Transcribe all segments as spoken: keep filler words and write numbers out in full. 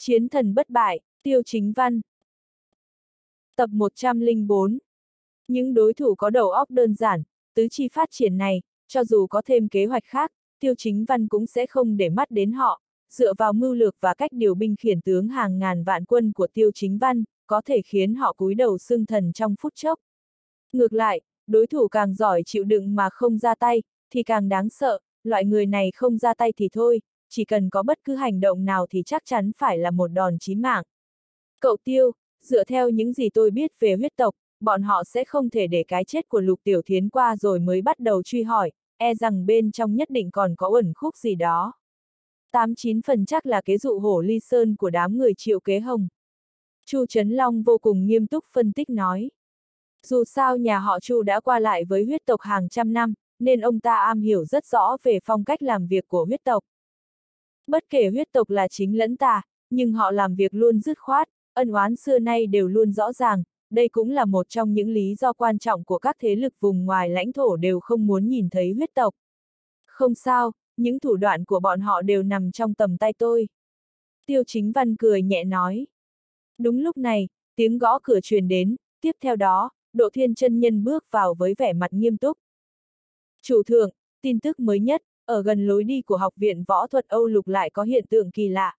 Chiến thần bất bại, Tiêu Chính Văn. Tập một trăm lẻ bốn. Những đối thủ có đầu óc đơn giản, tứ chi phát triển này, cho dù có thêm kế hoạch khác, Tiêu Chính Văn cũng sẽ không để mắt đến họ, dựa vào mưu lược và cách điều binh khiển tướng hàng ngàn vạn quân của Tiêu Chính Văn, có thể khiến họ cúi đầu xưng thần trong phút chốc. Ngược lại, đối thủ càng giỏi chịu đựng mà không ra tay, thì càng đáng sợ, loại người này không ra tay thì thôi, chỉ cần có bất cứ hành động nào thì chắc chắn phải là một đòn chí mạng. Cậu Tiêu, dựa theo những gì tôi biết về huyết tộc, bọn họ sẽ không thể để cái chết của Lục Tiểu Thiến qua rồi mới bắt đầu truy hỏi, e rằng bên trong nhất định còn có uẩn khúc gì đó. Tám chín phần chắc là kế dụ hổ ly sơn của đám người Triệu Kế Hồng. Chu Trấn Long vô cùng nghiêm túc phân tích nói. Dù sao nhà họ Chu đã qua lại với huyết tộc hàng trăm năm, nên ông ta am hiểu rất rõ về phong cách làm việc của huyết tộc. Bất kể huyết tộc là chính lẫn tà, nhưng họ làm việc luôn dứt khoát, ân oán xưa nay đều luôn rõ ràng, đây cũng là một trong những lý do quan trọng của các thế lực vùng ngoài lãnh thổ đều không muốn nhìn thấy huyết tộc. Không sao, những thủ đoạn của bọn họ đều nằm trong tầm tay tôi. Tiêu Chính Văn cười nhẹ nói. Đúng lúc này, tiếng gõ cửa truyền đến, tiếp theo đó, Độ Thiên chân nhân bước vào với vẻ mặt nghiêm túc. Chủ thượng, tin tức mới nhất, ở gần lối đi của Học viện Võ thuật Âu Lục lại có hiện tượng kỳ lạ.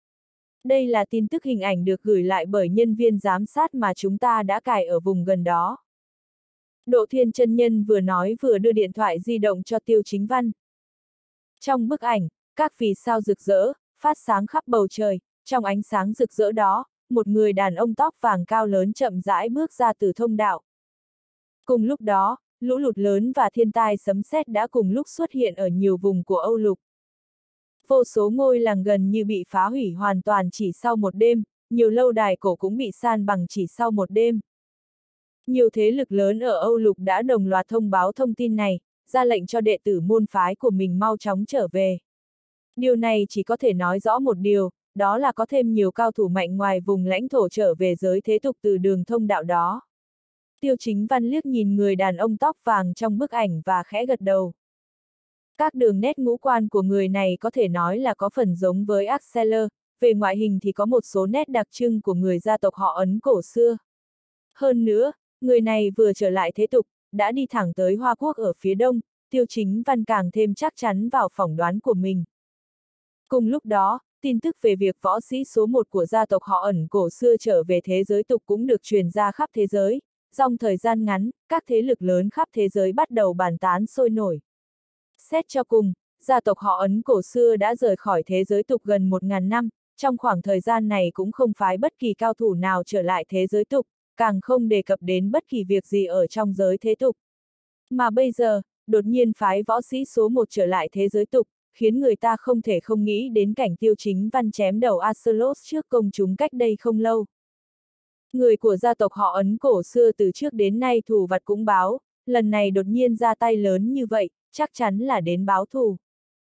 Đây là tin tức hình ảnh được gửi lại bởi nhân viên giám sát mà chúng ta đã cài ở vùng gần đó. Độ Thiên chân nhân vừa nói vừa đưa điện thoại di động cho Tiêu Chính Văn. Trong bức ảnh, các vì sao rực rỡ, phát sáng khắp bầu trời, trong ánh sáng rực rỡ đó, một người đàn ông tóc vàng cao lớn chậm rãi bước ra từ thông đạo. Cùng lúc đó, lũ lụt lớn và thiên tai sấm sét đã cùng lúc xuất hiện ở nhiều vùng của Âu Lục. Vô số ngôi làng gần như bị phá hủy hoàn toàn chỉ sau một đêm, nhiều lâu đài cổ cũng bị san bằng chỉ sau một đêm. Nhiều thế lực lớn ở Âu Lục đã đồng loạt thông báo thông tin này, ra lệnh cho đệ tử môn phái của mình mau chóng trở về. Điều này chỉ có thể nói rõ một điều, đó là có thêm nhiều cao thủ mạnh ngoài vùng lãnh thổ trở về giới thế tục từ đường thông đạo đó. Tiêu Chính Văn liếc nhìn người đàn ông tóc vàng trong bức ảnh và khẽ gật đầu. Các đường nét ngũ quan của người này có thể nói là có phần giống với Axeler, về ngoại hình thì có một số nét đặc trưng của người gia tộc họ Ấn cổ xưa. Hơn nữa, người này vừa trở lại thế tục, đã đi thẳng tới Hoa Quốc ở phía đông, Tiêu Chính Văn càng thêm chắc chắn vào phỏng đoán của mình. Cùng lúc đó, tin tức về việc võ sĩ số một của gia tộc họ Ẩn cổ xưa trở về thế giới tục cũng được truyền ra khắp thế giới. Trong thời gian ngắn, các thế lực lớn khắp thế giới bắt đầu bàn tán sôi nổi. Xét cho cùng, gia tộc họ Ấn cổ xưa đã rời khỏi thế giới tục gần một ngàn năm, trong khoảng thời gian này cũng không phái bất kỳ cao thủ nào trở lại thế giới tục, càng không đề cập đến bất kỳ việc gì ở trong giới thế tục. Mà bây giờ, đột nhiên phái võ sĩ số một trở lại thế giới tục, khiến người ta không thể không nghĩ đến cảnh Tiêu Chính Văn chém đầu Aselos trước công chúng cách đây không lâu. Người của gia tộc họ Ấn cổ xưa từ trước đến nay thù vặt cũng báo, lần này đột nhiên ra tay lớn như vậy, chắc chắn là đến báo thù.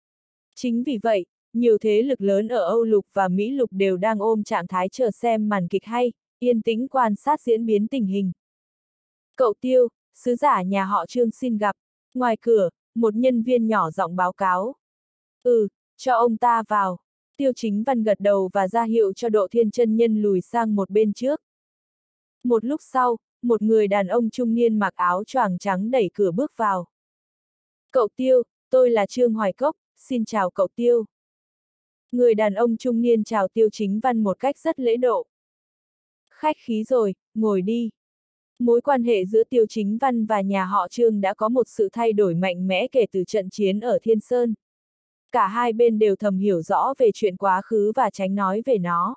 Chính vì vậy, nhiều thế lực lớn ở Âu Lục và Mỹ Lục đều đang ôm trạng thái chờ xem màn kịch hay, yên tĩnh quan sát diễn biến tình hình. Cậu Tiêu, sứ giả nhà họ Trương xin gặp. Ngoài cửa, một nhân viên nhỏ giọng báo cáo. Ừ, cho ông ta vào. Tiêu Chính Văn gật đầu và ra hiệu cho Độ Thiên chân nhân lùi sang một bên trước. Một lúc sau, một người đàn ông trung niên mặc áo choàng trắng đẩy cửa bước vào. Cậu Tiêu, tôi là Trương Hoài Cốc, xin chào cậu Tiêu. Người đàn ông trung niên chào Tiêu Chính Văn một cách rất lễ độ. Khách khí rồi, ngồi đi. Mối quan hệ giữa Tiêu Chính Văn và nhà họ Trương đã có một sự thay đổi mạnh mẽ kể từ trận chiến ở Thiên Sơn. Cả hai bên đều thầm hiểu rõ về chuyện quá khứ và tránh nói về nó.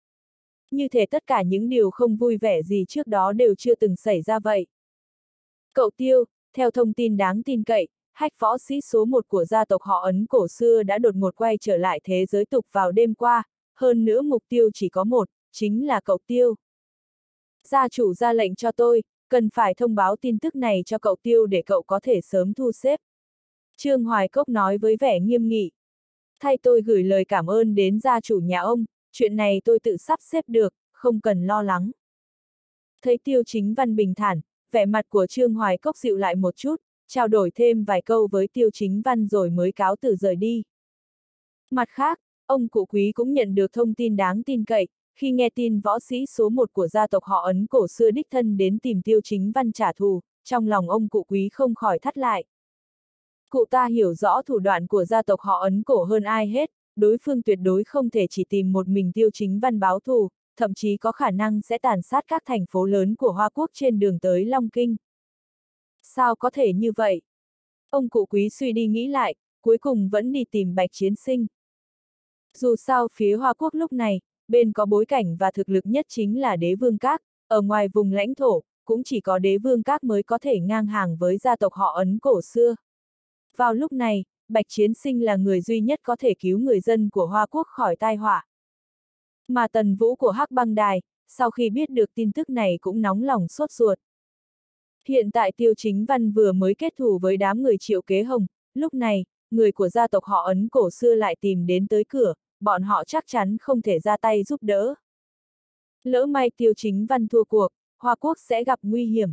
Như thể tất cả những điều không vui vẻ gì trước đó đều chưa từng xảy ra vậy. Cậu Tiêu, theo thông tin đáng tin cậy, hách võ sĩ số một của gia tộc họ Ấn cổ xưa đã đột ngột quay trở lại thế giới tục vào đêm qua, hơn nữa mục tiêu chỉ có một, chính là cậu Tiêu. Gia chủ ra lệnh cho tôi, cần phải thông báo tin tức này cho cậu Tiêu để cậu có thể sớm thu xếp. Trương Hoài Cốc nói với vẻ nghiêm nghị. Thay tôi gửi lời cảm ơn đến gia chủ nhà ông, chuyện này tôi tự sắp xếp được, không cần lo lắng. Thấy Tiêu Chính Văn bình thản, vẻ mặt của Trương Hoài Cốc dịu lại một chút, trao đổi thêm vài câu với Tiêu Chính Văn rồi mới cáo từ rời đi. Mặt khác, ông cụ Quý cũng nhận được thông tin đáng tin cậy, khi nghe tin võ sĩ số một của gia tộc họ Ấn cổ xưa đích thân đến tìm Tiêu Chính Văn trả thù, trong lòng ông cụ Quý không khỏi thắt lại. Cụ ta hiểu rõ thủ đoạn của gia tộc họ Ấn cổ hơn ai hết, đối phương tuyệt đối không thể chỉ tìm một mình Tiêu Chính Văn báo thù, thậm chí có khả năng sẽ tàn sát các thành phố lớn của Hoa Quốc trên đường tới Long Kinh. Sao có thể như vậy? Ông cụ Quý suy đi nghĩ lại, cuối cùng vẫn đi tìm Bạch Chiến Sinh. Dù sao phía Hoa Quốc lúc này, bên có bối cảnh và thực lực nhất chính là Đế Vương Các, ở ngoài vùng lãnh thổ, cũng chỉ có Đế Vương Các mới có thể ngang hàng với gia tộc họ Ấn cổ xưa. Vào lúc này, Bạch Chiến Sinh là người duy nhất có thể cứu người dân của Hoa Quốc khỏi tai họa. Mà Tần Vũ của Hắc Băng Đài, sau khi biết được tin tức này cũng nóng lòng sốt ruột. Hiện tại Tiêu Chính Văn vừa mới kết thù với đám người Triệu Kế Hồng, lúc này, người của gia tộc họ Ấn cổ xưa lại tìm đến tới cửa, bọn họ chắc chắn không thể ra tay giúp đỡ. Lỡ may Tiêu Chính Văn thua cuộc, Hoa Quốc sẽ gặp nguy hiểm.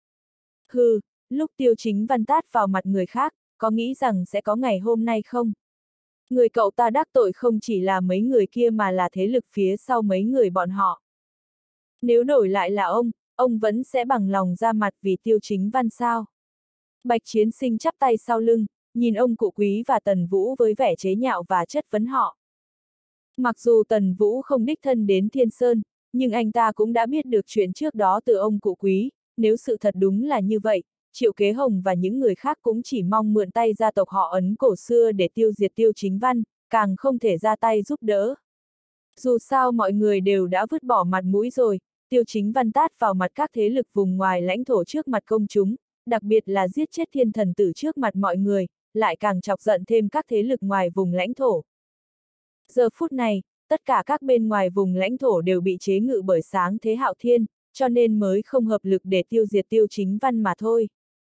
Hừ, lúc Tiêu Chính Văn tát vào mặt người khác, có nghĩ rằng sẽ có ngày hôm nay không? Người cậu ta đắc tội không chỉ là mấy người kia mà là thế lực phía sau mấy người bọn họ. Nếu đổi lại là ông, ông vẫn sẽ bằng lòng ra mặt vì Tiêu Chính Văn sao? Bạch Chiến Sinh chắp tay sau lưng, nhìn ông cụ Quý và Tần Vũ với vẻ chế nhạo và chất vấn họ. Mặc dù Tần Vũ không đích thân đến Thiên Sơn, nhưng anh ta cũng đã biết được chuyện trước đó từ ông cụ Quý, nếu sự thật đúng là như vậy, Triệu Kế Hồng và những người khác cũng chỉ mong mượn tay gia tộc họ Ấn cổ xưa để tiêu diệt Tiêu Chính Văn, càng không thể ra tay giúp đỡ. Dù sao mọi người đều đã vứt bỏ mặt mũi rồi, Tiêu Chính Văn tát vào mặt các thế lực vùng ngoài lãnh thổ trước mặt công chúng, đặc biệt là giết chết thiên thần tử trước mặt mọi người, lại càng chọc giận thêm các thế lực ngoài vùng lãnh thổ. Giờ phút này, tất cả các bên ngoài vùng lãnh thổ đều bị chế ngự bởi Sáng Thế Hạo Thiên, cho nên mới không hợp lực để tiêu diệt Tiêu Chính Văn mà thôi.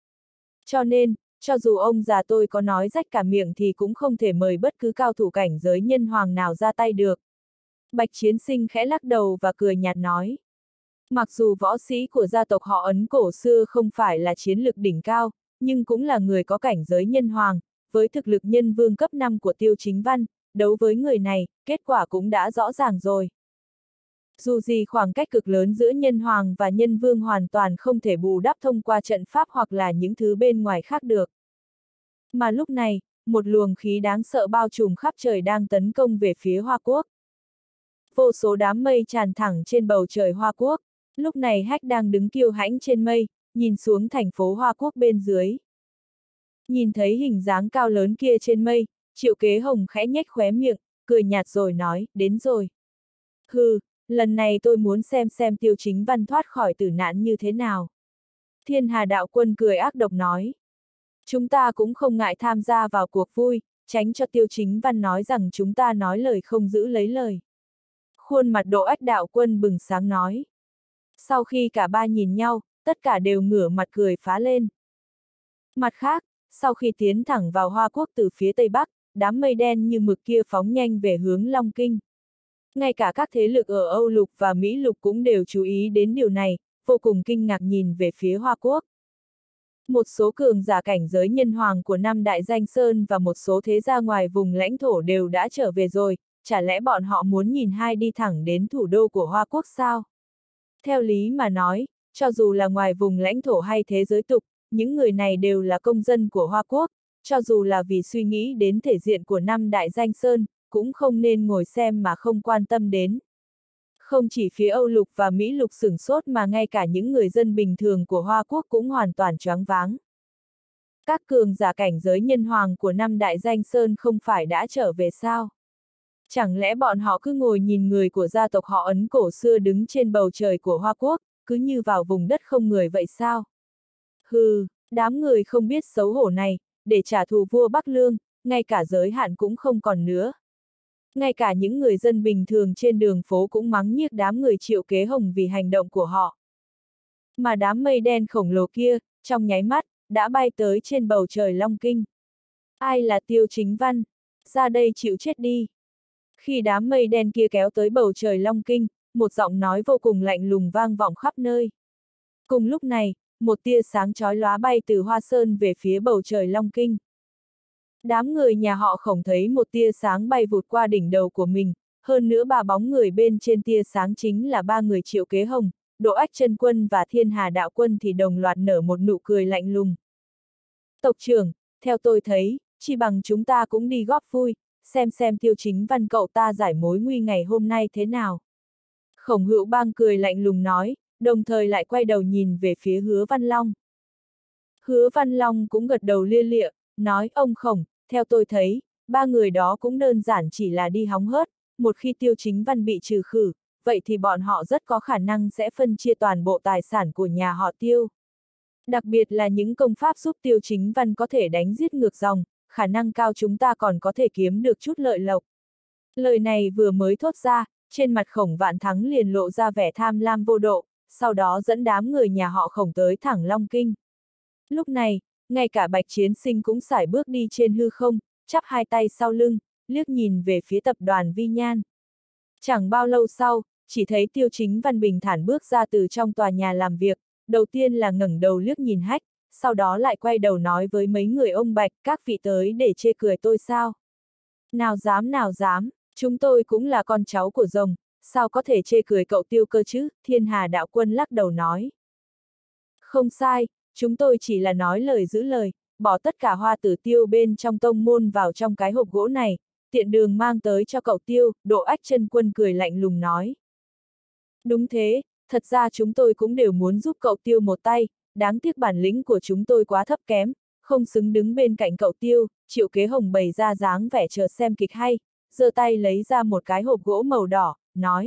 Cho nên, cho dù ông già tôi có nói rách cả miệng thì cũng không thể mời bất cứ cao thủ cảnh giới nhân hoàng nào ra tay được. Bạch Chiến Sinh khẽ lắc đầu và cười nhạt nói. Mặc dù võ sĩ của gia tộc họ Ấn cổ xưa không phải là chiến lực đỉnh cao, nhưng cũng là người có cảnh giới nhân hoàng, với thực lực nhân vương cấp năm của Tiêu Chính Văn, đấu với người này, kết quả cũng đã rõ ràng rồi. Dù gì khoảng cách cực lớn giữa nhân hoàng và nhân vương hoàn toàn không thể bù đắp thông qua trận pháp hoặc là những thứ bên ngoài khác được. Mà lúc này, một luồng khí đáng sợ bao trùm khắp trời đang tấn công về phía Hoa Quốc. Vô số đám mây tràn thẳng trên bầu trời Hoa Quốc, lúc này Hách đang đứng kiêu hãnh trên mây, nhìn xuống thành phố Hoa Quốc bên dưới. Nhìn thấy hình dáng cao lớn kia trên mây, Triệu Kế Hồng khẽ nhếch khóe miệng, cười nhạt rồi nói, đến rồi. Hừ, lần này tôi muốn xem xem Tiêu Chính Văn thoát khỏi tử nạn như thế nào. Thiên Hà Đạo Quân cười ác độc nói. Chúng ta cũng không ngại tham gia vào cuộc vui, tránh cho Tiêu Chính Văn nói rằng chúng ta nói lời không giữ lấy lời. Khuôn mặt Độ Ách Đạo Quân bừng sáng nói. Sau khi cả ba nhìn nhau, tất cả đều ngửa mặt cười phá lên. Mặt khác, sau khi tiến thẳng vào Hoa Quốc từ phía Tây Bắc, đám mây đen như mực kia phóng nhanh về hướng Long Kinh. Ngay cả các thế lực ở Âu Lục và Mỹ Lục cũng đều chú ý đến điều này, vô cùng kinh ngạc nhìn về phía Hoa Quốc. Một số cường giả cảnh giới nhân hoàng của năm Đại Danh Sơn và một số thế gia ngoài vùng lãnh thổ đều đã trở về rồi, chả lẽ bọn họ muốn nhìn hai đi thẳng đến thủ đô của Hoa Quốc sao? Theo lý mà nói, cho dù là ngoài vùng lãnh thổ hay thế giới tục, những người này đều là công dân của Hoa Quốc, cho dù là vì suy nghĩ đến thể diện của năm Đại Danh Sơn, cũng không nên ngồi xem mà không quan tâm đến. Không chỉ phía Âu Lục và Mỹ Lục sửng sốt mà ngay cả những người dân bình thường của Hoa Quốc cũng hoàn toàn choáng váng. Các cường giả cảnh giới nhân hoàng của năm Đại Danh Sơn không phải đã trở về sao? Chẳng lẽ bọn họ cứ ngồi nhìn người của gia tộc họ Ấn cổ xưa đứng trên bầu trời của Hoa Quốc, cứ như vào vùng đất không người vậy sao? Hừ, đám người không biết xấu hổ này, để trả thù vua Bắc Lương, ngay cả giới hạn cũng không còn nữa. Ngay cả những người dân bình thường trên đường phố cũng mắng nhiếc đám người Triệu Kế Hồng vì hành động của họ. Mà đám mây đen khổng lồ kia, trong nháy mắt, đã bay tới trên bầu trời Long Kinh. Ai là Tiêu Chính Văn? Ra đây chịu chết đi. Khi đám mây đen kia kéo tới bầu trời Long Kinh, một giọng nói vô cùng lạnh lùng vang vọng khắp nơi. Cùng lúc này, một tia sáng chói lóa bay từ Hoa Sơn về phía bầu trời Long Kinh. Đám người nhà họ Khổng thấy một tia sáng bay vụt qua đỉnh đầu của mình, hơn nữa ba bóng người bên trên tia sáng chính là ba người Triệu Kế Hồng, Độ Ách Chân Quân và Thiên Hà Đạo Quân thì đồng loạt nở một nụ cười lạnh lùng. Tộc trưởng, theo tôi thấy, chỉ bằng chúng ta cũng đi góp vui, xem xem Tiêu Chính Văn cậu ta giải mối nguy ngày hôm nay thế nào. Khổng Hữu Bang cười lạnh lùng nói, đồng thời lại quay đầu nhìn về phía Hứa Văn Long. Hứa Văn Long cũng gật đầu lia lịa, nói ông Khổng, theo tôi thấy, ba người đó cũng đơn giản chỉ là đi hóng hớt, một khi Tiêu Chính Văn bị trừ khử, vậy thì bọn họ rất có khả năng sẽ phân chia toàn bộ tài sản của nhà họ Tiêu. Đặc biệt là những công pháp giúp Tiêu Chính Văn có thể đánh giết ngược dòng, khả năng cao chúng ta còn có thể kiếm được chút lợi lộc. Lời này vừa mới thốt ra, trên mặt Khổng Vạn Thắng liền lộ ra vẻ tham lam vô độ, sau đó dẫn đám người nhà họ Khổng tới thẳng Long Kinh. Lúc này, ngay cả Bạch Chiến Sinh cũng sải bước đi trên hư không, chắp hai tay sau lưng, liếc nhìn về phía tập đoàn Vi Nhan. Chẳng bao lâu sau, chỉ thấy Tiêu Chính Văn bình thản bước ra từ trong tòa nhà làm việc, đầu tiên là ngẩng đầu liếc nhìn Hách, sau đó lại quay đầu nói với mấy người ông Bạch, các vị tới để chê cười tôi sao? Nào dám nào dám, chúng tôi cũng là con cháu của rồng, sao có thể chê cười cậu Tiêu cơ chứ? Thiên Hà Đạo Quân lắc đầu nói. Không sai, chúng tôi chỉ là nói lời giữ lời, bỏ tất cả hoa tử Tiêu bên trong tông môn vào trong cái hộp gỗ này, tiện đường mang tới cho cậu Tiêu. Độ Ách Chân Quân cười lạnh lùng nói. Đúng thế, thật ra chúng tôi cũng đều muốn giúp cậu Tiêu một tay, đáng tiếc bản lĩnh của chúng tôi quá thấp kém, không xứng đứng bên cạnh cậu Tiêu. Triệu Kế Hồng bày ra dáng vẻ chờ xem kịch hay, giơ tay lấy ra một cái hộp gỗ màu đỏ, nói.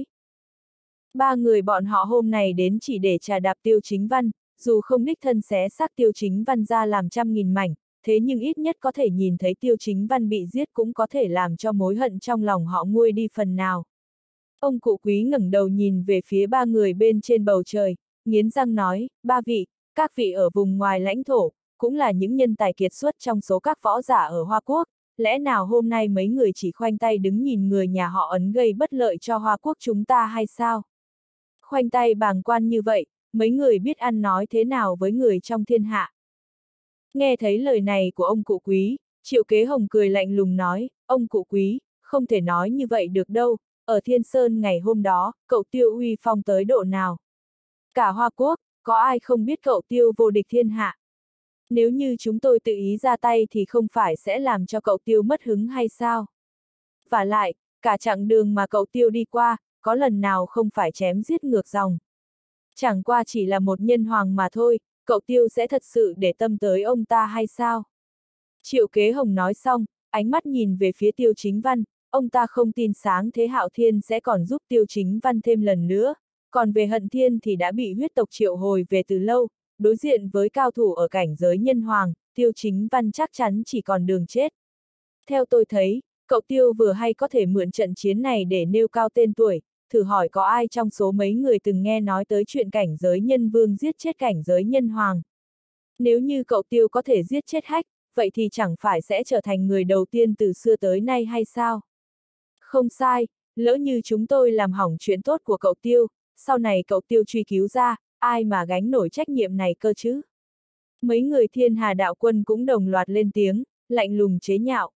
Ba người bọn họ hôm nay đến chỉ để trà đạp Tiêu Chính Văn, dù không đích thân xé xác Tiêu Chính Văn ra làm trăm nghìn mảnh, thế nhưng ít nhất có thể nhìn thấy Tiêu Chính Văn bị giết cũng có thể làm cho mối hận trong lòng họ nguôi đi phần nào. Ông cụ Quý ngẩng đầu nhìn về phía ba người bên trên bầu trời, nghiến răng nói, ba vị, các vị ở vùng ngoài lãnh thổ, cũng là những nhân tài kiệt xuất trong số các võ giả ở Hoa Quốc, lẽ nào hôm nay mấy người chỉ khoanh tay đứng nhìn người nhà họ Ấn gây bất lợi cho Hoa Quốc chúng ta hay sao? Khoanh tay bàng quan như vậy, mấy người biết ăn nói thế nào với người trong thiên hạ? Nghe thấy lời này của ông cụ Quý, Triệu Kế Hồng cười lạnh lùng nói, ông cụ Quý, không thể nói như vậy được đâu, ở Thiên Sơn ngày hôm đó, cậu Tiêu uy phong tới độ nào? Cả Hoa Quốc, có ai không biết cậu Tiêu vô địch thiên hạ? Nếu như chúng tôi tự ý ra tay thì không phải sẽ làm cho cậu Tiêu mất hứng hay sao? Và lại, cả chặng đường mà cậu Tiêu đi qua, có lần nào không phải chém giết ngược dòng? Chẳng qua chỉ là một nhân hoàng mà thôi, cậu Tiêu sẽ thật sự để tâm tới ông ta hay sao? Triệu Kế Hồng nói xong, ánh mắt nhìn về phía Tiêu Chính Văn, ông ta không tin sáng thế Hạo Thiên sẽ còn giúp Tiêu Chính Văn thêm lần nữa, còn về Hận Thiên thì đã bị huyết tộc triệu hồi về từ lâu, đối diện với cao thủ ở cảnh giới nhân hoàng, Tiêu Chính Văn chắc chắn chỉ còn đường chết. Theo tôi thấy, cậu Tiêu vừa hay có thể mượn trận chiến này để nêu cao tên tuổi, thử hỏi có ai trong số mấy người từng nghe nói tới chuyện cảnh giới nhân vương giết chết cảnh giới nhân hoàng. Nếu như cậu Tiêu có thể giết chết Hách, vậy thì chẳng phải sẽ trở thành người đầu tiên từ xưa tới nay hay sao? Không sai, lỡ như chúng tôi làm hỏng chuyện tốt của cậu Tiêu, sau này cậu Tiêu truy cứu ra, ai mà gánh nổi trách nhiệm này cơ chứ? Mấy người Thiên Hà Đạo Quân cũng đồng loạt lên tiếng, lạnh lùng chế nhạo.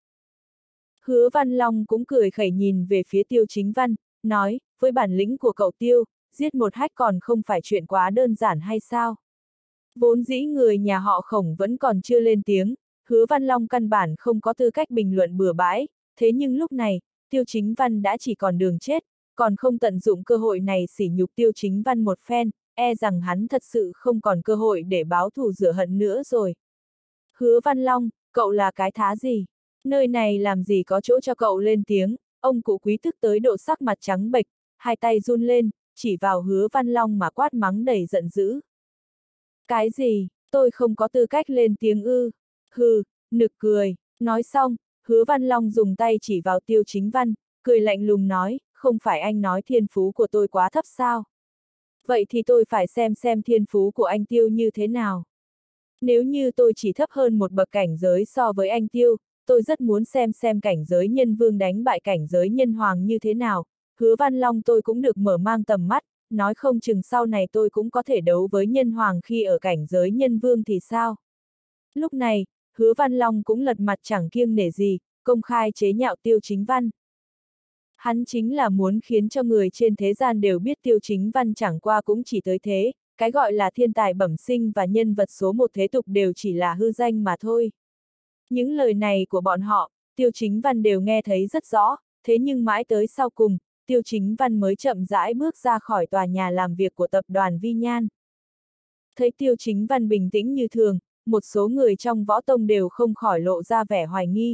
Hứa Văn Long cũng cười khẩy nhìn về phía Tiêu Chính Văn, nói, với bản lĩnh của cậu Tiêu, giết một Hách còn không phải chuyện quá đơn giản hay sao? Vốn dĩ người nhà họ Khổng vẫn còn chưa lên tiếng, Hứa Văn Long căn bản không có tư cách bình luận bừa bãi, thế nhưng lúc này, Tiêu Chính Văn đã chỉ còn đường chết, còn không tận dụng cơ hội này sỉ nhục Tiêu Chính Văn một phen, e rằng hắn thật sự không còn cơ hội để báo thù rửa hận nữa rồi. Hứa Văn Long, cậu là cái thá gì? Nơi này làm gì có chỗ cho cậu lên tiếng? Ông cụ Quý tức tới độ sắc mặt trắng bệch, hai tay run lên, chỉ vào Hứa Văn Long mà quát mắng đầy giận dữ. Cái gì? Tôi không có tư cách lên tiếng ư? Hừ, nực cười. Nói xong, Hứa Văn Long dùng tay chỉ vào Tiêu Chính Văn, cười lạnh lùng nói, không phải anh nói thiên phú của tôi quá thấp sao? Vậy thì tôi phải xem xem thiên phú của anh Tiêu như thế nào. Nếu như tôi chỉ thấp hơn một bậc cảnh giới so với anh Tiêu, tôi rất muốn xem xem cảnh giới nhân vương đánh bại cảnh giới nhân hoàng như thế nào. Hứa Văn Long tôi cũng được mở mang tầm mắt, nói không chừng sau này tôi cũng có thể đấu với nhân hoàng khi ở cảnh giới nhân vương thì sao? Lúc này, Hứa Văn Long cũng lật mặt chẳng kiêng nể gì, công khai chế nhạo Tiêu Chính Văn. Hắn chính là muốn khiến cho người trên thế gian đều biết Tiêu Chính Văn chẳng qua cũng chỉ tới thế, cái gọi là thiên tài bẩm sinh và nhân vật số một thế tục đều chỉ là hư danh mà thôi. Những lời này của bọn họ, Tiêu Chính Văn đều nghe thấy rất rõ, thế nhưng mãi tới sau cùng, Tiêu Chính Văn mới chậm rãi bước ra khỏi tòa nhà làm việc của tập đoàn Vi Nhan. Thấy Tiêu Chính Văn bình tĩnh như thường, một số người trong võ tông đều không khỏi lộ ra vẻ hoài nghi.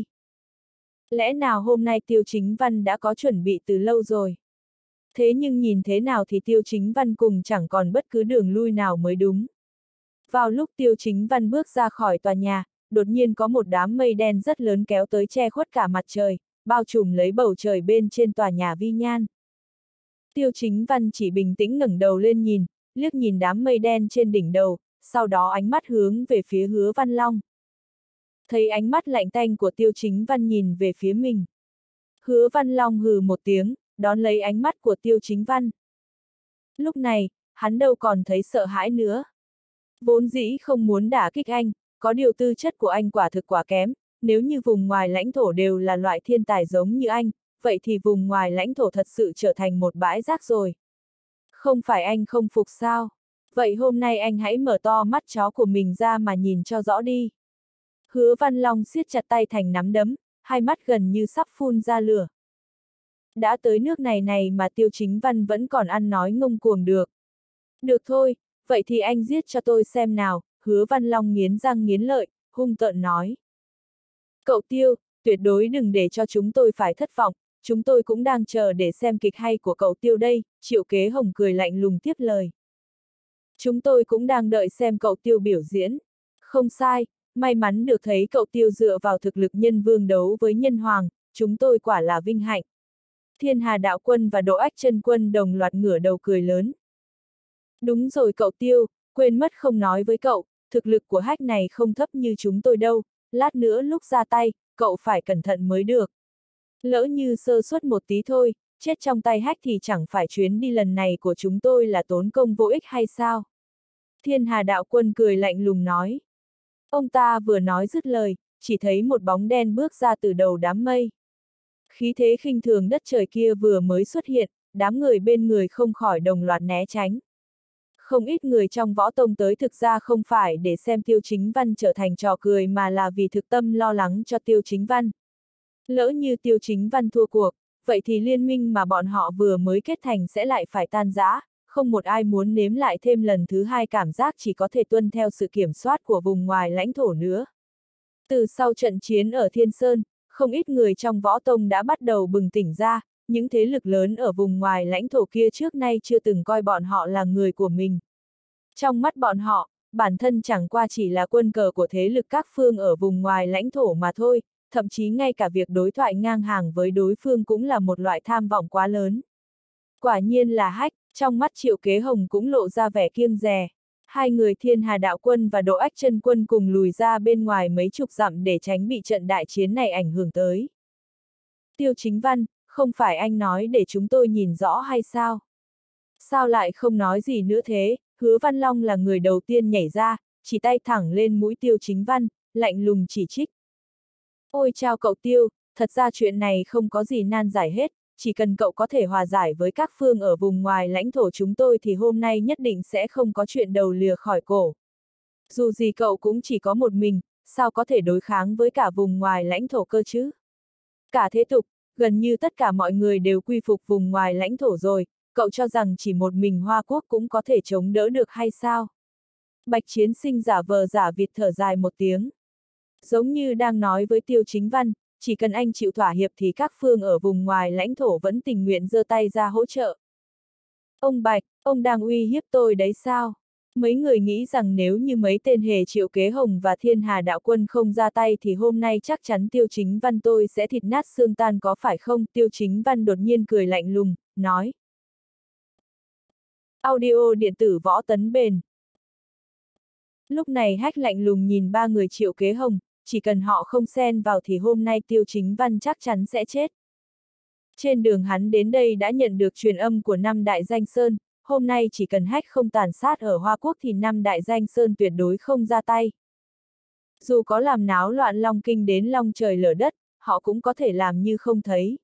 Lẽ nào hôm nay Tiêu Chính Văn đã có chuẩn bị từ lâu rồi? Thế nhưng nhìn thế nào thì Tiêu Chính Văn cùng chẳng còn bất cứ đường lui nào mới đúng. Vào lúc Tiêu Chính Văn bước ra khỏi tòa nhà, đột nhiên có một đám mây đen rất lớn kéo tới che khuất cả mặt trời, bao trùm lấy bầu trời bên trên tòa nhà Vi Nhan. Tiêu Chính Văn chỉ bình tĩnh ngẩng đầu lên nhìn, liếc nhìn đám mây đen trên đỉnh đầu, sau đó ánh mắt hướng về phía Hứa Văn Long. Thấy ánh mắt lạnh tanh của Tiêu Chính Văn nhìn về phía mình. Hứa Văn Long hừ một tiếng, đón lấy ánh mắt của Tiêu Chính Văn. Lúc này, hắn đâu còn thấy sợ hãi nữa. Vốn dĩ không muốn đả kích anh, có điều tư chất của anh quả thực quá kém, nếu như vùng ngoài lãnh thổ đều là loại thiên tài giống như anh, vậy thì vùng ngoài lãnh thổ thật sự trở thành một bãi rác rồi. Không phải anh không phục sao? Vậy hôm nay anh hãy mở to mắt chó của mình ra mà nhìn cho rõ đi. Hứa Văn Long siết chặt tay thành nắm đấm, hai mắt gần như sắp phun ra lửa. Đã tới nước này này mà Tiêu Chính Văn vẫn còn ăn nói ngông cuồng được. Được thôi, vậy thì anh giết cho tôi xem nào, Hứa Văn Long nghiến răng nghiến lợi, hung tợn nói. Cậu Tiêu, tuyệt đối đừng để cho chúng tôi phải thất vọng, chúng tôi cũng đang chờ để xem kịch hay của cậu Tiêu đây, Triệu Kế Hồng cười lạnh lùng tiếp lời. Chúng tôi cũng đang đợi xem cậu Tiêu biểu diễn. Không sai, may mắn được thấy cậu Tiêu dựa vào thực lực nhân vương đấu với nhân hoàng, chúng tôi quả là vinh hạnh. Thiên Hà Đạo Quân và Đỗ Ách Chân Quân đồng loạt ngửa đầu cười lớn. Đúng rồi cậu Tiêu, quên mất không nói với cậu, thực lực của Hách này không thấp như chúng tôi đâu, lát nữa lúc ra tay, cậu phải cẩn thận mới được. Lỡ như sơ suất một tí thôi, chết trong tay Hách thì chẳng phải chuyến đi lần này của chúng tôi là tốn công vô ích hay sao? Thiên Hà Đạo Quân cười lạnh lùng nói. Ông ta vừa nói dứt lời, chỉ thấy một bóng đen bước ra từ đầu đám mây. Khí thế khinh thường đất trời kia vừa mới xuất hiện, đám người bên người không khỏi đồng loạt né tránh. Không ít người trong võ tông tới thực ra không phải để xem Tiêu Chính Văn trở thành trò cười mà là vì thực tâm lo lắng cho Tiêu Chính Văn. Lỡ như Tiêu Chính Văn thua cuộc, vậy thì liên minh mà bọn họ vừa mới kết thành sẽ lại phải tan rã, không một ai muốn nếm lại thêm lần thứ hai cảm giác chỉ có thể tuân theo sự kiểm soát của vùng ngoài lãnh thổ nữa. Từ sau trận chiến ở Thiên Sơn, không ít người trong võ tông đã bắt đầu bừng tỉnh ra, những thế lực lớn ở vùng ngoài lãnh thổ kia trước nay chưa từng coi bọn họ là người của mình. Trong mắt bọn họ, bản thân chẳng qua chỉ là quân cờ của thế lực các phương ở vùng ngoài lãnh thổ mà thôi, thậm chí ngay cả việc đối thoại ngang hàng với đối phương cũng là một loại tham vọng quá lớn. Quả nhiên là Hách, trong mắt Triệu Kế Hồng cũng lộ ra vẻ kiêng dè. Hai người Thiên Hà Đạo Quân và Đỗ Ách Chân Quân cùng lùi ra bên ngoài mấy chục dặm để tránh bị trận đại chiến này ảnh hưởng tới. Tiêu Chính Văn, không phải anh nói để chúng tôi nhìn rõ hay sao? Sao lại không nói gì nữa thế? Hứa Văn Long là người đầu tiên nhảy ra, chỉ tay thẳng lên mũi Tiêu Chính Văn, lạnh lùng chỉ trích. Ôi chao cậu Tiêu, thật ra chuyện này không có gì nan giải hết, chỉ cần cậu có thể hòa giải với các phương ở vùng ngoài lãnh thổ chúng tôi thì hôm nay nhất định sẽ không có chuyện đầu lìa khỏi cổ. Dù gì cậu cũng chỉ có một mình, sao có thể đối kháng với cả vùng ngoài lãnh thổ cơ chứ? Cả thế tục, gần như tất cả mọi người đều quy phục vùng ngoài lãnh thổ rồi, cậu cho rằng chỉ một mình Hoa Quốc cũng có thể chống đỡ được hay sao? Bạch Chiến Sinh giả vờ giả vịt thở dài một tiếng. Giống như đang nói với Tiêu Chính Văn, chỉ cần anh chịu thỏa hiệp thì các phương ở vùng ngoài lãnh thổ vẫn tình nguyện giơ tay ra hỗ trợ. Ông Bạch, ông đang uy hiếp tôi đấy sao? Mấy người nghĩ rằng nếu như mấy tên hề Triệu Kế Hồng và Thiên Hà Đạo Quân không ra tay thì hôm nay chắc chắn Tiêu Chính Văn tôi sẽ thịt nát xương tan có phải không? Tiêu Chính Văn đột nhiên cười lạnh lùng, nói. Audio điện tử Võ Tấn Bền. Lúc này Hách lạnh lùng nhìn ba người Triệu Kế Hồng, chỉ cần họ không xen vào thì hôm nay Tiêu Chính Văn chắc chắn sẽ chết. Trên đường hắn đến đây đã nhận được truyền âm của năm đại danh sơn, hôm nay chỉ cần Hách không tàn sát ở Hoa Quốc thì năm đại danh sơn tuyệt đối không ra tay. Dù có làm náo loạn Long Kinh đến long trời lở đất, họ cũng có thể làm như không thấy.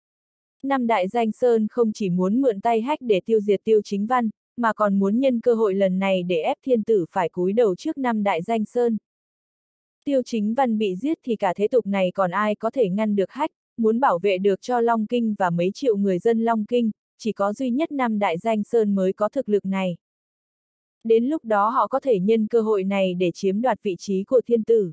Năm đại danh sơn không chỉ muốn mượn tay Hách để tiêu diệt Tiêu Chính Văn, mà còn muốn nhân cơ hội lần này để ép thiên tử phải cúi đầu trước năm đại danh sơn. Tiêu Chính Văn bị giết thì cả thế tục này còn ai có thể ngăn được Hách, muốn bảo vệ được cho Long Kinh và mấy triệu người dân Long Kinh, chỉ có duy nhất năm đại danh sơn mới có thực lực này. Đến lúc đó họ có thể nhân cơ hội này để chiếm đoạt vị trí của thiên tử.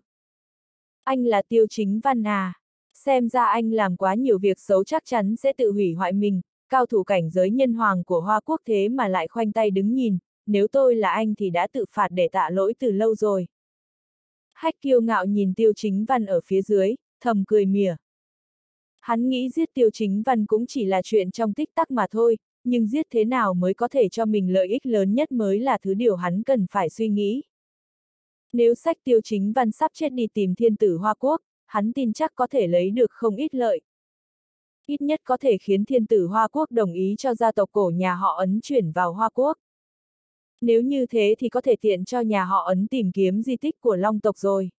Anh là Tiêu Chính Văn à? Xem ra anh làm quá nhiều việc xấu chắc chắn sẽ tự hủy hoại mình, cao thủ cảnh giới nhân hoàng của Hoa Quốc thế mà lại khoanh tay đứng nhìn, nếu tôi là anh thì đã tự phạt để tạ lỗi từ lâu rồi. Hách kiêu ngạo nhìn Tiêu Chính Văn ở phía dưới, thầm cười mỉa. Hắn nghĩ giết Tiêu Chính Văn cũng chỉ là chuyện trong tích tắc mà thôi, nhưng giết thế nào mới có thể cho mình lợi ích lớn nhất mới là thứ điều hắn cần phải suy nghĩ. Nếu sách Tiêu Chính Văn sắp chết đi tìm thiên tử Hoa Quốc, hắn tin chắc có thể lấy được không ít lợi. Ít nhất có thể khiến thiên tử Hoa Quốc đồng ý cho gia tộc cổ nhà họ Ấn chuyển vào Hoa Quốc. Nếu như thế thì có thể tiện cho nhà họ Ấn tìm kiếm di tích của Long tộc rồi.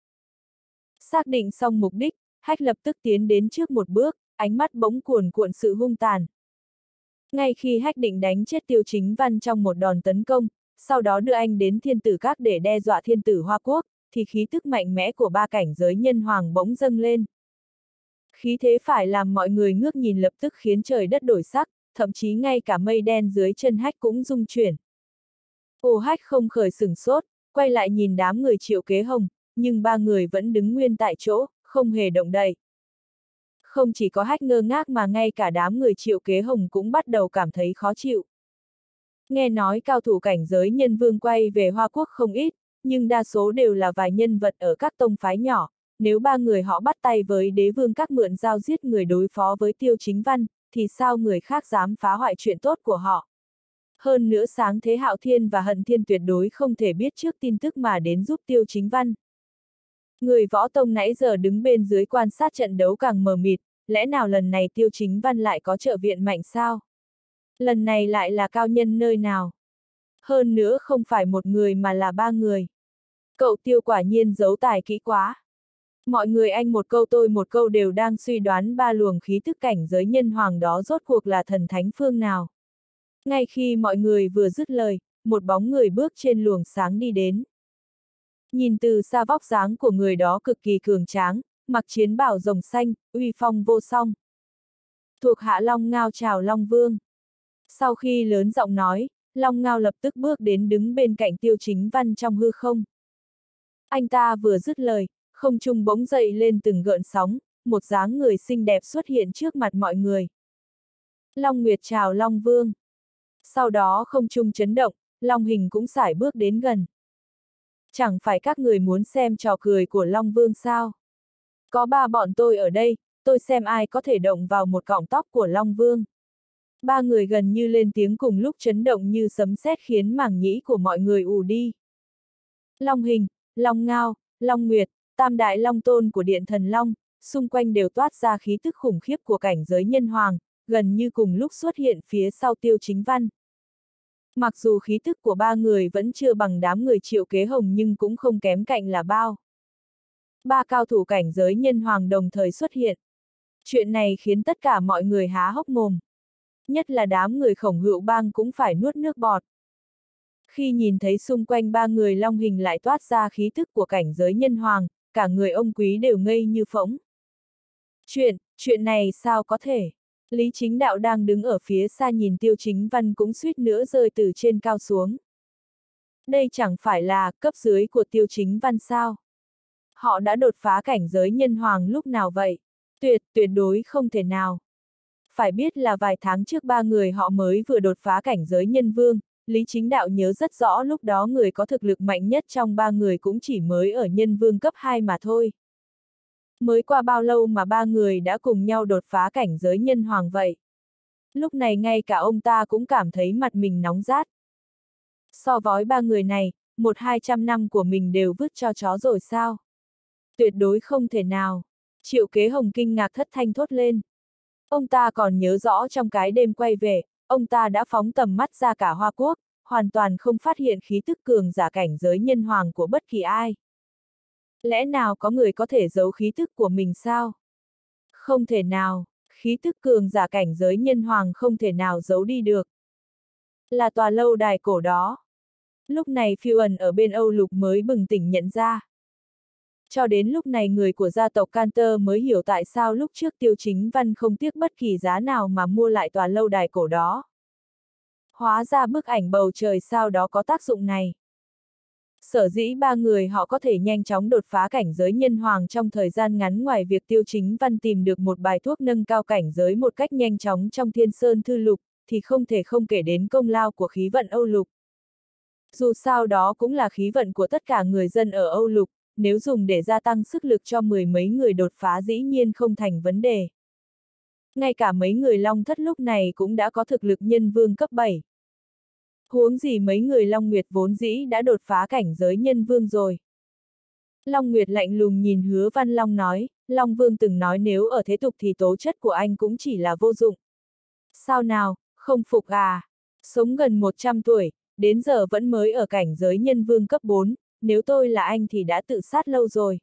Xác định xong mục đích, Hách lập tức tiến đến trước một bước, ánh mắt bỗng cuồn cuộn sự hung tàn. Ngay khi Hách định đánh chết Tiêu Chính Văn trong một đòn tấn công, sau đó đưa anh đến thiên tử các để đe dọa thiên tử Hoa Quốc, thì khí tức mạnh mẽ của ba cảnh giới nhân hoàng bỗng dâng lên. Khí thế phải làm mọi người ngước nhìn lập tức khiến trời đất đổi sắc, thậm chí ngay cả mây đen dưới chân Hách cũng rung chuyển. Ô Hách không khởi sửng sốt, quay lại nhìn đám người Triệu Kế Hồng, nhưng ba người vẫn đứng nguyên tại chỗ, không hề động đậy. Không chỉ có Hách ngơ ngác mà ngay cả đám người Triệu Kế Hồng cũng bắt đầu cảm thấy khó chịu. Nghe nói cao thủ cảnh giới nhân vương quay về Hoa Quốc không ít, nhưng đa số đều là vài nhân vật ở các tông phái nhỏ, nếu ba người họ bắt tay với đế vương các mượn dao giết người đối phó với Tiêu Chính Văn, thì sao người khác dám phá hoại chuyện tốt của họ. Hơn nữa Sáng Thế Hạo Thiên và Hận Thiên tuyệt đối không thể biết trước tin tức mà đến giúp Tiêu Chính Văn. Người võ tông nãy giờ đứng bên dưới quan sát trận đấu càng mờ mịt, lẽ nào lần này Tiêu Chính Văn lại có trợ viện mạnh sao? Lần này lại là cao nhân nơi nào? Hơn nữa không phải một người mà là ba người. Cậu Tiêu quả nhiên giấu tài kỹ quá. Mọi người anh một câu tôi một câu đều đang suy đoán ba luồng khí tức cảnh giới nhân hoàng đó rốt cuộc là thần thánh phương nào. Ngay khi mọi người vừa dứt lời, một bóng người bước trên luồng sáng đi đến. Nhìn từ xa vóc dáng của người đó cực kỳ cường tráng, mặc chiến bào rồng xanh, uy phong vô song. Thuộc hạ Long Ngao chào Long Vương. Sau khi lớn giọng nói, Long Ngao lập tức bước đến đứng bên cạnh Tiêu Chính Văn trong hư không. Anh ta vừa dứt lời, không trung bỗng dậy lên từng gợn sóng, một dáng người xinh đẹp xuất hiện trước mặt mọi người. Long Nguyệt chào Long Vương. Sau đó không trung chấn động, Long Hình cũng sải bước đến gần. Chẳng phải các người muốn xem trò cười của Long Vương sao? Có ba bọn tôi ở đây, tôi xem ai có thể động vào một cọng tóc của Long Vương. Ba người gần như lên tiếng cùng lúc chấn động như sấm sét khiến màng nhĩ của mọi người ù đi. Long Hình, Long Ngao, Long Nguyệt, tam đại long tôn của Điện Thần Long, xung quanh đều toát ra khí tức khủng khiếp của cảnh giới nhân hoàng, gần như cùng lúc xuất hiện phía sau Tiêu Chính Văn. Mặc dù khí tức của ba người vẫn chưa bằng đám người Triệu Kế Hồng nhưng cũng không kém cạnh là bao. Ba cao thủ cảnh giới nhân hoàng đồng thời xuất hiện. Chuyện này khiến tất cả mọi người há hốc mồm. Nhất là đám người Khổng Hữu Bang cũng phải nuốt nước bọt. Khi nhìn thấy xung quanh ba người Long Hình lại toát ra khí tức của cảnh giới nhân hoàng, cả người ông quý đều ngây như phỗng. Chuyện, chuyện này sao có thể? Lý Chính Đạo đang đứng ở phía xa nhìn Tiêu Chính Văn cũng suýt nữa rơi từ trên cao xuống. Đây chẳng phải là cấp dưới của Tiêu Chính Văn sao? Họ đã đột phá cảnh giới nhân hoàng lúc nào vậy? Tuyệt, tuyệt đối không thể nào. Phải biết là vài tháng trước ba người họ mới vừa đột phá cảnh giới nhân vương, Lý Chính Đạo nhớ rất rõ lúc đó người có thực lực mạnh nhất trong ba người cũng chỉ mới ở nhân vương cấp hai mà thôi. Mới qua bao lâu mà ba người đã cùng nhau đột phá cảnh giới nhân hoàng vậy? Lúc này ngay cả ông ta cũng cảm thấy mặt mình nóng rát. So với ba người này, một hai trăm năm của mình đều vứt cho chó rồi sao? Tuyệt đối không thể nào. Triệu Kế Hồng kinh ngạc thất thanh thốt lên. Ông ta còn nhớ rõ trong cái đêm quay về, ông ta đã phóng tầm mắt ra cả Hoa Quốc, hoàn toàn không phát hiện khí tức cường giả cảnh giới nhân hoàng của bất kỳ ai. Lẽ nào có người có thể giấu khí tức của mình sao? Không thể nào, khí tức cường giả cảnh giới nhân hoàng không thể nào giấu đi được. Là tòa lâu đài cổ đó. Lúc này Phiêu Ẩn ở bên Âu Lục mới bừng tỉnh nhận ra. Cho đến lúc này người của gia tộc Cantor mới hiểu tại sao lúc trước Tiêu Chính Văn không tiếc bất kỳ giá nào mà mua lại tòa lâu đài cổ đó. Hóa ra bức ảnh bầu trời sao đó có tác dụng này. Sở dĩ ba người họ có thể nhanh chóng đột phá cảnh giới nhân hoàng trong thời gian ngắn, ngoài việc Tiêu Chính Văn tìm được một bài thuốc nâng cao cảnh giới một cách nhanh chóng trong Thiên Sơn Thư Lục, thì không thể không kể đến công lao của khí vận Âu Lục. Dù sao đó cũng là khí vận của tất cả người dân ở Âu Lục, nếu dùng để gia tăng sức lực cho mười mấy người đột phá dĩ nhiên không thành vấn đề. Ngay cả mấy người Long Thất lúc này cũng đã có thực lực nhân vương cấp bảy. Huống gì mấy người Long Nguyệt vốn dĩ đã đột phá cảnh giới nhân vương rồi. Long Nguyệt lạnh lùng nhìn Hứa Văn Long nói, Long Vương từng nói nếu ở thế tục thì tố chất của anh cũng chỉ là vô dụng. Sao nào, không phục à? Sống gần một trăm tuổi, đến giờ vẫn mới ở cảnh giới nhân vương cấp bốn, nếu tôi là anh thì đã tự sát lâu rồi.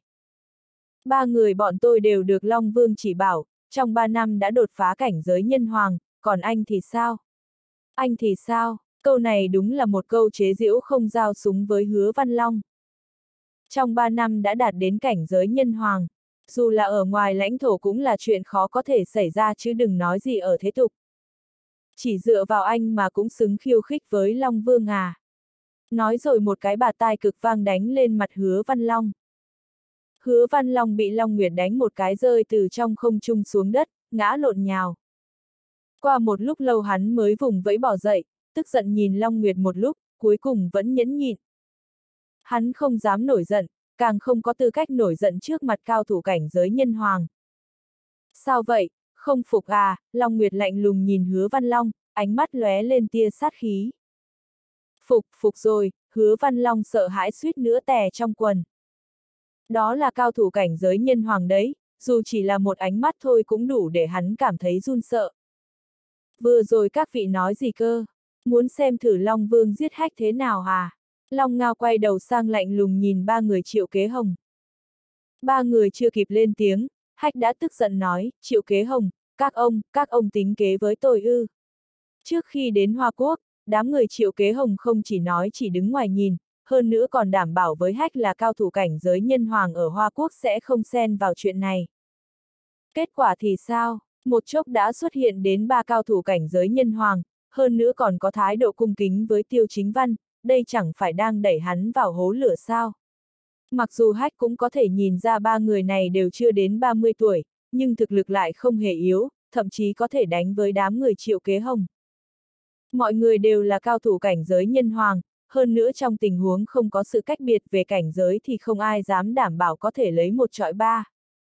Ba người bọn tôi đều được Long Vương chỉ bảo, trong ba năm đã đột phá cảnh giới nhân hoàng, còn anh thì sao? Anh thì sao? Câu này đúng là một câu chế giễu không giao súng với Hứa Văn Long. Trong ba năm đã đạt đến cảnh giới nhân hoàng, dù là ở ngoài lãnh thổ cũng là chuyện khó có thể xảy ra chứ đừng nói gì ở thế tục. Chỉ dựa vào anh mà cũng xứng khiêu khích với Long Vương à. Nói rồi một cái bạt tai cực vang đánh lên mặt Hứa Văn Long. Hứa Văn Long bị Long Nguyệt đánh một cái rơi từ trong không trung xuống đất, ngã lộn nhào. Qua một lúc lâu hắn mới vùng vẫy bỏ dậy, tức giận nhìn Long Nguyệt một lúc, cuối cùng vẫn nhẫn nhịn. Hắn không dám nổi giận, càng không có tư cách nổi giận trước mặt cao thủ cảnh giới nhân hoàng. Sao vậy, không phục à? Long Nguyệt lạnh lùng nhìn Hứa Văn Long, ánh mắt lóe lên tia sát khí. Phục, phục rồi, Hứa Văn Long sợ hãi suýt nữa tè trong quần. Đó là cao thủ cảnh giới nhân hoàng đấy, dù chỉ là một ánh mắt thôi cũng đủ để hắn cảm thấy run sợ. Vừa rồi các vị nói gì cơ? Muốn xem thử Long Vương giết Hách thế nào à? Long Ngao quay đầu sang lạnh lùng nhìn ba người Triệu Kế Hồng. Ba người chưa kịp lên tiếng, Hách đã tức giận nói, Triệu Kế Hồng, các ông, các ông tính kế với tôi ư. Trước khi đến Hoa Quốc, đám người Triệu Kế Hồng không chỉ nói chỉ đứng ngoài nhìn, hơn nữa còn đảm bảo với Hách là cao thủ cảnh giới nhân hoàng ở Hoa Quốc sẽ không xen vào chuyện này. Kết quả thì sao? Một chốc đã xuất hiện đến ba cao thủ cảnh giới nhân hoàng, hơn nữa còn có thái độ cung kính với Tiêu Chính Văn, đây chẳng phải đang đẩy hắn vào hố lửa sao? Mặc dù Hách cũng có thể nhìn ra ba người này đều chưa đến ba mươi tuổi, nhưng thực lực lại không hề yếu, thậm chí có thể đánh với đám người Triệu Kế Hồng. Mọi người đều là cao thủ cảnh giới nhân hoàng, hơn nữa trong tình huống không có sự cách biệt về cảnh giới thì không ai dám đảm bảo có thể lấy một chọi ba.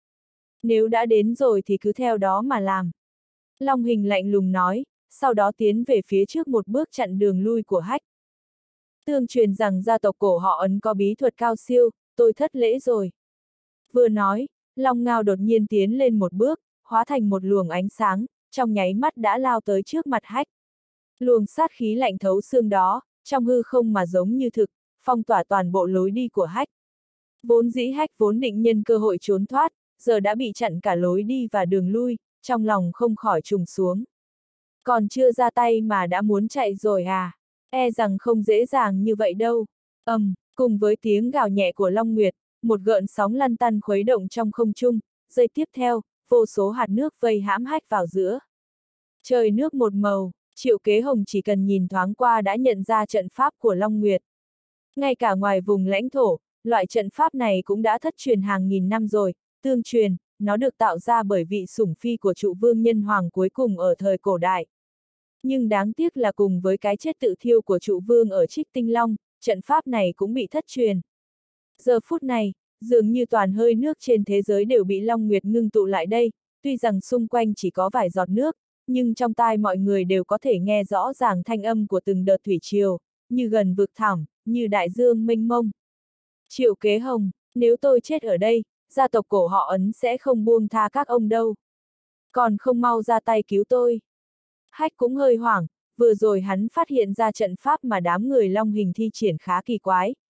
Nếu đã đến rồi thì cứ theo đó mà làm. Long Hình lạnh lùng nói, sau đó tiến về phía trước một bước chặn đường lui của Hách. Tương truyền rằng gia tộc cổ họ Ấn có bí thuật cao siêu, tôi thất lễ rồi. Vừa nói, Long Ngao đột nhiên tiến lên một bước, hóa thành một luồng ánh sáng, trong nháy mắt đã lao tới trước mặt Hách. Luồng sát khí lạnh thấu xương đó, trong hư không mà giống như thực, phong tỏa toàn bộ lối đi của Hách. Vốn dĩ Hách vốn định nhân cơ hội trốn thoát, giờ đã bị chặn cả lối đi và đường lui, trong lòng không khỏi trùng xuống. Còn chưa ra tay mà đã muốn chạy rồi à? E rằng không dễ dàng như vậy đâu. Ầm, um, cùng với tiếng gào nhẹ của Long Nguyệt, một gợn sóng lăn tăn khuấy động trong không trung, giây tiếp theo, vô số hạt nước vây hãm Hách vào giữa. Trời nước một màu, Triệu Kế Hồng chỉ cần nhìn thoáng qua đã nhận ra trận pháp của Long Nguyệt. Ngay cả ngoài vùng lãnh thổ, loại trận pháp này cũng đã thất truyền hàng nghìn năm rồi, tương truyền, nó được tạo ra bởi vị sủng phi của trụ vương nhân hoàng cuối cùng ở thời cổ đại. Nhưng đáng tiếc là cùng với cái chết tự thiêu của trụ vương ở Trích Tinh Long, trận pháp này cũng bị thất truyền. Giờ phút này, dường như toàn hơi nước trên thế giới đều bị Long Nguyệt ngưng tụ lại đây, tuy rằng xung quanh chỉ có vài giọt nước, nhưng trong tai mọi người đều có thể nghe rõ ràng thanh âm của từng đợt thủy triều, như gần vực thẳm, như đại dương mênh mông. Triệu Kế Hồng, nếu tôi chết ở đây, gia tộc cổ họ Ấn sẽ không buông tha các ông đâu. Còn không mau ra tay cứu tôi. Hách cũng hơi hoảng, vừa rồi hắn phát hiện ra trận pháp mà đám người Long Hình thi triển khá kỳ quái,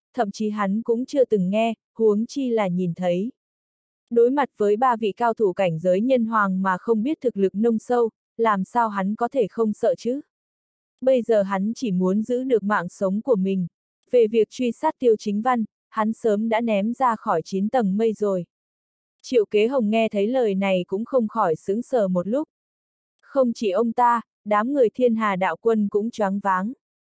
thậm chí hắn cũng chưa từng nghe, huống chi là nhìn thấy. Đối mặt với ba vị cao thủ cảnh giới nhân hoàng mà không biết thực lực nông sâu, làm sao hắn có thể không sợ chứ? Bây giờ hắn chỉ muốn giữ được mạng sống của mình. Về việc truy sát Tiêu Chính Văn, hắn sớm đã ném ra khỏi chín tầng mây rồi. Triệu Kế Hồng nghe thấy lời này cũng không khỏi sững sờ một lúc. Không chỉ ông ta, đám người Thiên Hà đạo quân cũng choáng váng.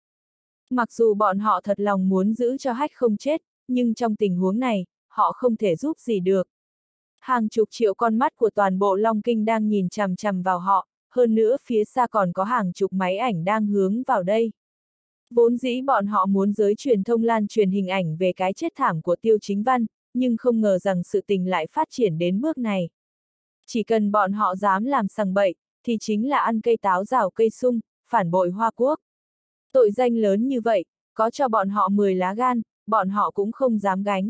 Mặc dù bọn họ thật lòng muốn giữ cho Hách không chết, nhưng trong tình huống này, họ không thể giúp gì được. Hàng chục triệu con mắt của toàn bộ Long Kinh đang nhìn chằm chằm vào họ, hơn nữa phía xa còn có hàng chục máy ảnh đang hướng vào đây. Vốn dĩ bọn họ muốn giới truyền thông lan truyền hình ảnh về cái chết thảm của Tiêu Chính Văn, nhưng không ngờ rằng sự tình lại phát triển đến bước này. Chỉ cần bọn họ dám làm sằng bậy, thì chính là ăn cây táo rào cây sung, phản bội Hoa Quốc. Tội danh lớn như vậy, có cho bọn họ mười lá gan, bọn họ cũng không dám gánh.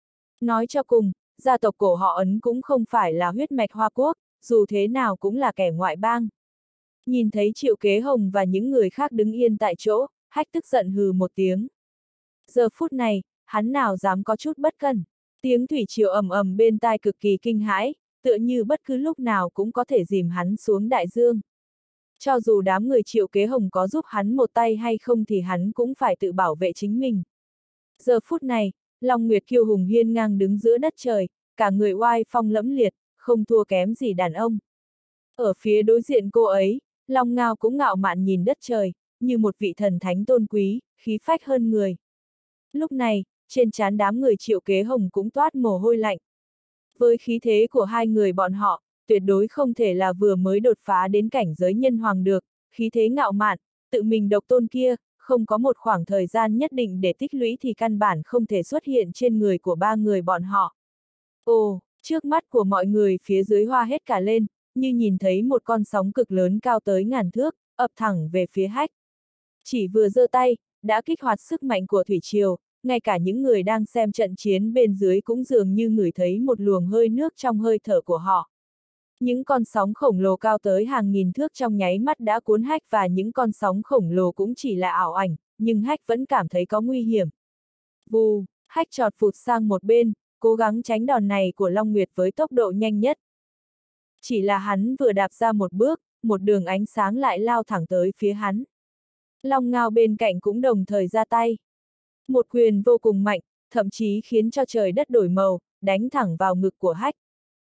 Nói cho cùng, gia tộc cổ họ Ấn cũng không phải là huyết mạch Hoa Quốc, dù thế nào cũng là kẻ ngoại bang. Nhìn thấy Triệu Kế Hồng và những người khác đứng yên tại chỗ, Hách tức giận hừ một tiếng. Giờ phút này, hắn nào dám có chút bất cẩn. Tiếng thủy triều ầm ầm bên tai cực kỳ kinh hãi, tựa như bất cứ lúc nào cũng có thể dìm hắn xuống đại dương. Cho dù đám người Triệu Kế Hồng có giúp hắn một tay hay không thì hắn cũng phải tự bảo vệ chính mình. Giờ phút này, Long Nguyệt kiêu hùng hiên ngang đứng giữa đất trời, cả người oai phong lẫm liệt, không thua kém gì đàn ông. Ở phía đối diện cô ấy, Long Ngao cũng ngạo mạn nhìn đất trời, như một vị thần thánh tôn quý, khí phách hơn người. Lúc này, trên trán đám người Triệu Kế Hồng cũng toát mồ hôi lạnh. Với khí thế của hai người bọn họ, tuyệt đối không thể là vừa mới đột phá đến cảnh giới nhân hoàng được, khí thế ngạo mạn, tự mình độc tôn kia, không có một khoảng thời gian nhất định để tích lũy thì căn bản không thể xuất hiện trên người của ba người bọn họ. Ồ, trước mắt của mọi người phía dưới hoa hết cả lên, như nhìn thấy một con sóng cực lớn cao tới ngàn thước, ập thẳng về phía Hách. Chỉ vừa giơ tay, đã kích hoạt sức mạnh của thủy triều, ngay cả những người đang xem trận chiến bên dưới cũng dường như ngửi thấy một luồng hơi nước trong hơi thở của họ. Những con sóng khổng lồ cao tới hàng nghìn thước trong nháy mắt đã cuốn Hách và những con sóng khổng lồ cũng chỉ là ảo ảnh, nhưng Hách vẫn cảm thấy có nguy hiểm. Vù, Hách chọt phụt sang một bên, cố gắng tránh đòn này của Long Nguyệt với tốc độ nhanh nhất. Chỉ là hắn vừa đạp ra một bước, một đường ánh sáng lại lao thẳng tới phía hắn. Long Ngao bên cạnh cũng đồng thời ra tay. Một quyền vô cùng mạnh, thậm chí khiến cho trời đất đổi màu, đánh thẳng vào ngực của Hách.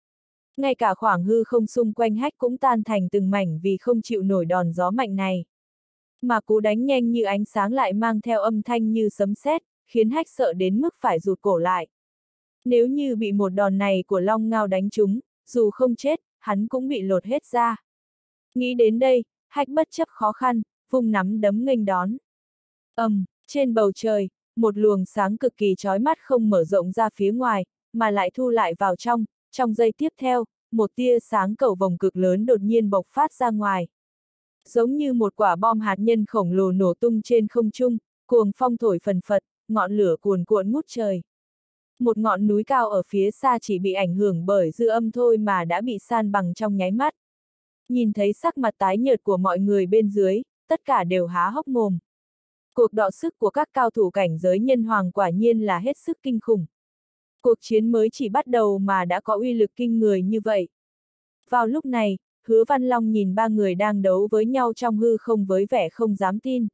Ngay cả khoảng hư không xung quanh Hách cũng tan thành từng mảnh vì không chịu nổi đòn gió mạnh này. Mà cú đánh nhanh như ánh sáng lại mang theo âm thanh như sấm sét, khiến Hách sợ đến mức phải rụt cổ lại. Nếu như bị một đòn này của Long Ngao đánh trúng, dù không chết, hắn cũng bị lột hết ra. Nghĩ đến đây, Hách bất chấp khó khăn, vung nắm đấm nghênh đón. Ầm, um, trên bầu trời, một luồng sáng cực kỳ chói mắt không mở rộng ra phía ngoài, mà lại thu lại vào trong, trong giây tiếp theo, một tia sáng cầu vồng cực lớn đột nhiên bộc phát ra ngoài. Giống như một quả bom hạt nhân khổng lồ nổ tung trên không trung, cuồng phong thổi phần phật, ngọn lửa cuồn cuộn ngút trời. Một ngọn núi cao ở phía xa chỉ bị ảnh hưởng bởi dư âm thôi mà đã bị san bằng trong nháy mắt. Nhìn thấy sắc mặt tái nhợt của mọi người bên dưới, tất cả đều há hốc mồm. Cuộc đọ sức của các cao thủ cảnh giới nhân hoàng quả nhiên là hết sức kinh khủng. Cuộc chiến mới chỉ bắt đầu mà đã có uy lực kinh người như vậy. Vào lúc này, Hứa Văn Long nhìn ba người đang đấu với nhau trong hư không với vẻ không dám tin.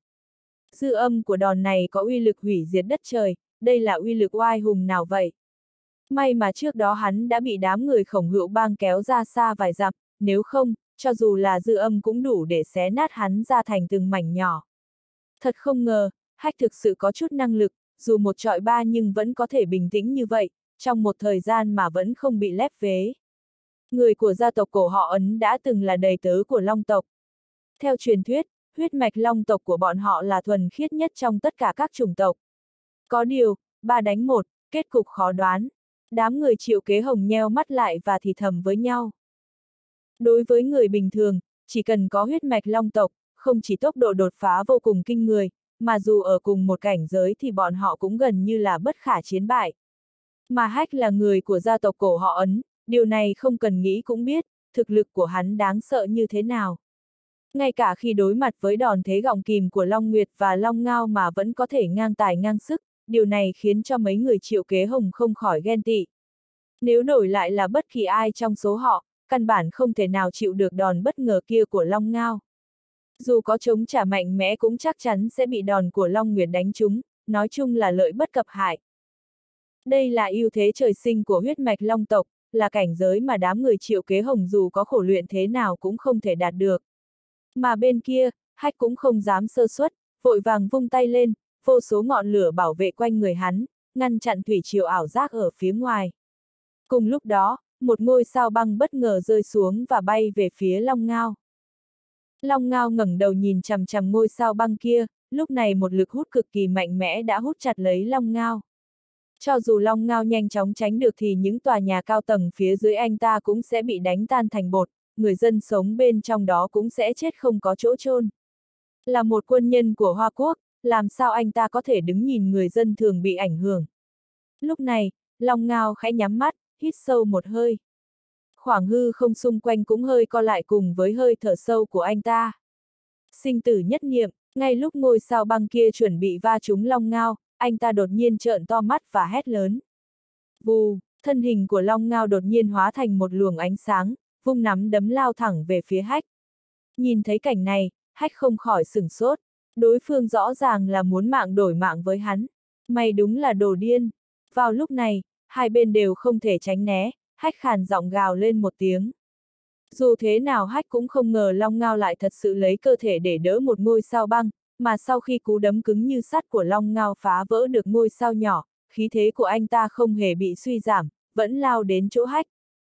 Dư âm của đòn này có uy lực hủy diệt đất trời, đây là uy lực oai hùng nào vậy? May mà trước đó hắn đã bị đám người Khổng Hữu Bang kéo ra xa vài dặm, nếu không, cho dù là dư âm cũng đủ để xé nát hắn ra thành từng mảnh nhỏ. Thật không ngờ, Hách thực sự có chút năng lực, dù một trọi ba nhưng vẫn có thể bình tĩnh như vậy, trong một thời gian mà vẫn không bị lép vế. Người của gia tộc cổ họ Ấn đã từng là đầy tớ của Long tộc. Theo truyền thuyết, huyết mạch Long tộc của bọn họ là thuần khiết nhất trong tất cả các chủng tộc. Có điều, ba đánh một, kết cục khó đoán. Đám người Triệu Kế Hồng nheo mắt lại và thì thầm với nhau. Đối với người bình thường, chỉ cần có huyết mạch Long tộc, không chỉ tốc độ đột phá vô cùng kinh người, mà dù ở cùng một cảnh giới thì bọn họ cũng gần như là bất khả chiến bại. Mà Hách là người của gia tộc cổ họ Ấn, điều này không cần nghĩ cũng biết, thực lực của hắn đáng sợ như thế nào. Ngay cả khi đối mặt với đòn thế gọng kìm của Long Nguyệt và Long Ngao mà vẫn có thể ngang tài ngang sức, điều này khiến cho mấy người Triệu Kế Hồng không khỏi ghen tị. Nếu đổi lại là bất kỳ ai trong số họ, căn bản không thể nào chịu được đòn bất ngờ kia của Long Ngao. Dù có chống trả mạnh mẽ cũng chắc chắn sẽ bị đòn của Long Nguyệt đánh trúng, nói chung là lợi bất cập hại. Đây là ưu thế trời sinh của huyết mạch Long tộc, là cảnh giới mà đám người Triệu Kế Hồng dù có khổ luyện thế nào cũng không thể đạt được. Mà bên kia, Hách cũng không dám sơ suất, vội vàng vung tay lên, vô số ngọn lửa bảo vệ quanh người hắn, ngăn chặn thủy triều ảo giác ở phía ngoài. Cùng lúc đó, một ngôi sao băng bất ngờ rơi xuống và bay về phía Long Ngao. Long Ngao ngẩng đầu nhìn chằm chằm ngôi sao băng kia, lúc này một lực hút cực kỳ mạnh mẽ đã hút chặt lấy Long Ngao. Cho dù Long Ngao nhanh chóng tránh được thì những tòa nhà cao tầng phía dưới anh ta cũng sẽ bị đánh tan thành bột, người dân sống bên trong đó cũng sẽ chết không có chỗ chôn. Là một quân nhân của Hoa Quốc, làm sao anh ta có thể đứng nhìn người dân thường bị ảnh hưởng. Lúc này, Long Ngao khẽ nhắm mắt, hít sâu một hơi. Khoảng hư không xung quanh cũng hơi co lại cùng với hơi thở sâu của anh ta. Sinh tử nhất niệm, ngay lúc ngôi sao băng kia chuẩn bị va trúng Long Ngao, anh ta đột nhiên trợn to mắt và hét lớn. Vù, thân hình của Long Ngao đột nhiên hóa thành một luồng ánh sáng, vung nắm đấm lao thẳng về phía Hách. Nhìn thấy cảnh này, Hách không khỏi sửng sốt. Đối phương rõ ràng là muốn mạng đổi mạng với hắn. Mày đúng là đồ điên. Vào lúc này, hai bên đều không thể tránh né, Hách khàn giọng gào lên một tiếng. Dù thế nào Hách cũng không ngờ Long Ngao lại thật sự lấy cơ thể để đỡ một ngôi sao băng, mà sau khi cú đấm cứng như sắt của Long Ngao phá vỡ được ngôi sao nhỏ, khí thế của anh ta không hề bị suy giảm, vẫn lao đến chỗ Hách.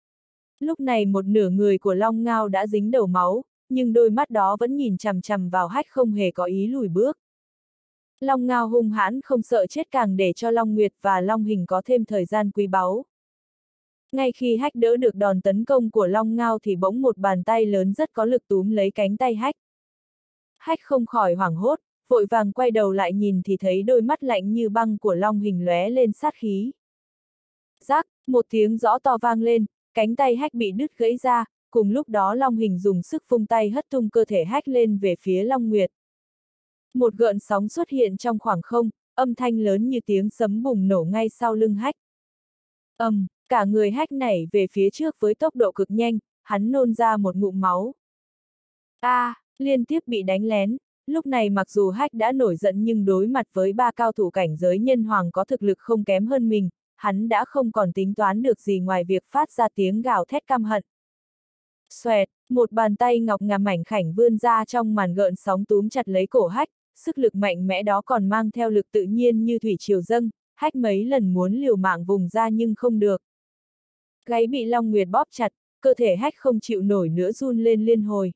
Lúc này một nửa người của Long Ngao đã dính đầu máu, nhưng đôi mắt đó vẫn nhìn chằm chằm vào Hách không hề có ý lùi bước. Long Ngao hung hãn không sợ chết càng để cho Long Nguyệt và Long Hình có thêm thời gian quý báu. Ngay khi Hách đỡ được đòn tấn công của Long Ngao thì bỗng một bàn tay lớn rất có lực túm lấy cánh tay Hách. Hách không khỏi hoảng hốt, vội vàng quay đầu lại nhìn thì thấy đôi mắt lạnh như băng của Long Hình lóe lên sát khí. Rắc, một tiếng rõ to vang lên, cánh tay Hách bị đứt gãy ra, cùng lúc đó Long Hình dùng sức vung tay hất tung cơ thể Hách lên về phía Long Nguyệt. Một gợn sóng xuất hiện trong khoảng không, âm thanh lớn như tiếng sấm bùng nổ ngay sau lưng Hách. Ầm, um, cả người Hách nảy về phía trước với tốc độ cực nhanh, hắn nôn ra một ngụm máu. A, à, liên tiếp bị đánh lén, lúc này mặc dù Hách đã nổi giận nhưng đối mặt với ba cao thủ cảnh giới nhân hoàng có thực lực không kém hơn mình, hắn đã không còn tính toán được gì ngoài việc phát ra tiếng gào thét căm hận. Xoẹt, một bàn tay ngọc ngà mảnh khảnh vươn ra trong màn gợn sóng túm chặt lấy cổ Hách, sức lực mạnh mẽ đó còn mang theo lực tự nhiên như thủy triều dâng, Hách mấy lần muốn liều mạng vùng ra nhưng không được. Gáy bị Long Nguyệt bóp chặt, cơ thể Hách không chịu nổi nữa run lên liên hồi.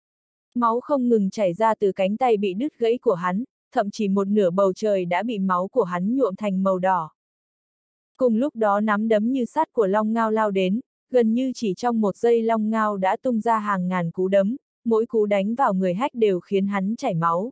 Máu không ngừng chảy ra từ cánh tay bị đứt gãy của hắn, thậm chí một nửa bầu trời đã bị máu của hắn nhuộm thành màu đỏ. Cùng lúc đó nắm đấm như sắt của Long Ngao lao đến, gần như chỉ trong một giây Long Ngao đã tung ra hàng ngàn cú đấm, mỗi cú đánh vào người Hách đều khiến hắn chảy máu.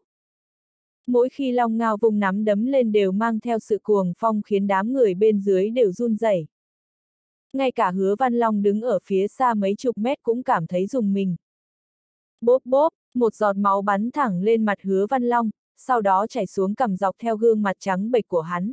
Mỗi khi Long Ngao vung nắm đấm lên đều mang theo sự cuồng phong khiến đám người bên dưới đều run rẩy. Ngay cả Hứa Văn Long đứng ở phía xa mấy chục mét cũng cảm thấy rùng mình. Bốp bốp, một giọt máu bắn thẳng lên mặt Hứa Văn Long, sau đó chảy xuống cằm dọc theo gương mặt trắng bệch của hắn.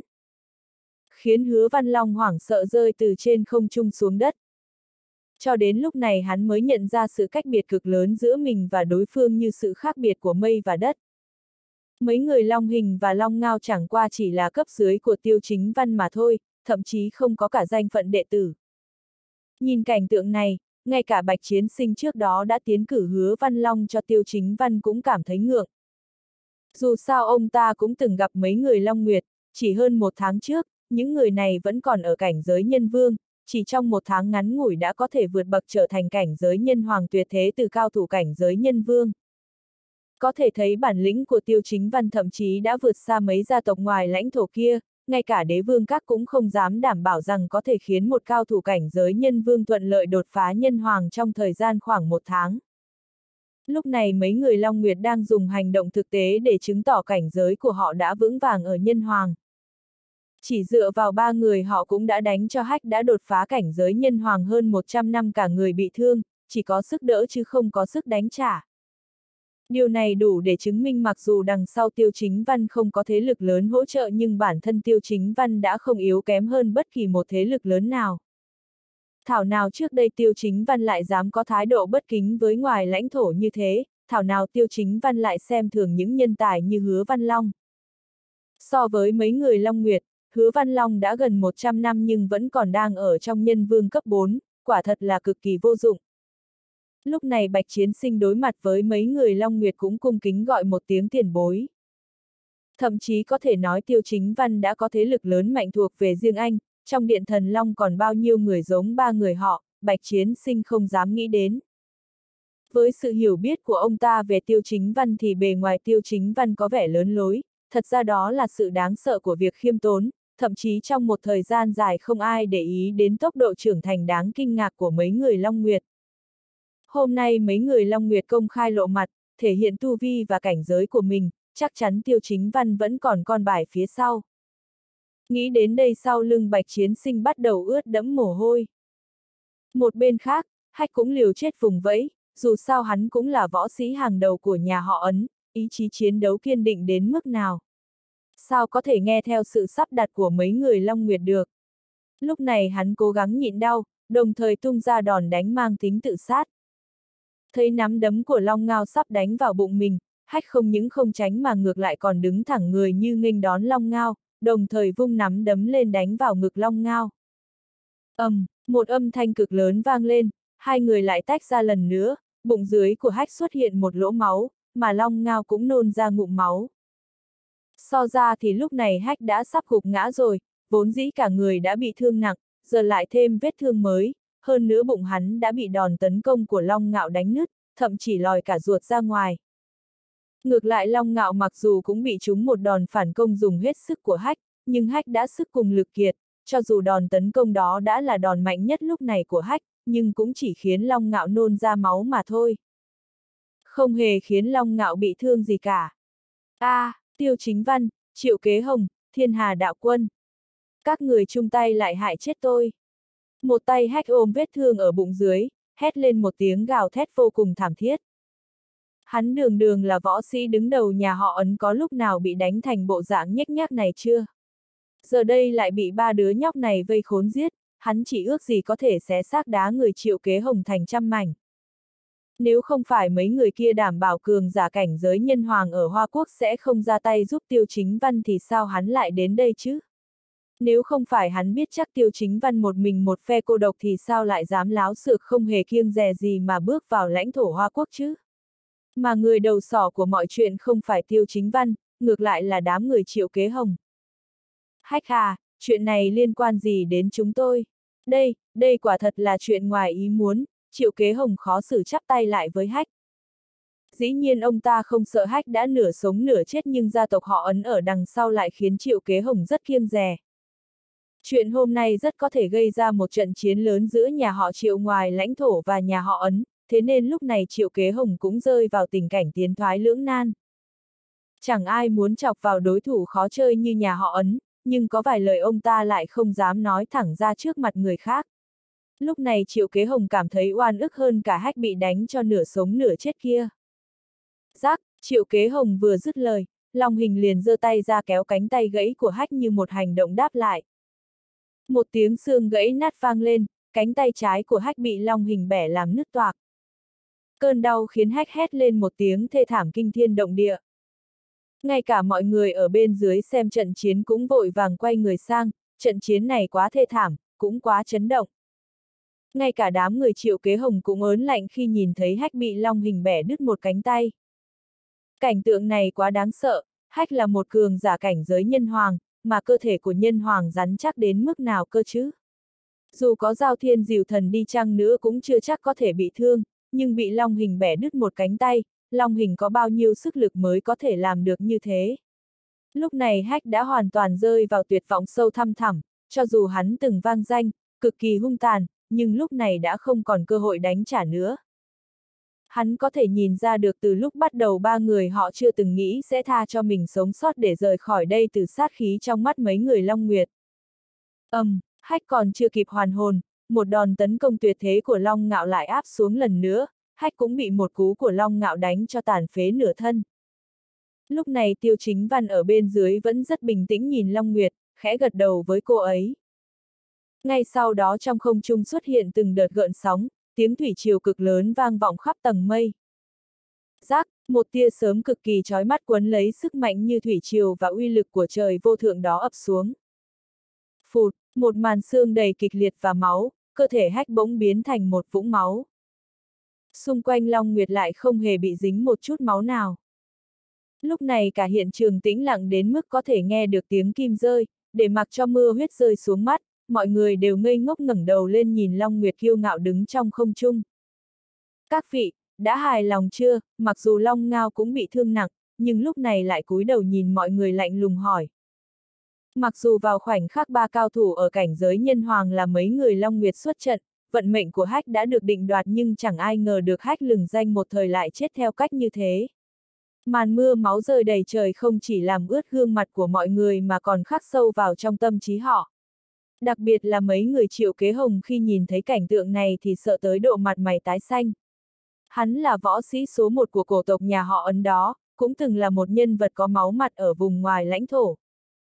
Khiến Hứa Văn Long hoảng sợ rơi từ trên không trung xuống đất. Cho đến lúc này hắn mới nhận ra sự cách biệt cực lớn giữa mình và đối phương như sự khác biệt của mây và đất. Mấy người Long Hình và Long Ngao chẳng qua chỉ là cấp dưới của Tiêu Chính Văn mà thôi, thậm chí không có cả danh phận đệ tử. Nhìn cảnh tượng này, ngay cả Bạch Chiến Sinh trước đó đã tiến cử Hứa Văn Long cho Tiêu Chính Văn cũng cảm thấy ngượng. Dù sao ông ta cũng từng gặp mấy người Long Nguyệt, chỉ hơn một tháng trước, những người này vẫn còn ở cảnh giới nhân vương, chỉ trong một tháng ngắn ngủi đã có thể vượt bậc trở thành cảnh giới nhân hoàng tuyệt thế từ cao thủ cảnh giới nhân vương. Có thể thấy bản lĩnh của Tiêu Chính Văn thậm chí đã vượt xa mấy gia tộc ngoài lãnh thổ kia, ngay cả đế vương các cũng không dám đảm bảo rằng có thể khiến một cao thủ cảnh giới nhân vương thuận lợi đột phá nhân hoàng trong thời gian khoảng một tháng. Lúc này mấy người Long Nguyệt đang dùng hành động thực tế để chứng tỏ cảnh giới của họ đã vững vàng ở nhân hoàng. Chỉ dựa vào ba người họ cũng đã đánh cho Hách đã đột phá cảnh giới nhân hoàng hơn một trăm năm cả người bị thương, chỉ có sức đỡ chứ không có sức đánh trả. Điều này đủ để chứng minh mặc dù đằng sau Tiêu Chính Văn không có thế lực lớn hỗ trợ nhưng bản thân Tiêu Chính Văn đã không yếu kém hơn bất kỳ một thế lực lớn nào. Thảo nào trước đây Tiêu Chính Văn lại dám có thái độ bất kính với ngoài lãnh thổ như thế, thảo nào Tiêu Chính Văn lại xem thường những nhân tài như Hứa Văn Long. So với mấy người Long Nguyệt, Hứa Văn Long đã gần một trăm năm nhưng vẫn còn đang ở trong nhân vương cấp bốn, quả thật là cực kỳ vô dụng. Lúc này Bạch Chiến Sinh đối mặt với mấy người Long Nguyệt cũng cung kính gọi một tiếng tiền bối. Thậm chí có thể nói Tiêu Chính Văn đã có thế lực lớn mạnh thuộc về riêng anh, trong Điện Thần Long còn bao nhiêu người giống ba người họ, Bạch Chiến Sinh không dám nghĩ đến. Với sự hiểu biết của ông ta về Tiêu Chính Văn thì bề ngoài Tiêu Chính Văn có vẻ lớn lối, thật ra đó là sự đáng sợ của việc khiêm tốn, thậm chí trong một thời gian dài không ai để ý đến tốc độ trưởng thành đáng kinh ngạc của mấy người Long Nguyệt. Hôm nay mấy người Long Nguyệt công khai lộ mặt, thể hiện tu vi và cảnh giới của mình, chắc chắn Tiêu Chính Văn vẫn còn con bài phía sau. Nghĩ đến đây sau lưng Bạch Chiến Sinh bắt đầu ướt đẫm mồ hôi. Một bên khác, Hách cũng liều chết vùng vẫy, dù sao hắn cũng là võ sĩ hàng đầu của nhà họ Ấn, ý chí chiến đấu kiên định đến mức nào. Sao có thể nghe theo sự sắp đặt của mấy người Long Nguyệt được. Lúc này hắn cố gắng nhịn đau, đồng thời tung ra đòn đánh mang tính tự sát. Thấy nắm đấm của Long Ngao sắp đánh vào bụng mình, Hách không những không tránh mà ngược lại còn đứng thẳng người như nghênh đón Long Ngao, đồng thời vung nắm đấm lên đánh vào ngực Long Ngao. Ầm, um, một âm thanh cực lớn vang lên, hai người lại tách ra lần nữa, bụng dưới của Hách xuất hiện một lỗ máu, mà Long Ngao cũng nôn ra ngụm máu. So ra thì lúc này Hách đã sắp gục ngã rồi, vốn dĩ cả người đã bị thương nặng, giờ lại thêm vết thương mới, hơn nữa bụng hắn đã bị đòn tấn công của Long Ngạo đánh nứt, thậm chỉ lòi cả ruột ra ngoài. Ngược lại Long Ngạo mặc dù cũng bị trúng một đòn phản công dùng hết sức của Hách, nhưng Hách đã sức cùng lực kiệt, cho dù đòn tấn công đó đã là đòn mạnh nhất lúc này của Hách, nhưng cũng chỉ khiến Long Ngạo nôn ra máu mà thôi. Không hề khiến Long Ngạo bị thương gì cả. A, à, Tiêu Chính Văn, Triệu Kế Hồng, Thiên Hà Đạo Quân. Các người chung tay lại hại chết tôi. Một tay Hách ôm vết thương ở bụng dưới, hét lên một tiếng gào thét vô cùng thảm thiết. Hắn đường đường là võ sĩ đứng đầu nhà họ Ấn, có lúc nào bị đánh thành bộ dạng nhếch nhác này chưa? Giờ đây lại bị ba đứa nhóc này vây khốn giết, hắn chỉ ước gì có thể xé xác đá người Triệu Kế Hồng thành trăm mảnh. Nếu không phải mấy người kia đảm bảo cường giả cảnh giới nhân hoàng ở Hoa Quốc sẽ không ra tay giúp Tiêu Chính Văn thì sao hắn lại đến đây chứ? Nếu không phải hắn biết chắc Tiêu Chính Văn một mình một phe cô độc thì sao lại dám láo xược không hề kiêng dè gì mà bước vào lãnh thổ Hoa Quốc chứ? Mà người đầu sỏ của mọi chuyện không phải Tiêu Chính Văn, ngược lại là đám người Triệu Kế Hồng. Hách à, chuyện này liên quan gì đến chúng tôi? Đây, đây quả thật là chuyện ngoài ý muốn, Triệu Kế Hồng khó xử chắp tay lại với Hách. Dĩ nhiên ông ta không sợ Hách đã nửa sống nửa chết nhưng gia tộc họ Ấn ở đằng sau lại khiến Triệu Kế Hồng rất kiêng dè. Chuyện hôm nay rất có thể gây ra một trận chiến lớn giữa nhà họ Triệu ngoài lãnh thổ và nhà họ Ấn, thế nên lúc này Triệu Kế Hồng cũng rơi vào tình cảnh tiến thoái lưỡng nan. Chẳng ai muốn chọc vào đối thủ khó chơi như nhà họ Ấn, nhưng có vài lời ông ta lại không dám nói thẳng ra trước mặt người khác. Lúc này Triệu Kế Hồng cảm thấy oan ức hơn cả Hách bị đánh cho nửa sống nửa chết kia. Rắc, Triệu Kế Hồng vừa dứt lời, Long Hình liền giơ tay ra kéo cánh tay gãy của Hách như một hành động đáp lại. Một tiếng xương gãy nát vang lên, cánh tay trái của Hách bị Long Hình bẻ làm nứt toạc. Cơn đau khiến Hách hét lên một tiếng thê thảm kinh thiên động địa. Ngay cả mọi người ở bên dưới xem trận chiến cũng vội vàng quay người sang, trận chiến này quá thê thảm, cũng quá chấn động. Ngay cả đám người Triệu Kế Hồng cũng ớn lạnh khi nhìn thấy Hách bị Long Hình bẻ đứt một cánh tay. Cảnh tượng này quá đáng sợ, Hách là một cường giả cảnh giới nhân hoàng, mà cơ thể của nhân hoàng rắn chắc đến mức nào cơ chứ? Dù có Giao Thiên Dìu Thần đi chăng nữa cũng chưa chắc có thể bị thương, nhưng bị Long Hình bẻ đứt một cánh tay, Long Hình có bao nhiêu sức lực mới có thể làm được như thế? Lúc này Hách đã hoàn toàn rơi vào tuyệt vọng sâu thăm thẳm, cho dù hắn từng vang danh, cực kỳ hung tàn, nhưng lúc này đã không còn cơ hội đánh trả nữa. Hắn có thể nhìn ra được từ lúc bắt đầu ba người họ chưa từng nghĩ sẽ tha cho mình sống sót để rời khỏi đây từ sát khí trong mắt mấy người Long Nguyệt. Ầm, um, Hách còn chưa kịp hoàn hồn, một đòn tấn công tuyệt thế của Long Ngạo lại áp xuống lần nữa, Hách cũng bị một cú của Long Ngạo đánh cho tàn phế nửa thân. Lúc này Tiêu Chính Văn ở bên dưới vẫn rất bình tĩnh nhìn Long Nguyệt, khẽ gật đầu với cô ấy. Ngay sau đó trong không trung xuất hiện từng đợt gợn sóng, tiếng thủy triều cực lớn vang vọng khắp tầng mây. Rác, một tia sớm cực kỳ chói mắt quấn lấy sức mạnh như thủy triều và uy lực của trời vô thượng đó ập xuống. Phụt, một màn xương đầy kịch liệt và máu, cơ thể Hách bỗng biến thành một vũng máu. Xung quanh Long Nguyệt lại không hề bị dính một chút máu nào. Lúc này cả hiện trường tĩnh lặng đến mức có thể nghe được tiếng kim rơi, để mặc cho mưa huyết rơi xuống mắt, mọi người đều ngây ngốc ngẩng đầu lên nhìn Long Nguyệt kiêu ngạo đứng trong không trung. Các vị, đã hài lòng chưa? Mặc dù Long Ngao cũng bị thương nặng, nhưng lúc này lại cúi đầu nhìn mọi người lạnh lùng hỏi. Mặc dù vào khoảnh khắc ba cao thủ ở cảnh giới nhân hoàng là mấy người Long Nguyệt xuất trận, vận mệnh của Hách đã được định đoạt nhưng chẳng ai ngờ được Hách lừng danh một thời lại chết theo cách như thế. Màn mưa máu rơi đầy trời không chỉ làm ướt gương mặt của mọi người mà còn khắc sâu vào trong tâm trí họ. Đặc biệt là mấy người Triệu Kế Hồng khi nhìn thấy cảnh tượng này thì sợ tới độ mặt mày tái xanh. Hắn là võ sĩ số một của cổ tộc nhà họ Ấn đó, cũng từng là một nhân vật có máu mặt ở vùng ngoài lãnh thổ.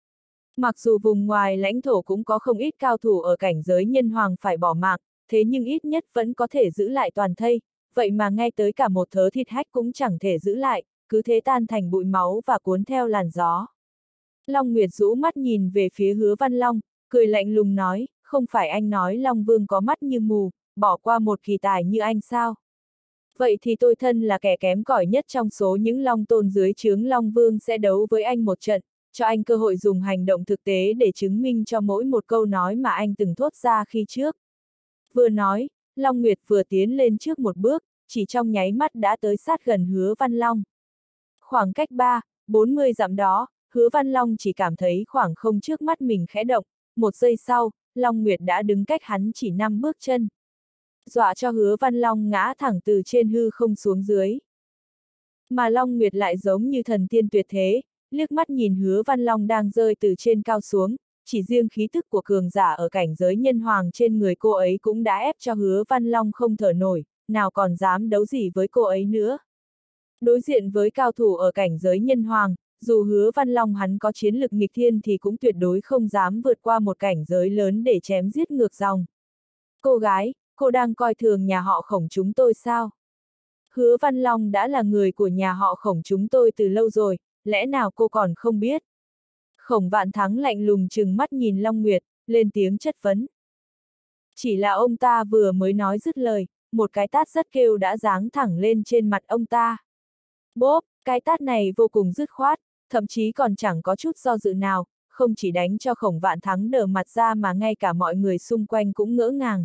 Mặc dù vùng ngoài lãnh thổ cũng có không ít cao thủ ở cảnh giới nhân hoàng phải bỏ mạng, thế nhưng ít nhất vẫn có thể giữ lại toàn thây, vậy mà ngay tới cả một thớ thịt Hách cũng chẳng thể giữ lại, cứ thế tan thành bụi máu và cuốn theo làn gió. Long Nguyệt rũ mắt nhìn về phía Hứa Văn Long, cười lạnh lùng nói, không phải anh nói Long Vương có mắt như mù, bỏ qua một kỳ tài như anh sao? Vậy thì tôi thân là kẻ kém cỏi nhất trong số những Long Tôn dưới trướng Long Vương sẽ đấu với anh một trận, cho anh cơ hội dùng hành động thực tế để chứng minh cho mỗi một câu nói mà anh từng thốt ra khi trước. Vừa nói, Long Nguyệt vừa tiến lên trước một bước, chỉ trong nháy mắt đã tới sát gần Hứa Văn Long. Khoảng cách ba, bốn mươi dặm đó, Hứa Văn Long chỉ cảm thấy khoảng không trước mắt mình khẽ động, một giây sau, Long Nguyệt đã đứng cách hắn chỉ năm bước chân. Dọa cho Hứa Văn Long ngã thẳng từ trên hư không xuống dưới. Mà Long Nguyệt lại giống như thần tiên tuyệt thế, liếc mắt nhìn Hứa Văn Long đang rơi từ trên cao xuống, chỉ riêng khí tức của cường giả ở cảnh giới nhân hoàng trên người cô ấy cũng đã ép cho Hứa Văn Long không thở nổi, nào còn dám đấu gì với cô ấy nữa. Đối diện với cao thủ ở cảnh giới nhân hoàng, dù Hứa Văn Long hắn có chiến lực nghịch thiên thì cũng tuyệt đối không dám vượt qua một cảnh giới lớn để chém giết ngược dòng. Cô gái, cô đang coi thường nhà họ Khổng chúng tôi sao? Hứa Văn Long đã là người của nhà họ Khổng chúng tôi từ lâu rồi, lẽ nào cô còn không biết? Khổng Vạn Thắng lạnh lùng trừng mắt nhìn Long Nguyệt, lên tiếng chất vấn. Chỉ là ông ta vừa mới nói dứt lời, một cái tát rất kêu đã giáng thẳng lên trên mặt ông ta. Bốp, cái tát này vô cùng dứt khoát, thậm chí còn chẳng có chút do dự nào, không chỉ đánh cho Khổng Vạn Thắng đờ mặt ra mà ngay cả mọi người xung quanh cũng ngỡ ngàng.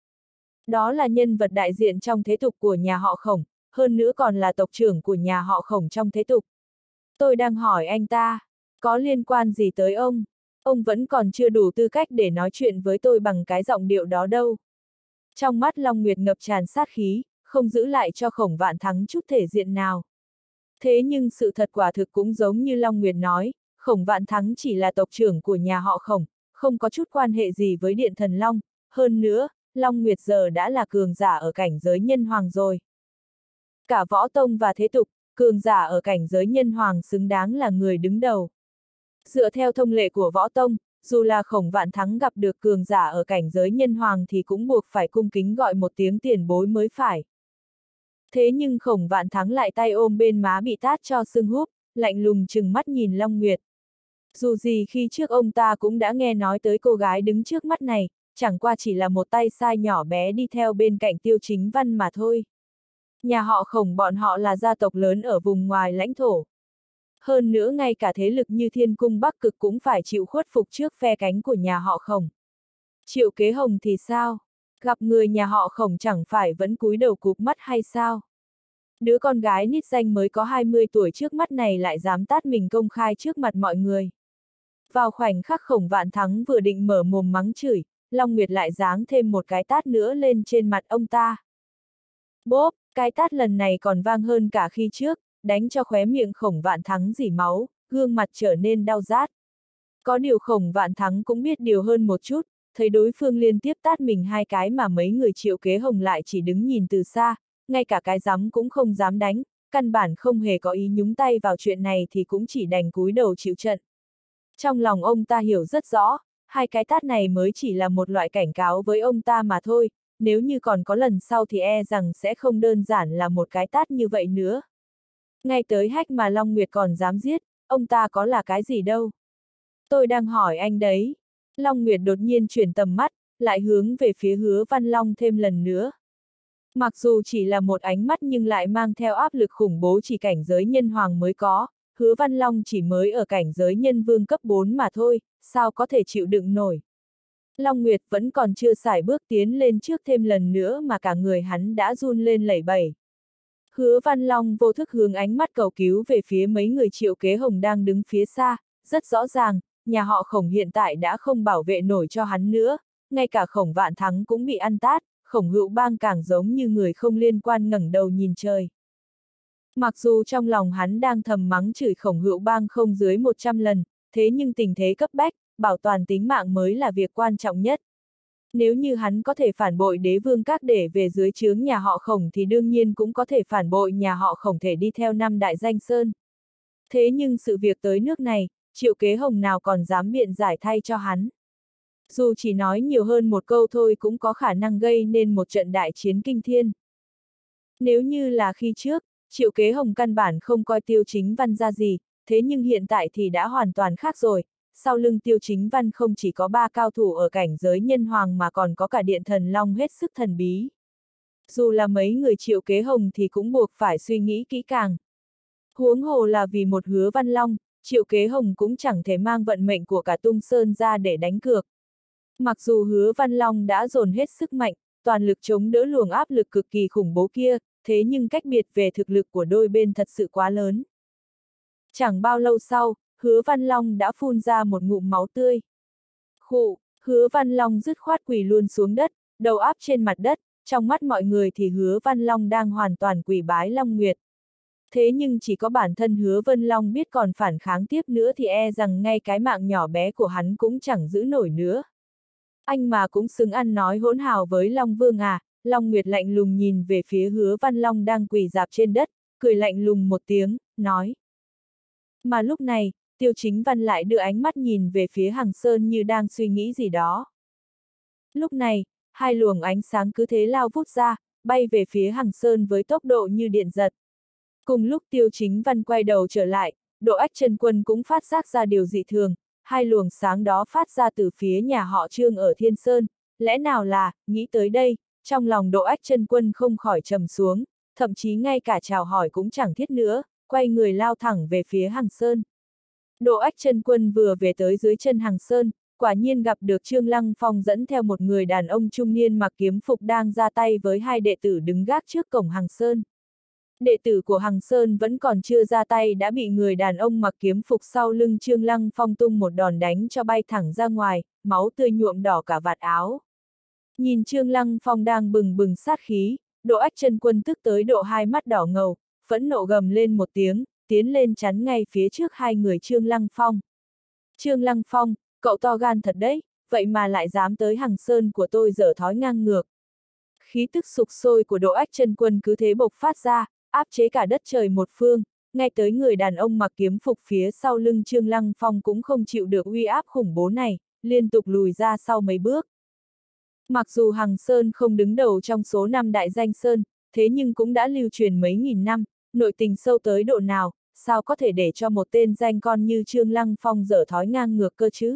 Đó là nhân vật đại diện trong thế tục của nhà họ Khổng, hơn nữa còn là tộc trưởng của nhà họ Khổng trong thế tục. Tôi đang hỏi anh ta, có liên quan gì tới ông? Ông vẫn còn chưa đủ tư cách để nói chuyện với tôi bằng cái giọng điệu đó đâu. Trong mắt Long Nguyệt ngập tràn sát khí, không giữ lại cho Khổng Vạn Thắng chút thể diện nào. Thế nhưng sự thật quả thực cũng giống như Long Nguyệt nói, Khổng Vạn Thắng chỉ là tộc trưởng của nhà họ Khổng, không có chút quan hệ gì với Điện Thần Long, hơn nữa, Long Nguyệt giờ đã là cường giả ở cảnh giới nhân hoàng rồi. Cả võ tông và thế tục, cường giả ở cảnh giới nhân hoàng xứng đáng là người đứng đầu. Dựa theo thông lệ của võ tông, dù là Khổng Vạn Thắng gặp được cường giả ở cảnh giới nhân hoàng thì cũng buộc phải cung kính gọi một tiếng tiền bối mới phải. Thế nhưng Khổng Vạn Thắng lại tay ôm bên má bị tát cho sưng húp, lạnh lùng trừng mắt nhìn Long Nguyệt. Dù gì khi trước ông ta cũng đã nghe nói tới cô gái đứng trước mắt này, chẳng qua chỉ là một tay sai nhỏ bé đi theo bên cạnh Tiêu Chính Văn mà thôi. Nhà họ Khổng bọn họ là gia tộc lớn ở vùng ngoài lãnh thổ. Hơn nữa ngay cả thế lực như Thiên Cung Bắc Cực cũng phải chịu khuất phục trước phe cánh của nhà họ Khổng. Triệu Kế Hồng thì sao? Gặp người nhà họ Khổng chẳng phải vẫn cúi đầu cụp mắt hay sao? Đứa con gái nít danh mới có hai mươi tuổi trước mắt này lại dám tát mình công khai trước mặt mọi người. Vào khoảnh khắc Khổng Vạn Thắng vừa định mở mồm mắng chửi, Long Nguyệt lại giáng thêm một cái tát nữa lên trên mặt ông ta. Bốp, cái tát lần này còn vang hơn cả khi trước, đánh cho khóe miệng Khổng Vạn Thắng rỉ máu, gương mặt trở nên đau rát. Có điều Khổng Vạn Thắng cũng biết điều hơn một chút, thấy đối phương liên tiếp tát mình hai cái mà mấy người Triệu Kế Hồng lại chỉ đứng nhìn từ xa, ngay cả cái giám cũng không dám đánh, căn bản không hề có ý nhúng tay vào chuyện này thì cũng chỉ đành cúi đầu chịu trận. Trong lòng ông ta hiểu rất rõ, hai cái tát này mới chỉ là một loại cảnh cáo với ông ta mà thôi, nếu như còn có lần sau thì e rằng sẽ không đơn giản là một cái tát như vậy nữa. Ngay tới Hách mà Long Nguyệt còn dám giết, ông ta có là cái gì đâu. Tôi đang hỏi anh đấy. Long Nguyệt đột nhiên chuyển tầm mắt, lại hướng về phía Hứa Văn Long thêm lần nữa. Mặc dù chỉ là một ánh mắt nhưng lại mang theo áp lực khủng bố chỉ cảnh giới nhân hoàng mới có, Hứa Văn Long chỉ mới ở cảnh giới nhân vương cấp bốn mà thôi, sao có thể chịu đựng nổi. Long Nguyệt vẫn còn chưa sải bước tiến lên trước thêm lần nữa mà cả người hắn đã run lên lẩy bẩy. Hứa Văn Long vô thức hướng ánh mắt cầu cứu về phía mấy người Triệu Kế Hồng đang đứng phía xa, rất rõ ràng, nhà họ Khổng hiện tại đã không bảo vệ nổi cho hắn nữa, ngay cả Khổng Vạn Thắng cũng bị ăn tát, Khổng Hữu Bang càng giống như người không liên quan ngẩng đầu nhìn trời. Mặc dù trong lòng hắn đang thầm mắng chửi Khổng Hữu Bang không dưới một trăm lần, thế nhưng tình thế cấp bách, bảo toàn tính mạng mới là việc quan trọng nhất. Nếu như hắn có thể phản bội Đế Vương Các để về dưới trướng nhà họ Khổng thì đương nhiên cũng có thể phản bội nhà họ Khổng thể đi theo năm đại danh sơn. Thế nhưng sự việc tới nước này, Triệu Kế Hồng nào còn dám biện giải thay cho hắn. Dù chỉ nói nhiều hơn một câu thôi cũng có khả năng gây nên một trận đại chiến kinh thiên. Nếu như là khi trước, Triệu Kế Hồng căn bản không coi Tiêu Chính Văn ra gì, thế nhưng hiện tại thì đã hoàn toàn khác rồi. Sau lưng Tiêu Chính Văn không chỉ có ba cao thủ ở cảnh giới nhân hoàng mà còn có cả Điện Thần Long hết sức thần bí. Dù là mấy người Triệu Kế Hồng thì cũng buộc phải suy nghĩ kỹ càng. Huống hồ là vì một Hứa Văn Long, Triệu Kế Hồng cũng chẳng thể mang vận mệnh của cả Tung Sơn ra để đánh cược. Mặc dù Hứa Văn Long đã dồn hết sức mạnh, toàn lực chống đỡ luồng áp lực cực kỳ khủng bố kia, thế nhưng cách biệt về thực lực của đôi bên thật sự quá lớn. Chẳng bao lâu sau, Hứa Văn Long đã phun ra một ngụm máu tươi. Khụ, Hứa Văn Long dứt khoát quỳ luôn xuống đất, đầu áp trên mặt đất, trong mắt mọi người thì Hứa Văn Long đang hoàn toàn quỳ bái Long Nguyệt. Thế nhưng chỉ có bản thân Hứa Văn Long biết còn phản kháng tiếp nữa thì e rằng ngay cái mạng nhỏ bé của hắn cũng chẳng giữ nổi nữa. Anh mà cũng xứng ăn nói hỗn hào với Long Vương à, Long Nguyệt lạnh lùng nhìn về phía Hứa Văn Long đang quỳ rạp trên đất, cười lạnh lùng một tiếng, nói. Mà lúc này, Tiêu Chính Văn lại đưa ánh mắt nhìn về phía Hằng Sơn như đang suy nghĩ gì đó. Lúc này, hai luồng ánh sáng cứ thế lao vút ra, bay về phía Hằng Sơn với tốc độ như điện giật. Cùng lúc Tiêu Chính Văn quay đầu trở lại, Độ Ách Chân Quân cũng phát giác ra điều dị thường, hai luồng sáng đó phát ra từ phía nhà họ Trương ở Thiên Sơn, lẽ nào là, nghĩ tới đây, trong lòng Độ Ách Chân Quân không khỏi trầm xuống, thậm chí ngay cả chào hỏi cũng chẳng thiết nữa, quay người lao thẳng về phía Hằng Sơn. Độ Ách Chân Quân vừa về tới dưới chân Hằng Sơn, quả nhiên gặp được Trương Lăng Phong dẫn theo một người đàn ông trung niên mặc kiếm phục đang ra tay với hai đệ tử đứng gác trước cổng Hằng Sơn. Đệ tử của Hằng Sơn vẫn còn chưa ra tay đã bị người đàn ông mặc kiếm phục sau lưng Trương Lăng Phong tung một đòn đánh cho bay thẳng ra ngoài, máu tươi nhuộm đỏ cả vạt áo. Nhìn Trương Lăng Phong đang bừng bừng sát khí, Độ Ách Chân Quân tức tới độ hai mắt đỏ ngầu, phẫn nộ gầm lên một tiếng, tiến lên chắn ngay phía trước hai người Trương Lăng Phong. Trương Lăng Phong, cậu to gan thật đấy, vậy mà lại dám tới Hằng Sơn của tôi dở thói ngang ngược. Khí tức sục sôi của Độ Ách Chân Quân cứ thế bộc phát ra, áp chế cả đất trời một phương, ngay tới người đàn ông mặc kiếm phục phía sau lưng Trương Lăng Phong cũng không chịu được uy áp khủng bố này, liên tục lùi ra sau mấy bước. Mặc dù Hằng Sơn không đứng đầu trong số năm đại danh sơn, thế nhưng cũng đã lưu truyền mấy nghìn năm, nội tình sâu tới độ nào, sao có thể để cho một tên danh con như Trương Lăng Phong dở thói ngang ngược cơ chứ?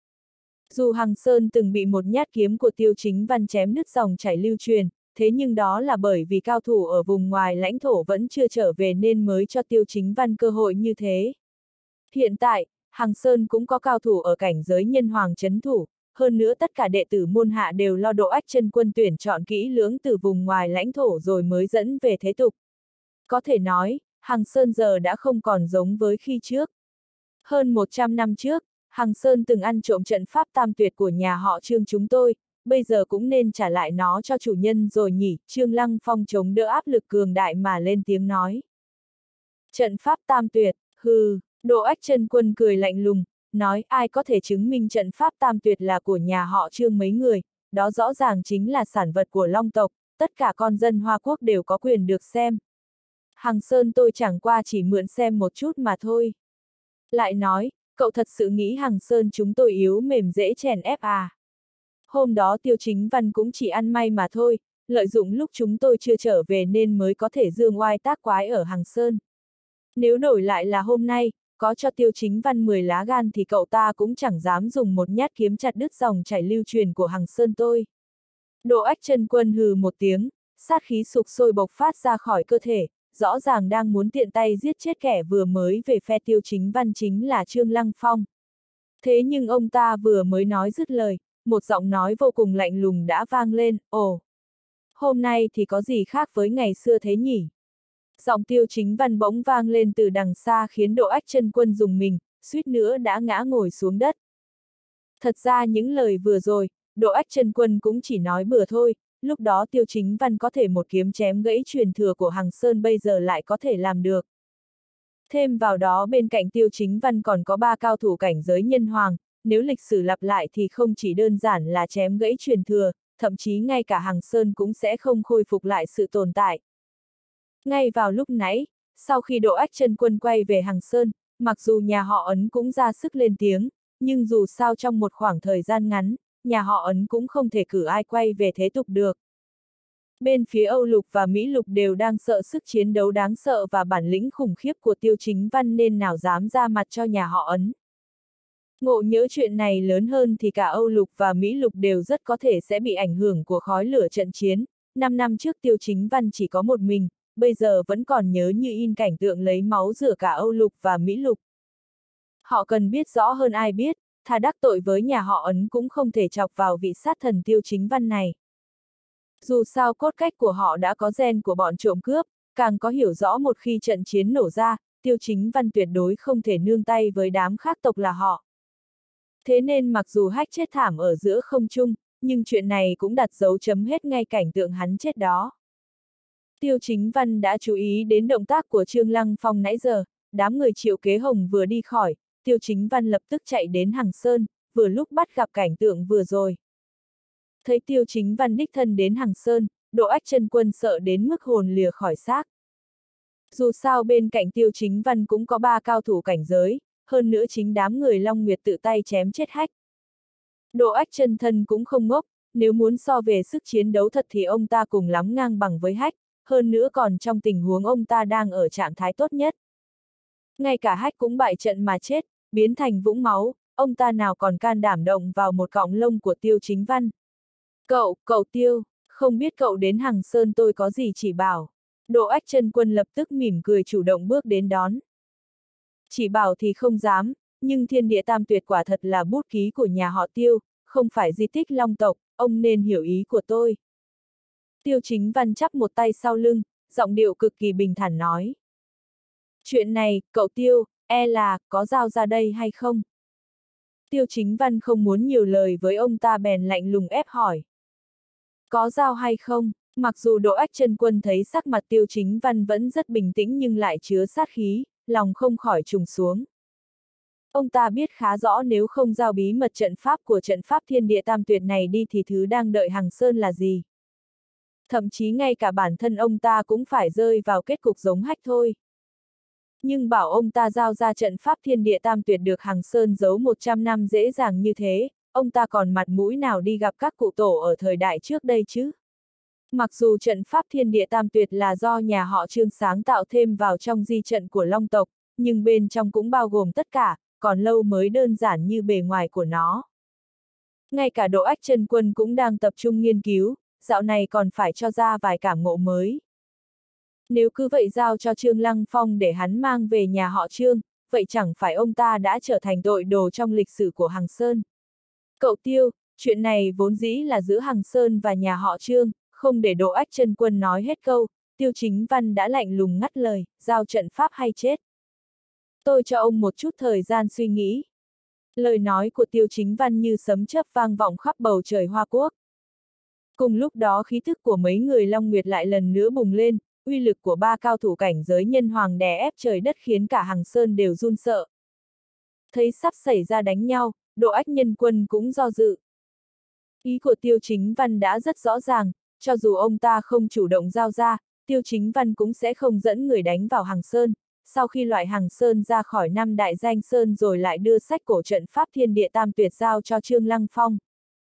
Dù Hằng Sơn từng bị một nhát kiếm của Tiêu Chính Văn chém đứt dòng chảy lưu truyền, thế nhưng đó là bởi vì cao thủ ở vùng ngoài lãnh thổ vẫn chưa trở về nên mới cho Tiêu Chính Văn cơ hội như thế. Hiện tại, Hằng Sơn cũng có cao thủ ở cảnh giới nhân hoàng trấn thủ, hơn nữa tất cả đệ tử môn hạ đều lo Độ Ách Chân Quân tuyển chọn kỹ lưỡng từ vùng ngoài lãnh thổ rồi mới dẫn về thế tục. Có thể nói, Hằng Sơn giờ đã không còn giống với khi trước. Hơn một trăm năm trước, Hằng Sơn từng ăn trộm trận pháp tam tuyệt của nhà họ Trương chúng tôi, bây giờ cũng nên trả lại nó cho chủ nhân rồi nhỉ. Trương Lăng Phong chống đỡ áp lực cường đại mà lên tiếng nói. Trận pháp tam tuyệt, hừ, Độ Ách Chân Quân cười lạnh lùng, nói ai có thể chứng minh trận pháp tam tuyệt là của nhà họ Trương mấy người, đó rõ ràng chính là sản vật của Long tộc, tất cả con dân Hoa Quốc đều có quyền được xem. Hằng Sơn tôi chẳng qua chỉ mượn xem một chút mà thôi. Lại nói, cậu thật sự nghĩ Hằng Sơn chúng tôi yếu mềm dễ chèn ép à? Hôm đó Tiêu Chính Văn cũng chỉ ăn may mà thôi, lợi dụng lúc chúng tôi chưa trở về nên mới có thể dương oai tác quái ở Hằng Sơn. Nếu đổi lại là hôm nay, có cho Tiêu Chính Văn mười lá gan thì cậu ta cũng chẳng dám dùng một nhát kiếm chặt đứt dòng chảy lưu truyền của Hằng Sơn tôi. Đỗ Ách Chân Quân hừ một tiếng, sát khí sục sôi bộc phát ra khỏi cơ thể, rõ ràng đang muốn tiện tay giết chết kẻ vừa mới về phe Tiêu Chính Văn chính là Trương Lăng Phong. Thế nhưng ông ta vừa mới nói dứt lời, một giọng nói vô cùng lạnh lùng đã vang lên, ồ, hôm nay thì có gì khác với ngày xưa thế nhỉ? Giọng Tiêu Chính Văn bỗng vang lên từ đằng xa khiến Đỗ Ách Chân Quân rùng mình, suýt nữa đã ngã ngồi xuống đất. Thật ra những lời vừa rồi, Đỗ Ách Chân Quân cũng chỉ nói bừa thôi, lúc đó Tiêu Chính Văn có thể một kiếm chém gãy truyền thừa của Hằng Sơn bây giờ lại có thể làm được. Thêm vào đó bên cạnh Tiêu Chính Văn còn có ba cao thủ cảnh giới nhân hoàng, nếu lịch sử lặp lại thì không chỉ đơn giản là chém gãy truyền thừa, thậm chí ngay cả Hằng Sơn cũng sẽ không khôi phục lại sự tồn tại. Ngay vào lúc nãy, sau khi Đỗ Ách Chân Quân quay về Hằng Sơn, mặc dù nhà họ Ấn cũng ra sức lên tiếng, nhưng dù sao trong một khoảng thời gian ngắn, nhà họ Ấn cũng không thể cử ai quay về thế tục được. Bên phía Âu Lục và Mỹ Lục đều đang sợ sức chiến đấu đáng sợ và bản lĩnh khủng khiếp của Tiêu Chính Văn nên nào dám ra mặt cho nhà họ Ấn. Ngộ nhỡ chuyện này lớn hơn thì cả Âu Lục và Mỹ Lục đều rất có thể sẽ bị ảnh hưởng của khói lửa trận chiến. Năm năm trước Tiêu Chính Văn chỉ có một mình, bây giờ vẫn còn nhớ như in cảnh tượng lấy máu rửa cả Âu Lục và Mỹ Lục. Họ cần biết rõ hơn ai biết, thà đắc tội với nhà họ Ấn cũng không thể chọc vào vị sát thần Tiêu Chính Văn này. Dù sao cốt cách của họ đã có gen của bọn trộm cướp, càng có hiểu rõ một khi trận chiến nổ ra, Tiêu Chính Văn tuyệt đối không thể nương tay với đám khác tộc là họ. Thế nên mặc dù Hách chết thảm ở giữa không trung, nhưng chuyện này cũng đặt dấu chấm hết ngay cảnh tượng hắn chết đó. Tiêu Chính Văn đã chú ý đến động tác của Trương Lăng Phong nãy giờ, đám người Triệu Kế Hồng vừa đi khỏi, Tiêu Chính Văn lập tức chạy đến Hằng Sơn, vừa lúc bắt gặp cảnh tượng vừa rồi. Thấy Tiêu Chính Văn đích thân đến Hằng Sơn, Đỗ Ách Chân Quân sợ đến mức hồn lìa khỏi xác. Dù sao bên cạnh Tiêu Chính Văn cũng có ba cao thủ cảnh giới, hơn nữa chính đám người Long Nguyệt tự tay chém chết Hách. Đỗ Ách Chân Thân cũng không ngốc, nếu muốn so về sức chiến đấu thật thì ông ta cùng lắm ngang bằng với Hách, hơn nữa còn trong tình huống ông ta đang ở trạng thái tốt nhất. Ngay cả Hách cũng bại trận mà chết, biến thành vũng máu, ông ta nào còn can đảm động vào một cọng lông của Tiêu Chính Văn. Cậu, cậu Tiêu, không biết cậu đến Hằng Sơn tôi có gì chỉ bảo. Đỗ Ách Chân Quân lập tức mỉm cười chủ động bước đến đón. Chỉ bảo thì không dám, nhưng Thiên Địa Tam Tuyệt quả thật là bút ký của nhà họ Tiêu, không phải di tích Long tộc, ông nên hiểu ý của tôi. Tiêu Chính Văn chắp một tay sau lưng, giọng điệu cực kỳ bình thản nói. Chuyện này, cậu Tiêu, e là, có giao ra đây hay không? Tiêu Chính Văn không muốn nhiều lời với ông ta bèn lạnh lùng ép hỏi. Có giao hay không? Mặc dù Đỗ Ách Chân Quân thấy sắc mặt Tiêu Chính Văn vẫn rất bình tĩnh nhưng lại chứa sát khí, lòng không khỏi trùng xuống. Ông ta biết khá rõ nếu không giao bí mật trận pháp của trận pháp Thiên Địa Tam Tuyệt này đi thì thứ đang đợi Hằng Sơn là gì. Thậm chí ngay cả bản thân ông ta cũng phải rơi vào kết cục giống Hách thôi. Nhưng bảo ông ta giao ra trận pháp Thiên Địa Tam Tuyệt được Hằng Sơn giấu một trăm năm dễ dàng như thế, ông ta còn mặt mũi nào đi gặp các cụ tổ ở thời đại trước đây chứ? Mặc dù trận pháp Thiên Địa Tam Tuyệt là do nhà họ Trương sáng tạo thêm vào trong di trận của Long tộc, nhưng bên trong cũng bao gồm tất cả, còn lâu mới đơn giản như bề ngoài của nó. Ngay cả Đỗ Ách Chân Quân cũng đang tập trung nghiên cứu, dạo này còn phải cho ra vài cảm ngộ mới. Nếu cứ vậy giao cho Trương Lăng Phong để hắn mang về nhà họ Trương, vậy chẳng phải ông ta đã trở thành tội đồ trong lịch sử của Hằng Sơn. Cậu Tiêu, chuyện này vốn dĩ là giữa Hằng Sơn và nhà họ Trương, không để Đỗ Ách Chân Quân nói hết câu, Tiêu Chính Văn đã lạnh lùng ngắt lời, giao trận pháp hay chết. Tôi cho ông một chút thời gian suy nghĩ. Lời nói của Tiêu Chính Văn như sấm chớp vang vọng khắp bầu trời Hoa Quốc. Cùng lúc đó khí thức của mấy người Long Nguyệt lại lần nữa bùng lên, uy lực của ba cao thủ cảnh giới nhân hoàng đè ép trời đất khiến cả Hằng Sơn đều run sợ. Thấy sắp xảy ra đánh nhau, Đỗ Ách Nhân Quân cũng do dự. Ý của Tiêu Chính Văn đã rất rõ ràng, cho dù ông ta không chủ động giao ra, Tiêu Chính Văn cũng sẽ không dẫn người đánh vào Hằng Sơn, sau khi loại Hằng Sơn ra khỏi năm đại danh sơn rồi lại đưa sách cổ trận pháp thiên địa tam tuyệt giao cho Trương Lăng Phong.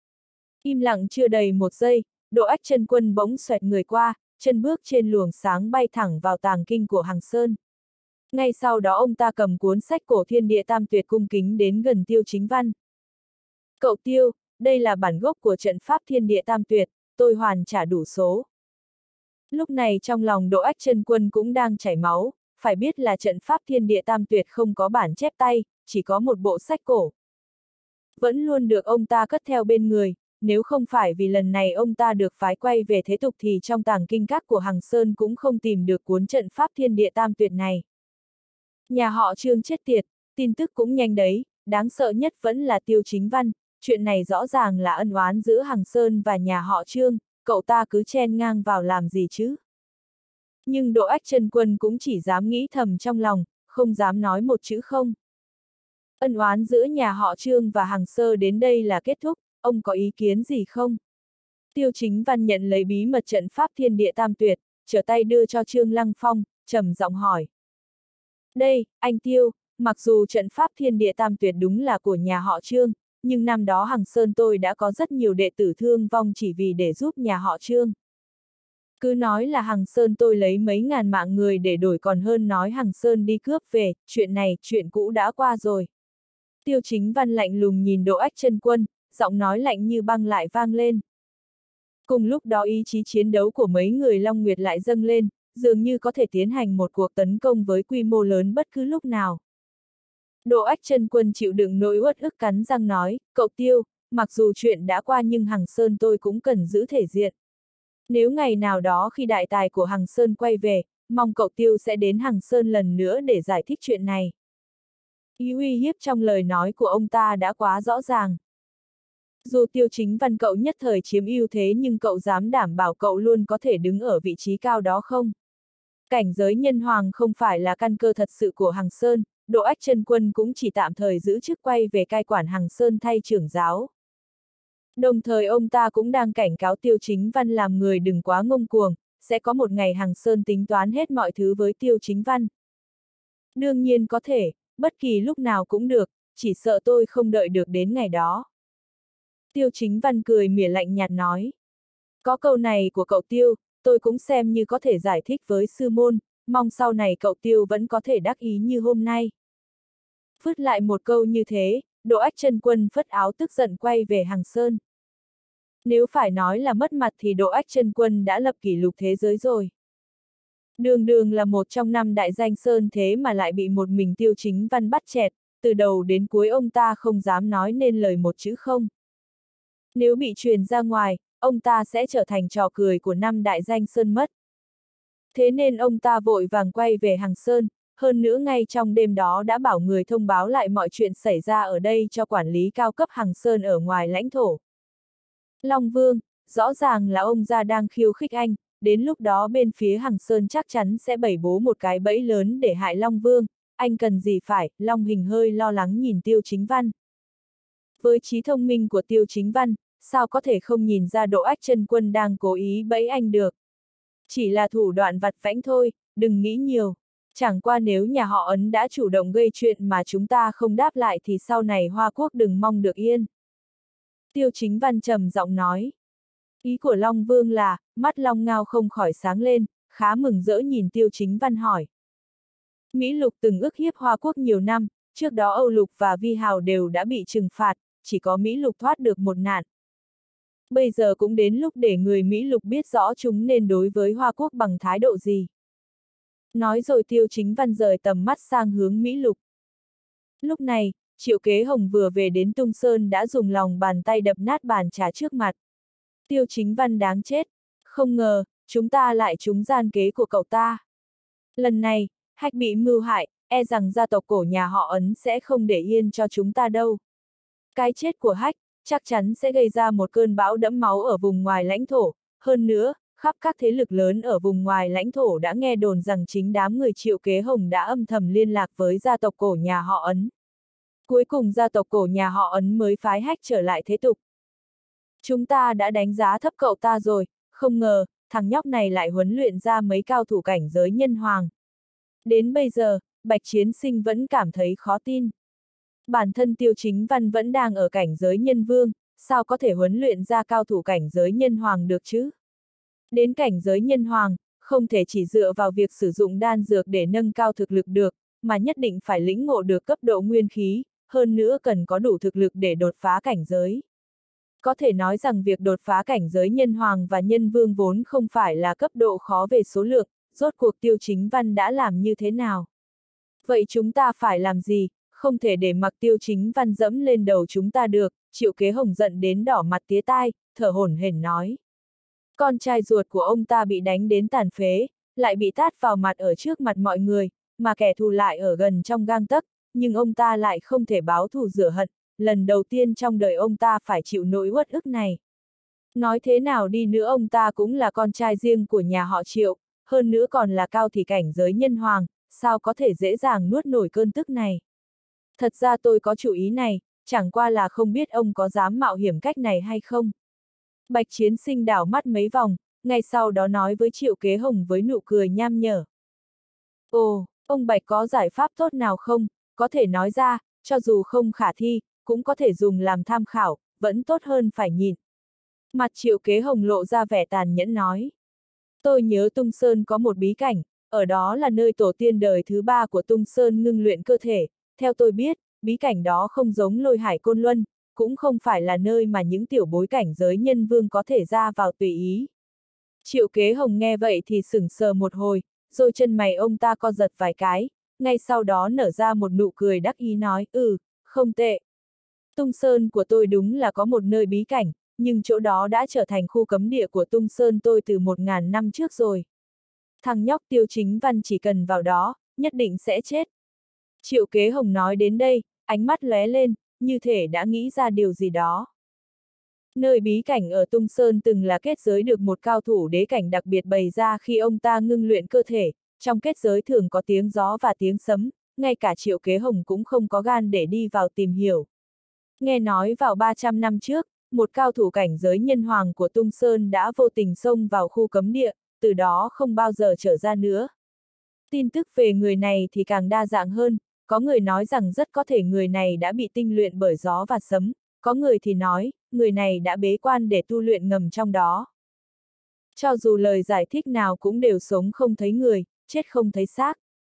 Im lặng chưa đầy một giây, Đỗ Ách Chân Quân bỗng xoẹt người qua, chân bước trên luồng sáng bay thẳng vào tàng kinh của Hằng Sơn. Ngay sau đó ông ta cầm cuốn sách cổ thiên địa tam tuyệt cung kính đến gần Tiêu Chính Văn. Cậu Tiêu, đây là bản gốc của trận pháp thiên địa tam tuyệt, tôi hoàn trả đủ số. Lúc này trong lòng Đỗ Ách Chân Quân cũng đang chảy máu, phải biết là trận pháp thiên địa tam tuyệt không có bản chép tay, chỉ có một bộ sách cổ. Vẫn luôn được ông ta cất theo bên người, nếu không phải vì lần này ông ta được phái quay về thế tục thì trong tàng kinh các của Hằng Sơn cũng không tìm được cuốn trận pháp thiên địa tam tuyệt này. Nhà họ Trương chết tiệt, tin tức cũng nhanh đấy, đáng sợ nhất vẫn là Tiêu Chính Văn, chuyện này rõ ràng là ân oán giữa Hằng Sơn và nhà họ Trương, cậu ta cứ chen ngang vào làm gì chứ? Nhưng Đỗ Ách Chân Quân cũng chỉ dám nghĩ thầm trong lòng, không dám nói một chữ không. Ân oán giữa nhà họ Trương và Hằng Sơ đến đây là kết thúc, ông có ý kiến gì không? Tiêu Chính Văn nhận lấy bí mật trận pháp thiên địa tam tuyệt, trở tay đưa cho Trương Lăng Phong, trầm giọng hỏi. Đây, anh Tiêu, mặc dù trận pháp thiên địa tam tuyệt đúng là của nhà họ Trương, nhưng năm đó Hằng Sơn tôi đã có rất nhiều đệ tử thương vong chỉ vì để giúp nhà họ Trương. Cứ nói là Hằng Sơn tôi lấy mấy ngàn mạng người để đổi còn hơn nói Hằng Sơn đi cướp về, chuyện này, chuyện cũ đã qua rồi. Tiêu Chính Văn lạnh lùng nhìn Đỗ Ách Chân Quân, giọng nói lạnh như băng lại vang lên. Cùng lúc đó ý chí chiến đấu của mấy người Long Nguyệt lại dâng lên, dường như có thể tiến hành một cuộc tấn công với quy mô lớn bất cứ lúc nào. Đỗ Ách Chân Quân chịu đựng nỗi uất ức cắn răng nói, cậu Tiêu, mặc dù chuyện đã qua nhưng Hằng Sơn tôi cũng cần giữ thể diện. Nếu ngày nào đó khi đại tài của Hằng Sơn quay về, mong cậu Tiêu sẽ đến Hằng Sơn lần nữa để giải thích chuyện này. Ý uy hiếp trong lời nói của ông ta đã quá rõ ràng. Dù Tiêu Chính Văn cậu nhất thời chiếm ưu thế nhưng cậu dám đảm bảo cậu luôn có thể đứng ở vị trí cao đó không? Cảnh giới nhân hoàng không phải là căn cơ thật sự của Hằng Sơn, Đỗ Ách Chân Quân cũng chỉ tạm thời giữ chức quay về cai quản Hằng Sơn thay trưởng giáo. Đồng thời ông ta cũng đang cảnh cáo Tiêu Chính Văn làm người đừng quá ngông cuồng, sẽ có một ngày Hằng Sơn tính toán hết mọi thứ với Tiêu Chính Văn. Đương nhiên có thể, bất kỳ lúc nào cũng được, chỉ sợ tôi không đợi được đến ngày đó. Tiêu Chính Văn cười mỉa lạnh nhạt nói. Có câu này của cậu Tiêu, tôi cũng xem như có thể giải thích với sư môn, mong sau này cậu Tiêu vẫn có thể đắc ý như hôm nay. Phứt lại một câu như thế, Đỗ Ách Chân Quân phất áo tức giận quay về Hằng Sơn. Nếu phải nói là mất mặt thì Đỗ Ách Chân Quân đã lập kỷ lục thế giới rồi. Đường đường là một trong năm đại danh sơn thế mà lại bị một mình Tiêu Chính Văn bắt chẹt, từ đầu đến cuối ông ta không dám nói nên lời một chữ không. Nếu bị truyền ra ngoài, ông ta sẽ trở thành trò cười của năm đại danh sơn mất. Thế nên ông ta vội vàng quay về Hằng Sơn, hơn nữa ngay trong đêm đó đã bảo người thông báo lại mọi chuyện xảy ra ở đây cho quản lý cao cấp Hằng Sơn ở ngoài lãnh thổ. Long Vương, rõ ràng là ông già đang khiêu khích anh, đến lúc đó bên phía Hằng Sơn chắc chắn sẽ bày bố một cái bẫy lớn để hại Long Vương, anh cần gì phải, Long Hình hơi lo lắng nhìn Tiêu Chính Văn. Với trí thông minh của Tiêu Chính Văn, sao có thể không nhìn ra Đỗ Ách Chân Quân đang cố ý bẫy anh được. Chỉ là thủ đoạn vặt vãnh thôi, đừng nghĩ nhiều. Chẳng qua nếu nhà họ Ấn đã chủ động gây chuyện mà chúng ta không đáp lại thì sau này Hoa Quốc đừng mong được yên. Tiêu Chính Văn trầm giọng nói. Ý của Long Vương là, mắt Long Ngao không khỏi sáng lên, khá mừng rỡ nhìn Tiêu Chính Văn hỏi. Mỹ Lục từng ức hiếp Hoa Quốc nhiều năm, trước đó Âu Lục và Vi Hào đều đã bị trừng phạt, chỉ có Mỹ Lục thoát được một nạn. Bây giờ cũng đến lúc để người Mỹ Lục biết rõ chúng nên đối với Hoa Quốc bằng thái độ gì. Nói rồi Tiêu Chính Văn rời tầm mắt sang hướng Mỹ Lục. Lúc này, Triệu Kế Hồng vừa về đến Tung Sơn đã dùng lòng bàn tay đập nát bàn trà trước mặt. Tiêu Chính Văn đáng chết, không ngờ, chúng ta lại trúng gian kế của cậu ta. Lần này, Hách bị mưu hại, e rằng gia tộc cổ nhà họ Ấn sẽ không để yên cho chúng ta đâu. Cái chết của Hách, chắc chắn sẽ gây ra một cơn bão đẫm máu ở vùng ngoài lãnh thổ, hơn nữa, khắp các thế lực lớn ở vùng ngoài lãnh thổ đã nghe đồn rằng chính đám người Triệu Kế Hồng đã âm thầm liên lạc với gia tộc cổ nhà họ Ấn. Cuối cùng gia tộc cổ nhà họ Ấn mới phái Hách trở lại thế tục. Chúng ta đã đánh giá thấp cậu ta rồi, không ngờ, thằng nhóc này lại huấn luyện ra mấy cao thủ cảnh giới nhân hoàng. Đến bây giờ, Bạch Chiến Sinh vẫn cảm thấy khó tin. Bản thân Tiêu Chính Văn vẫn đang ở cảnh giới nhân vương, sao có thể huấn luyện ra cao thủ cảnh giới nhân hoàng được chứ? Đến cảnh giới nhân hoàng, không thể chỉ dựa vào việc sử dụng đan dược để nâng cao thực lực được, mà nhất định phải lĩnh ngộ được cấp độ nguyên khí, hơn nữa cần có đủ thực lực để đột phá cảnh giới. Có thể nói rằng việc đột phá cảnh giới nhân hoàng và nhân vương vốn không phải là cấp độ khó về số lượng, rốt cuộc Tiêu Chính Văn đã làm như thế nào? Vậy chúng ta phải làm gì? Không thể để mặc Tiêu Chính Văn dẫm lên đầu chúng ta được, Triệu Kế Hồng giận đến đỏ mặt tía tai, thở hổn hển nói. Con trai ruột của ông ta bị đánh đến tàn phế, lại bị tát vào mặt ở trước mặt mọi người, mà kẻ thù lại ở gần trong gang tấc, nhưng ông ta lại không thể báo thù rửa hận, lần đầu tiên trong đời ông ta phải chịu nỗi uất ức này. Nói thế nào đi nữa ông ta cũng là con trai riêng của nhà họ Triệu, hơn nữa còn là cao thì cảnh giới nhân hoàng, sao có thể dễ dàng nuốt nổi cơn tức này. Thật ra tôi có chủ ý này, chẳng qua là không biết ông có dám mạo hiểm cách này hay không. Bạch Chiến Sinh đảo mắt mấy vòng, ngay sau đó nói với Triệu Kế Hồng với nụ cười nham nhở. Ồ, ông Bạch có giải pháp tốt nào không, có thể nói ra, cho dù không khả thi, cũng có thể dùng làm tham khảo, vẫn tốt hơn phải nhịn. Mặt Triệu Kế Hồng lộ ra vẻ tàn nhẫn nói. Tôi nhớ Tung Sơn có một bí cảnh, ở đó là nơi tổ tiên đời thứ ba của Tung Sơn ngưng luyện cơ thể, theo tôi biết, bí cảnh đó không giống Lôi Hải Côn Luân, cũng không phải là nơi mà những tiểu bối cảnh giới nhân vương có thể ra vào tùy ý. Triệu Kế Hồng nghe vậy thì sửng sờ một hồi, rồi chân mày ông ta co giật vài cái, ngay sau đó nở ra một nụ cười đắc ý nói, ừ, không tệ. Tung Sơn của tôi đúng là có một nơi bí cảnh, nhưng chỗ đó đã trở thành khu cấm địa của Tung Sơn tôi từ một ngàn năm trước rồi. Thằng nhóc Tiêu Chính Văn chỉ cần vào đó, nhất định sẽ chết. Triệu Kế Hồng nói đến đây, ánh mắt lóe lên, như thể đã nghĩ ra điều gì đó. Nơi bí cảnh ở Tung Sơn từng là kết giới được một cao thủ đế cảnh đặc biệt bày ra khi ông ta ngưng luyện cơ thể, trong kết giới thường có tiếng gió và tiếng sấm, ngay cả Triệu Kế Hồng cũng không có gan để đi vào tìm hiểu. Nghe nói vào ba trăm năm trước, một cao thủ cảnh giới nhân hoàng của Tung Sơn đã vô tình xông vào khu cấm địa, từ đó không bao giờ trở ra nữa. Tin tức về người này thì càng đa dạng hơn, có người nói rằng rất có thể người này đã bị tinh luyện bởi gió và sấm, có người thì nói, người này đã bế quan để tu luyện ngầm trong đó. Cho dù lời giải thích nào cũng đều sống không thấy người, chết không thấy xác.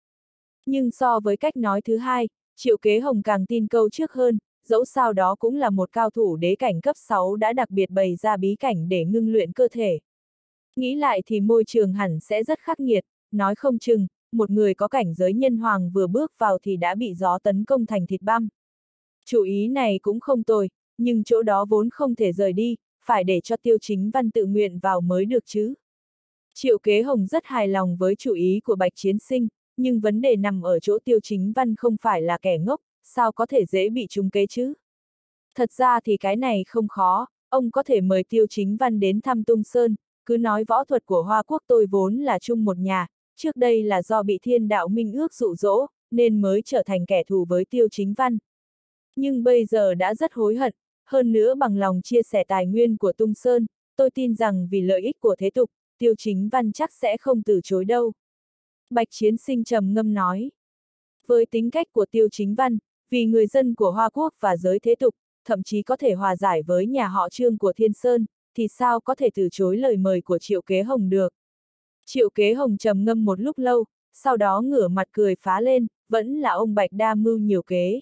Nhưng so với cách nói thứ hai, Triệu Kế Hồng càng tin câu trước hơn, dẫu sao đó cũng là một cao thủ đế cảnh cấp sáu đã đặc biệt bày ra bí cảnh để ngưng luyện cơ thể. Nghĩ lại thì môi trường hẳn sẽ rất khắc nghiệt, nói không chừng, một người có cảnh giới nhân hoàng vừa bước vào thì đã bị gió tấn công thành thịt băm. Chủ ý này cũng không tồi, nhưng chỗ đó vốn không thể rời đi, phải để cho Tiêu Chính Văn tự nguyện vào mới được chứ. Triệu Kế Hồng rất hài lòng với chủ ý của Bạch Chiến Sinh, nhưng vấn đề nằm ở chỗ Tiêu Chính Văn không phải là kẻ ngốc, sao có thể dễ bị trúng kế chứ? Thật ra thì cái này không khó, ông có thể mời Tiêu Chính Văn đến thăm Tung Sơn, cứ nói võ thuật của Hoa Quốc tôi vốn là chung một nhà, trước đây là do bị Thiên Đạo Minh Ước dụ dỗ, nên mới trở thành kẻ thù với Tiêu Chính Văn. Nhưng bây giờ đã rất hối hận, hơn nữa bằng lòng chia sẻ tài nguyên của Tung Sơn, tôi tin rằng vì lợi ích của thế tục, Tiêu Chính Văn chắc sẽ không từ chối đâu. Bạch Chiến Sinh trầm ngâm nói. Với tính cách của Tiêu Chính Văn, vì người dân của Hoa Quốc và giới thế tục, thậm chí có thể hòa giải với nhà họ Trương của Thiên Sơn, thì sao có thể từ chối lời mời của Triệu Kế Hồng được. Triệu Kế Hồng trầm ngâm một lúc lâu, sau đó ngửa mặt cười phá lên, vẫn là ông Bạch đa mưu nhiều kế.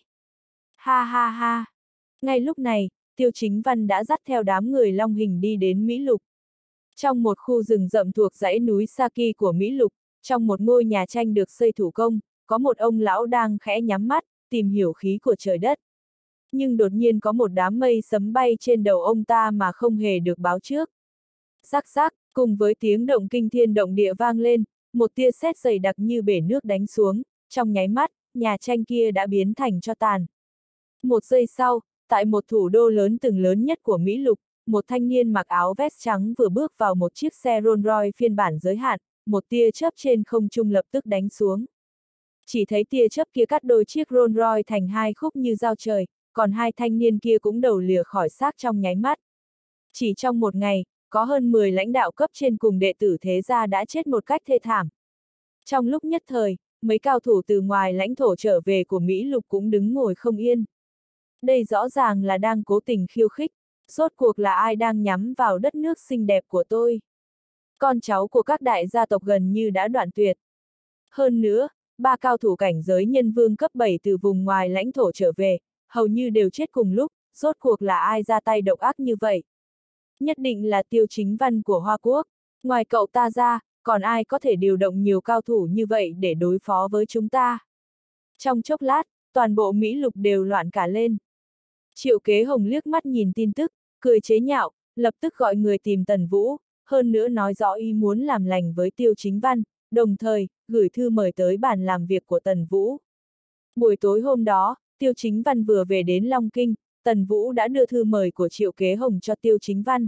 Ha ha ha! Ngay lúc này, Tiêu Chính Văn đã dắt theo đám người Long Hình đi đến Mỹ Lục. Trong một khu rừng rậm thuộc dãy núi Saki của Mỹ Lục, trong một ngôi nhà tranh được xây thủ công, có một ông lão đang khẽ nhắm mắt, tìm hiểu khí của trời đất. Nhưng đột nhiên có một đám mây sấm bay trên đầu ông ta mà không hề được báo trước. Rắc rắc, cùng với tiếng động kinh thiên động địa vang lên, một tia sét dày đặc như bể nước đánh xuống, trong nháy mắt, nhà tranh kia đã biến thành tro tàn. Một giây sau, tại một thủ đô lớn từng lớn nhất của Mỹ Lục, một thanh niên mặc áo vest trắng vừa bước vào một chiếc xe Rolls Royce phiên bản giới hạn, một tia chớp trên không trung lập tức đánh xuống. Chỉ thấy tia chớp kia cắt đôi chiếc Rolls Royce thành hai khúc như dao trời, còn hai thanh niên kia cũng đầu lìa khỏi xác trong nháy mắt. Chỉ trong một ngày, có hơn mười lãnh đạo cấp trên cùng đệ tử thế gia đã chết một cách thê thảm. Trong lúc nhất thời, mấy cao thủ từ ngoài lãnh thổ trở về của Mỹ Lục cũng đứng ngồi không yên. Đây rõ ràng là đang cố tình khiêu khích, rốt cuộc là ai đang nhắm vào đất nước xinh đẹp của tôi. Con cháu của các đại gia tộc gần như đã đoạn tuyệt. Hơn nữa, ba cao thủ cảnh giới nhân vương cấp bảy từ vùng ngoài lãnh thổ trở về, hầu như đều chết cùng lúc, rốt cuộc là ai ra tay độc ác như vậy. Nhất định là Tiêu Chính Văn của Hoa Quốc, ngoài cậu ta ra, còn ai có thể điều động nhiều cao thủ như vậy để đối phó với chúng ta. Trong chốc lát, toàn bộ Mỹ Lục đều loạn cả lên. Triệu Kế Hồng liếc mắt nhìn tin tức, cười chế nhạo, lập tức gọi người tìm Tần Vũ, hơn nữa nói rõ ý muốn làm lành với Tiêu Chính Văn, đồng thời, gửi thư mời tới bàn làm việc của Tần Vũ. Buổi tối hôm đó, Tiêu Chính Văn vừa về đến Long Kinh, Tần Vũ đã đưa thư mời của Triệu Kế Hồng cho Tiêu Chính Văn.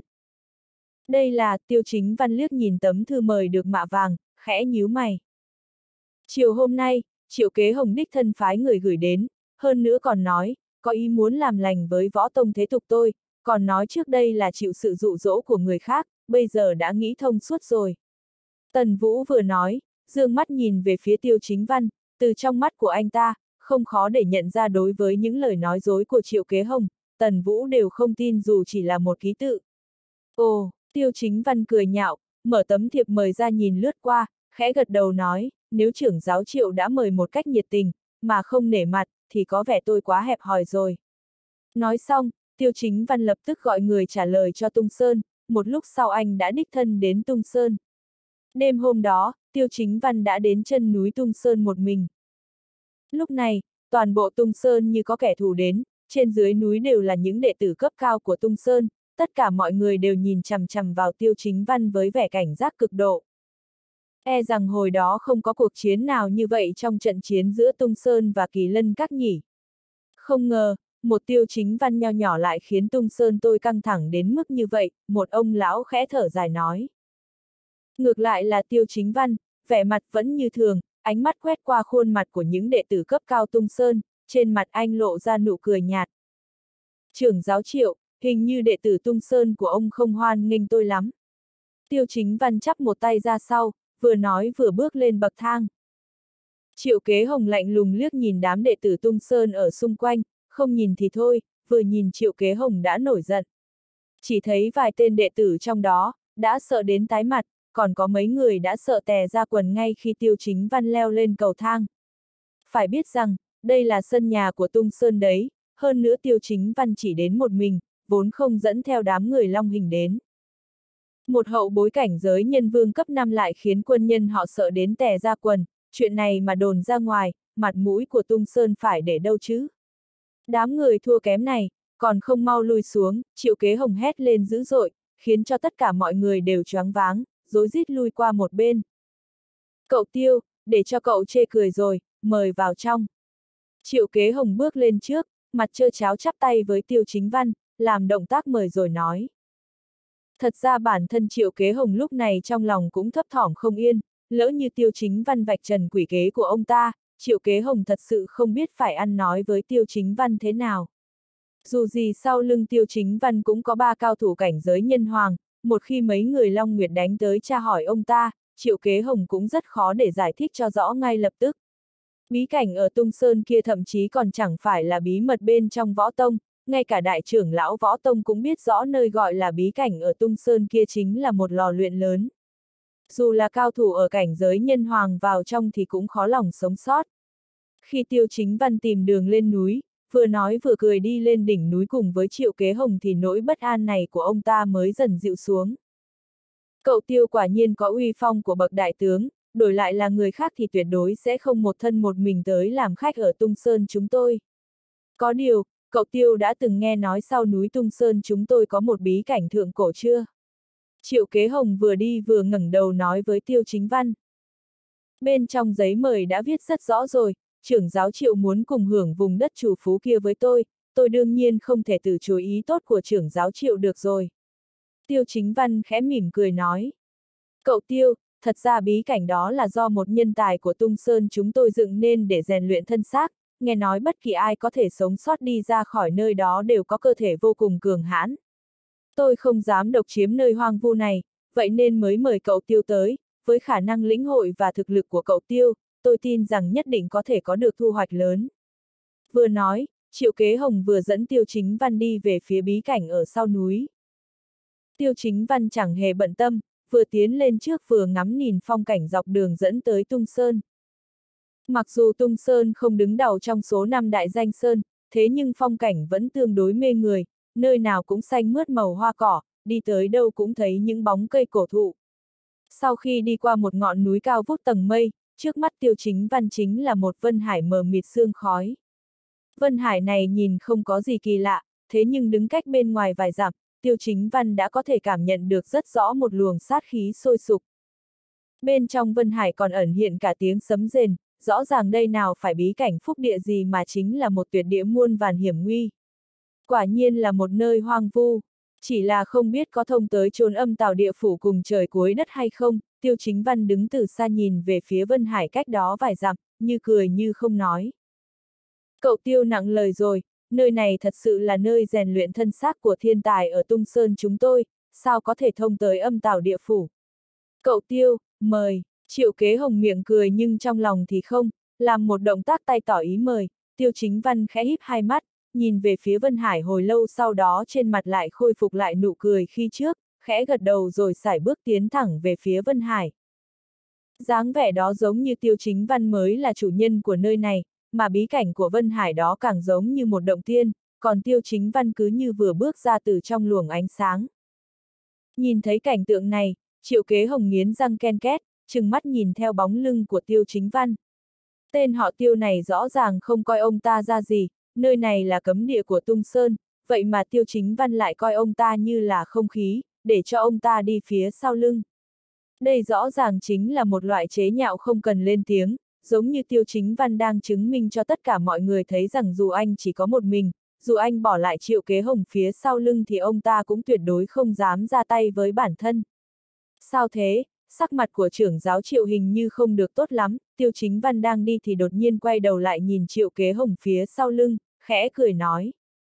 Đây là, Tiêu Chính Văn liếc nhìn tấm thư mời được mạ vàng, khẽ nhíu mày. Chiều hôm nay, Triệu Kế Hồng đích thân phái người gửi đến, hơn nữa còn nói, có ý muốn làm lành với võ tông thế tục tôi, còn nói trước đây là chịu sự dụ dỗ của người khác, bây giờ đã nghĩ thông suốt rồi. Tần Vũ vừa nói, dương mắt nhìn về phía Tiêu Chính Văn, từ trong mắt của anh ta, không khó để nhận ra đối với những lời nói dối của Triệu Kế Hồng, Tần Vũ đều không tin dù chỉ là một ký tự. Ồ, Tiêu Chính Văn cười nhạo, mở tấm thiệp mời ra nhìn lướt qua, khẽ gật đầu nói, nếu trưởng giáo Triệu đã mời một cách nhiệt tình, mà không nể mặt, thì có vẻ tôi quá hẹp hòi rồi. Nói xong, Tiêu Chính Văn lập tức gọi người trả lời cho Tung Sơn, một lúc sau anh đã đích thân đến Tung Sơn. Đêm hôm đó, Tiêu Chính Văn đã đến chân núi Tung Sơn một mình. Lúc này, toàn bộ Tung Sơn như có kẻ thù đến, trên dưới núi đều là những đệ tử cấp cao của Tung Sơn, tất cả mọi người đều nhìn chằm chằm vào Tiêu Chính Văn với vẻ cảnh giác cực độ. E rằng hồi đó không có cuộc chiến nào như vậy trong trận chiến giữa Tung Sơn và Kỳ Lân Các nhỉ. Không ngờ, một Tiêu Chính Văn nho nhỏ lại khiến Tung Sơn tôi căng thẳng đến mức như vậy, một ông lão khẽ thở dài nói. Ngược lại là Tiêu Chính Văn, vẻ mặt vẫn như thường, ánh mắt quét qua khuôn mặt của những đệ tử cấp cao Tung Sơn, trên mặt anh lộ ra nụ cười nhạt. Trưởng giáo Triệu, hình như đệ tử Tung Sơn của ông không hoan nghênh tôi lắm. Tiêu Chính Văn chắp một tay ra sau, vừa nói vừa bước lên bậc thang. Triệu Kế Hồng lạnh lùng liếc nhìn đám đệ tử Tung Sơn ở xung quanh, không nhìn thì thôi, vừa nhìn Triệu Kế Hồng đã nổi giận. Chỉ thấy vài tên đệ tử trong đó, đã sợ đến tái mặt, còn có mấy người đã sợ tè ra quần ngay khi Tiêu Chính Văn leo lên cầu thang. Phải biết rằng, đây là sân nhà của Tung Sơn đấy, hơn nữa Tiêu Chính Văn chỉ đến một mình, vốn không dẫn theo đám người Long Hình đến. Một hậu bối cảnh giới nhân vương cấp năm lại khiến quân nhân họ sợ đến tè ra quần, chuyện này mà đồn ra ngoài, mặt mũi của Tung Sơn phải để đâu chứ? Đám người thua kém này, còn không mau lui xuống, Triệu Kế Hồng hét lên dữ dội, khiến cho tất cả mọi người đều choáng váng, rối rít lui qua một bên. Cậu Tiêu, để cho cậu chê cười rồi, mời vào trong. Triệu Kế Hồng bước lên trước, mặt trơ tráo chắp tay với Tiêu Chính Văn, làm động tác mời rồi nói. Thật ra bản thân Triệu Kế Hồng lúc này trong lòng cũng thấp thỏm không yên, lỡ như Tiêu Chính Văn vạch trần quỷ kế của ông ta, Triệu Kế Hồng thật sự không biết phải ăn nói với Tiêu Chính Văn thế nào. Dù gì sau lưng Tiêu Chính Văn cũng có ba cao thủ cảnh giới nhân hoàng, một khi mấy người Long Nguyệt đánh tới tra hỏi ông ta, Triệu Kế Hồng cũng rất khó để giải thích cho rõ ngay lập tức. Bí cảnh ở Tung Sơn kia thậm chí còn chẳng phải là bí mật bên trong võ tông, ngay cả đại trưởng lão võ tông cũng biết rõ nơi gọi là bí cảnh ở Tung Sơn kia chính là một lò luyện lớn. Dù là cao thủ ở cảnh giới nhân hoàng vào trong thì cũng khó lòng sống sót. Khi Tiêu Chính Văn tìm đường lên núi, vừa nói vừa cười đi lên đỉnh núi cùng với Triệu Kế Hồng thì nỗi bất an này của ông ta mới dần dịu xuống. Cậu Tiêu quả nhiên có uy phong của bậc đại tướng, đổi lại là người khác thì tuyệt đối sẽ không một thân một mình tới làm khách ở Tung Sơn chúng tôi. Có điều, cậu Tiêu đã từng nghe nói sau núi Tung Sơn chúng tôi có một bí cảnh thượng cổ chưa? Triệu Kế Hồng vừa đi vừa ngẩng đầu nói với Tiêu Chính Văn. Bên trong giấy mời đã viết rất rõ rồi, trưởng giáo Triệu muốn cùng hưởng vùng đất chủ phú kia với tôi, tôi đương nhiên không thể từ chối ý tốt của trưởng giáo Triệu được rồi. Tiêu Chính Văn khẽ mỉm cười nói. Cậu Tiêu, thật ra bí cảnh đó là do một nhân tài của Tung Sơn chúng tôi dựng nên để rèn luyện thân xác, nghe nói bất kỳ ai có thể sống sót đi ra khỏi nơi đó đều có cơ thể vô cùng cường hãn. Tôi không dám độc chiếm nơi hoang vu này, vậy nên mới mời cậu Tiêu tới, với khả năng lĩnh hội và thực lực của cậu Tiêu, tôi tin rằng nhất định có thể có được thu hoạch lớn. Vừa nói, Triệu Kế Hồng vừa dẫn Tiêu Chính Văn đi về phía bí cảnh ở sau núi. Tiêu Chính Văn chẳng hề bận tâm, vừa tiến lên trước vừa ngắm nhìn phong cảnh dọc đường dẫn tới Tung Sơn. Mặc dù Tung Sơn không đứng đầu trong số năm đại danh sơn, thế nhưng phong cảnh vẫn tương đối mê người, nơi nào cũng xanh mướt màu hoa cỏ, đi tới đâu cũng thấy những bóng cây cổ thụ. Sau khi đi qua một ngọn núi cao vút tầng mây, trước mắt Tiêu Chính Văn chính là một vân hải mờ mịt sương khói. Vân hải này nhìn không có gì kỳ lạ, thế nhưng đứng cách bên ngoài vài dặm, Tiêu Chính Văn đã có thể cảm nhận được rất rõ một luồng sát khí sôi sục. Bên trong vân hải còn ẩn hiện cả tiếng sấm rền, rõ ràng đây nào phải bí cảnh phúc địa gì mà chính là một tuyệt địa muôn vàn hiểm nguy. Quả nhiên là một nơi hoang vu, chỉ là không biết có thông tới chốn âm tào địa phủ cùng trời cuối đất hay không. Tiêu Chính Văn đứng từ xa nhìn về phía vân hải cách đó vài dặm, như cười như không nói. Cậu Tiêu nặng lời rồi, nơi này thật sự là nơi rèn luyện thân xác của thiên tài ở Tung Sơn chúng tôi, sao có thể thông tới âm tào địa phủ. Cậu Tiêu, mời. Triệu Kế Hồng miệng cười nhưng trong lòng thì không, làm một động tác tay tỏ ý mời. Tiêu Chính Văn khẽ híp hai mắt, nhìn về phía Vân Hải hồi lâu, sau đó trên mặt lại khôi phục lại nụ cười khi trước, khẽ gật đầu rồi sải bước tiến thẳng về phía Vân Hải. Dáng vẻ đó giống như Tiêu Chính Văn mới là chủ nhân của nơi này, mà bí cảnh của Vân Hải đó càng giống như một động tiên, còn Tiêu Chính Văn cứ như vừa bước ra từ trong luồng ánh sáng. Nhìn thấy cảnh tượng này, Triệu Kế Hồng nghiến răng ken két, trừng mắt nhìn theo bóng lưng của Tiêu Chính Văn. Tên họ Tiêu này rõ ràng không coi ông ta ra gì, nơi này là cấm địa của Tung Sơn, vậy mà Tiêu Chính Văn lại coi ông ta như là không khí, để cho ông ta đi phía sau lưng. Đây rõ ràng chính là một loại chế nhạo không cần lên tiếng, giống như Tiêu Chính Văn đang chứng minh cho tất cả mọi người thấy rằng dù anh chỉ có một mình, dù anh bỏ lại Triệu Kế Hồng phía sau lưng thì ông ta cũng tuyệt đối không dám ra tay với bản thân. Sao thế? Sắc mặt của trưởng giáo Triệu hình như không được tốt lắm, Tiêu Chính Văn đang đi thì đột nhiên quay đầu lại nhìn Triệu Kế Hồng phía sau lưng, khẽ cười nói.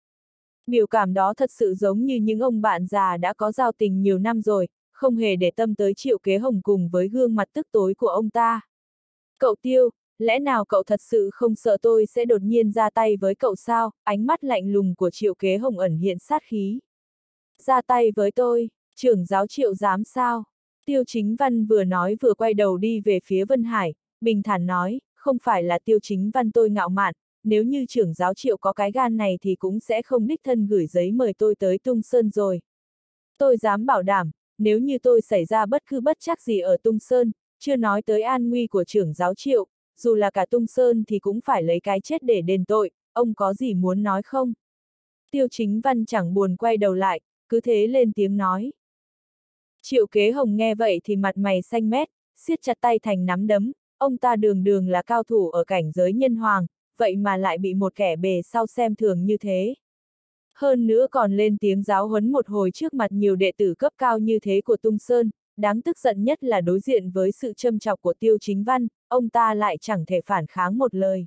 Biểu cảm đó thật sự giống như những ông bạn già đã có giao tình nhiều năm rồi, không hề để tâm tới Triệu Kế Hồng cùng với gương mặt tức tối của ông ta. Cậu Tiêu, lẽ nào cậu thật sự không sợ tôi sẽ đột nhiên ra tay với cậu sao? Ánh mắt lạnh lùng của Triệu Kế Hồng ẩn hiện sát khí. Ra tay với tôi, trưởng giáo Triệu dám sao? Tiêu Chính Văn vừa nói vừa quay đầu đi về phía Vân Hải, bình thản nói, không phải là Tiêu Chính Văn tôi ngạo mạn, nếu như trưởng giáo Triệu có cái gan này thì cũng sẽ không đích thân gửi giấy mời tôi tới Tung Sơn rồi. Tôi dám bảo đảm, nếu như tôi xảy ra bất cứ bất trắc gì ở Tung Sơn, chưa nói tới an nguy của trưởng giáo Triệu, dù là cả Tung Sơn thì cũng phải lấy cái chết để đền tội, ông có gì muốn nói không? Tiêu Chính Văn chẳng buồn quay đầu lại, cứ thế lên tiếng nói. Triệu Kế Hồng nghe vậy thì mặt mày xanh mét, siết chặt tay thành nắm đấm, ông ta đường đường là cao thủ ở cảnh giới nhân hoàng, vậy mà lại bị một kẻ bề sau xem thường như thế. Hơn nữa còn lên tiếng giáo huấn một hồi trước mặt nhiều đệ tử cấp cao như thế của Tung Sơn, đáng tức giận nhất là đối diện với sự châm chọc của Tiêu Chính Văn, ông ta lại chẳng thể phản kháng một lời.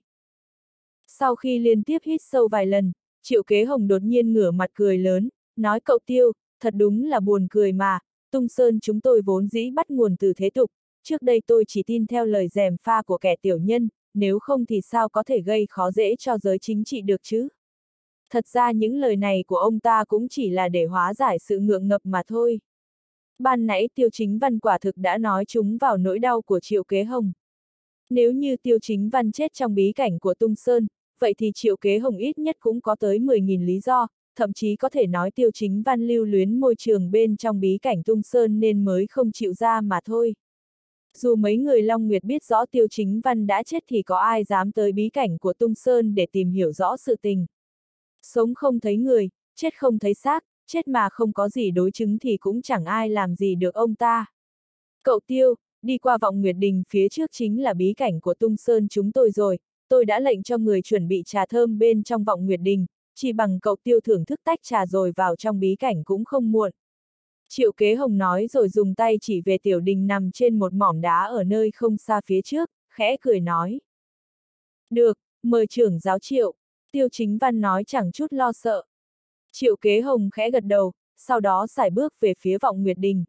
Sau khi liên tiếp hít sâu vài lần, Triệu Kế Hồng đột nhiên ngửa mặt cười lớn, nói cậu Tiêu, thật đúng là buồn cười mà, Tung Sơn chúng tôi vốn dĩ bắt nguồn từ thế tục, trước đây tôi chỉ tin theo lời gièm pha của kẻ tiểu nhân, nếu không thì sao có thể gây khó dễ cho giới chính trị được chứ? Thật ra những lời này của ông ta cũng chỉ là để hóa giải sự ngượng ngập mà thôi. Ban nãy Tiêu Chính Văn quả thực đã nói chúng vào nỗi đau của Triệu Kế Hồng. Nếu như Tiêu Chính Văn chết trong bí cảnh của Tung Sơn, vậy thì Triệu Kế Hồng ít nhất cũng có tới mười nghìn lý do, thậm chí có thể nói Tiêu Chính Văn lưu luyến môi trường bên trong bí cảnh Tung Sơn nên mới không chịu ra mà thôi. Dù mấy người Long Nguyệt biết rõ Tiêu Chính Văn đã chết thì có ai dám tới bí cảnh của Tung Sơn để tìm hiểu rõ sự tình. Sống không thấy người, chết không thấy xác, chết mà không có gì đối chứng thì cũng chẳng ai làm gì được ông ta. Cậu Tiêu, đi qua vọng Nguyệt Đình phía trước chính là bí cảnh của Tung Sơn chúng tôi rồi, tôi đã lệnh cho người chuẩn bị trà thơm bên trong vọng Nguyệt Đình, chỉ bằng cậu Tiêu thưởng thức tách trà rồi vào trong bí cảnh cũng không muộn. Triệu Kế Hồng nói rồi dùng tay chỉ về tiểu đình nằm trên một mỏm đá ở nơi không xa phía trước, khẽ cười nói. Được, mời trưởng giáo Triệu. Tiêu Chính Văn nói chẳng chút lo sợ. Triệu Kế Hồng khẽ gật đầu, sau đó sải bước về phía Vọng Nguyệt Đình.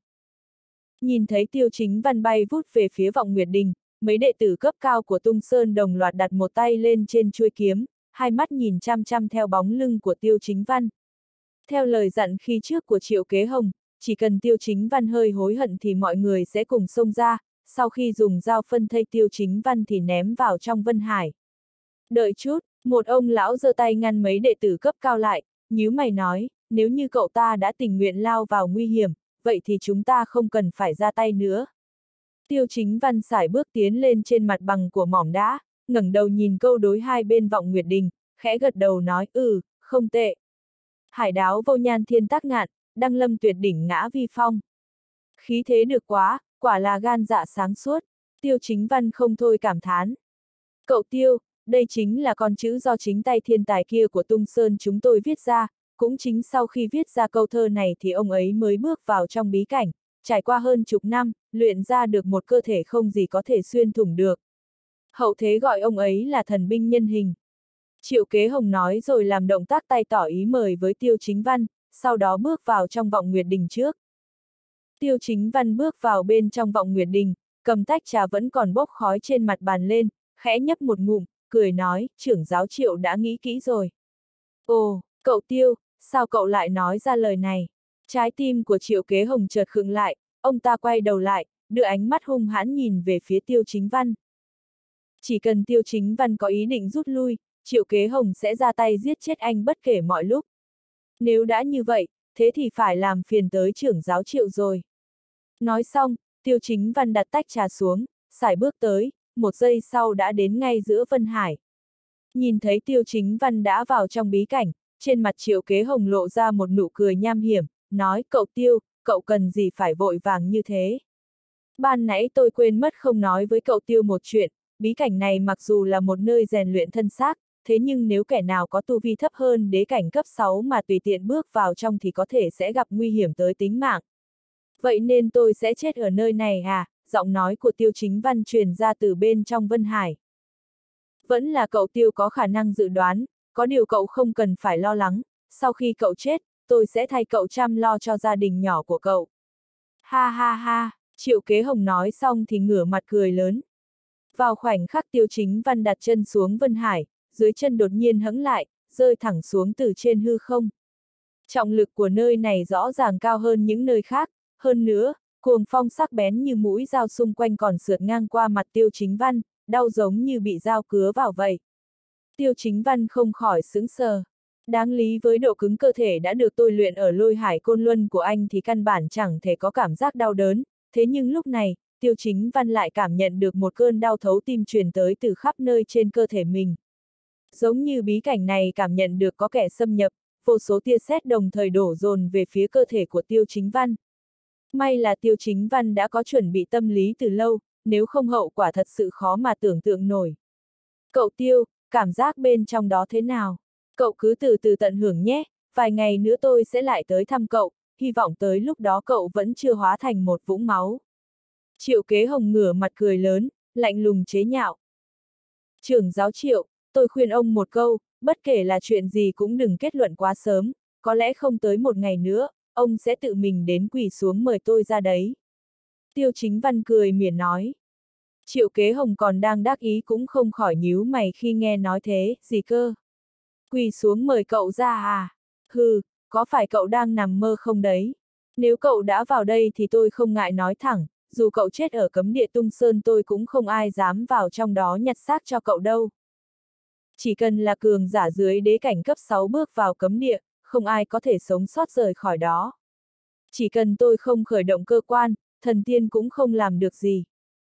Nhìn thấy Tiêu Chính Văn bay vút về phía Vọng Nguyệt Đình, mấy đệ tử cấp cao của Tung Sơn đồng loạt đặt một tay lên trên chuôi kiếm, hai mắt nhìn chăm chăm theo bóng lưng của Tiêu Chính Văn. Theo lời dặn khi trước của Triệu Kế Hồng, chỉ cần Tiêu Chính Văn hơi hối hận thì mọi người sẽ cùng xông ra, sau khi dùng dao phân thây Tiêu Chính Văn thì ném vào trong Vân Hải. Đợi chút, một ông lão giơ tay ngăn mấy đệ tử cấp cao lại, nhíu mày nói, nếu như cậu ta đã tình nguyện lao vào nguy hiểm, vậy thì chúng ta không cần phải ra tay nữa. Tiêu Chính Văn sải bước tiến lên trên mặt bằng của mỏm đá, ngẩng đầu nhìn câu đối hai bên Vọng Nguyệt Đình, khẽ gật đầu nói, ừ, không tệ. Hải đáo vô nhan thiên tác ngạn, đăng lâm tuyệt đỉnh ngã vi phong. Khí thế được quá, quả là gan dạ sáng suốt. Tiêu Chính Văn không thôi cảm thán. Cậu Tiêu, đây chính là con chữ do chính tay thiên tài kia của Tung Sơn chúng tôi viết ra, cũng chính sau khi viết ra câu thơ này thì ông ấy mới bước vào trong bí cảnh, trải qua hơn chục năm, luyện ra được một cơ thể không gì có thể xuyên thủng được. Hậu thế gọi ông ấy là thần binh nhân hình. Triệu Kế Hồng nói rồi làm động tác tay tỏ ý mời với Tiêu Chính Văn, sau đó bước vào trong Vọng Nguyệt Đình trước. Tiêu Chính Văn bước vào bên trong Vọng Nguyệt Đình, cầm tách trà vẫn còn bốc khói trên mặt bàn lên, khẽ nhấp một ngụm, cười nói, trưởng giáo Triệu đã nghĩ kỹ rồi. Ồ, cậu Tiêu, sao cậu lại nói ra lời này? Trái tim của Triệu Kế Hồng chợt khựng lại, ông ta quay đầu lại, đưa ánh mắt hung hãn nhìn về phía Tiêu Chính Văn. Chỉ cần Tiêu Chính Văn có ý định rút lui, Triệu Kế Hồng sẽ ra tay giết chết anh bất kể mọi lúc. Nếu đã như vậy, thế thì phải làm phiền tới trưởng giáo Triệu rồi. Nói xong, Tiêu Chính Văn đặt tách trà xuống, sải bước tới, một giây sau đã đến ngay giữa Vân Hải. Nhìn thấy Tiêu Chính Văn đã vào trong bí cảnh, trên mặt Triệu Kế Hồng lộ ra một nụ cười nham hiểm, nói, cậu Tiêu, cậu cần gì phải vội vàng như thế? Ban nãy tôi quên mất không nói với cậu Tiêu một chuyện, bí cảnh này mặc dù là một nơi rèn luyện thân xác, thế nhưng nếu kẻ nào có tu vi thấp hơn đế cảnh cấp sáu mà tùy tiện bước vào trong thì có thể sẽ gặp nguy hiểm tới tính mạng. Vậy nên tôi sẽ chết ở nơi này à? Giọng nói của Tiêu Chính Văn truyền ra từ bên trong Vân Hải. Vẫn là cậu Tiêu có khả năng dự đoán, có điều cậu không cần phải lo lắng, sau khi cậu chết, tôi sẽ thay cậu chăm lo cho gia đình nhỏ của cậu. Ha ha ha, Triệu Kế Hồng nói xong thì ngửa mặt cười lớn. Vào khoảnh khắc Tiêu Chính Văn đặt chân xuống Vân Hải, dưới chân đột nhiên hẫng lại, rơi thẳng xuống từ trên hư không. Trọng lực của nơi này rõ ràng cao hơn những nơi khác, hơn nữa, cuồng phong sắc bén như mũi dao xung quanh còn sượt ngang qua mặt Tiêu Chính Văn, đau giống như bị dao cứa vào vậy. Tiêu Chính Văn không khỏi sững sờ. Đáng lý với độ cứng cơ thể đã được tôi luyện ở Lôi Hải Côn Luân của anh thì căn bản chẳng thể có cảm giác đau đớn, thế nhưng lúc này, Tiêu Chính Văn lại cảm nhận được một cơn đau thấu tim truyền tới từ khắp nơi trên cơ thể mình. Giống như bí cảnh này cảm nhận được có kẻ xâm nhập, vô số tia sét đồng thời đổ dồn về phía cơ thể của Tiêu Chính Văn. May là Tiêu Chính Văn đã có chuẩn bị tâm lý từ lâu, nếu không hậu quả thật sự khó mà tưởng tượng nổi. Cậu Tiêu, cảm giác bên trong đó thế nào? Cậu cứ từ từ tận hưởng nhé, vài ngày nữa tôi sẽ lại tới thăm cậu, hy vọng tới lúc đó cậu vẫn chưa hóa thành một vũng máu. Triệu Kế Hồng ngửa mặt cười lớn, lạnh lùng chế nhạo. Trưởng giáo Triệu, tôi khuyên ông một câu, bất kể là chuyện gì cũng đừng kết luận quá sớm, có lẽ không tới một ngày nữa, ông sẽ tự mình đến quỳ xuống mời tôi ra đấy. Tiêu Chính Văn cười mỉa nói. Triệu Kế Hồng còn đang đắc ý cũng không khỏi nhíu mày khi nghe nói thế, gì cơ? Quỳ xuống mời cậu ra à? Hừ, có phải cậu đang nằm mơ không đấy? Nếu cậu đã vào đây thì tôi không ngại nói thẳng, dù cậu chết ở cấm địa Tung Sơn tôi cũng không ai dám vào trong đó nhặt xác cho cậu đâu. Chỉ cần là cường giả dưới đế cảnh cấp sáu bước vào cấm địa, không ai có thể sống sót rời khỏi đó. Chỉ cần tôi không khởi động cơ quan, thần tiên cũng không làm được gì.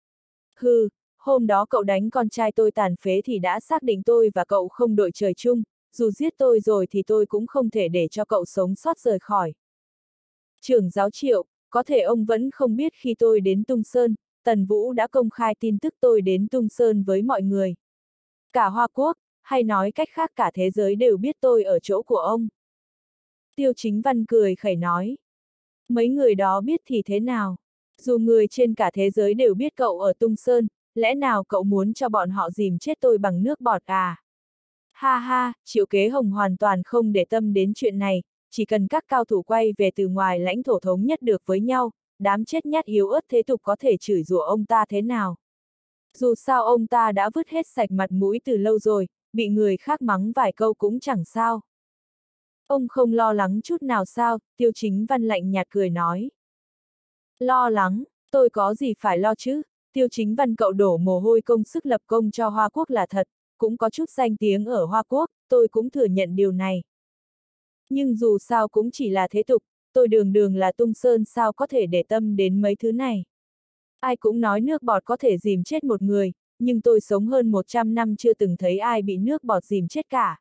Hừ, hôm đó cậu đánh con trai tôi tàn phế thì đã xác định tôi và cậu không đội trời chung, dù giết tôi rồi thì tôi cũng không thể để cho cậu sống sót rời khỏi. Trưởng giáo Triệu, có thể ông vẫn không biết khi tôi đến Tung Sơn, Tần Vũ đã công khai tin tức tôi đến Tung Sơn với mọi người. Cả Hoa Quốc, hay nói cách khác cả thế giới đều biết tôi ở chỗ của ông. Tiêu Chính Văn cười khẩy nói. Mấy người đó biết thì thế nào? Dù người trên cả thế giới đều biết cậu ở Tung Sơn, lẽ nào cậu muốn cho bọn họ dìm chết tôi bằng nước bọt à? Ha ha, Triệu Kế Hồng hoàn toàn không để tâm đến chuyện này, chỉ cần các cao thủ quay về từ ngoài lãnh thổ thống nhất được với nhau, đám chết nhát yếu ớt thế tục có thể chửi rủa ông ta thế nào. Dù sao ông ta đã vứt hết sạch mặt mũi từ lâu rồi, bị người khác mắng vài câu cũng chẳng sao. Ông không lo lắng chút nào sao, Tiêu Chính Văn lạnh nhạt cười nói. Lo lắng, tôi có gì phải lo chứ, Tiêu Chính Văn cậu đổ mồ hôi công sức lập công cho Hoa Quốc là thật, cũng có chút danh tiếng ở Hoa Quốc, tôi cũng thừa nhận điều này. Nhưng dù sao cũng chỉ là thế tục, tôi đường đường là Tung Sơn sao có thể để tâm đến mấy thứ này. Ai cũng nói nước bọt có thể dìm chết một người, nhưng tôi sống hơn một trăm năm chưa từng thấy ai bị nước bọt dìm chết cả.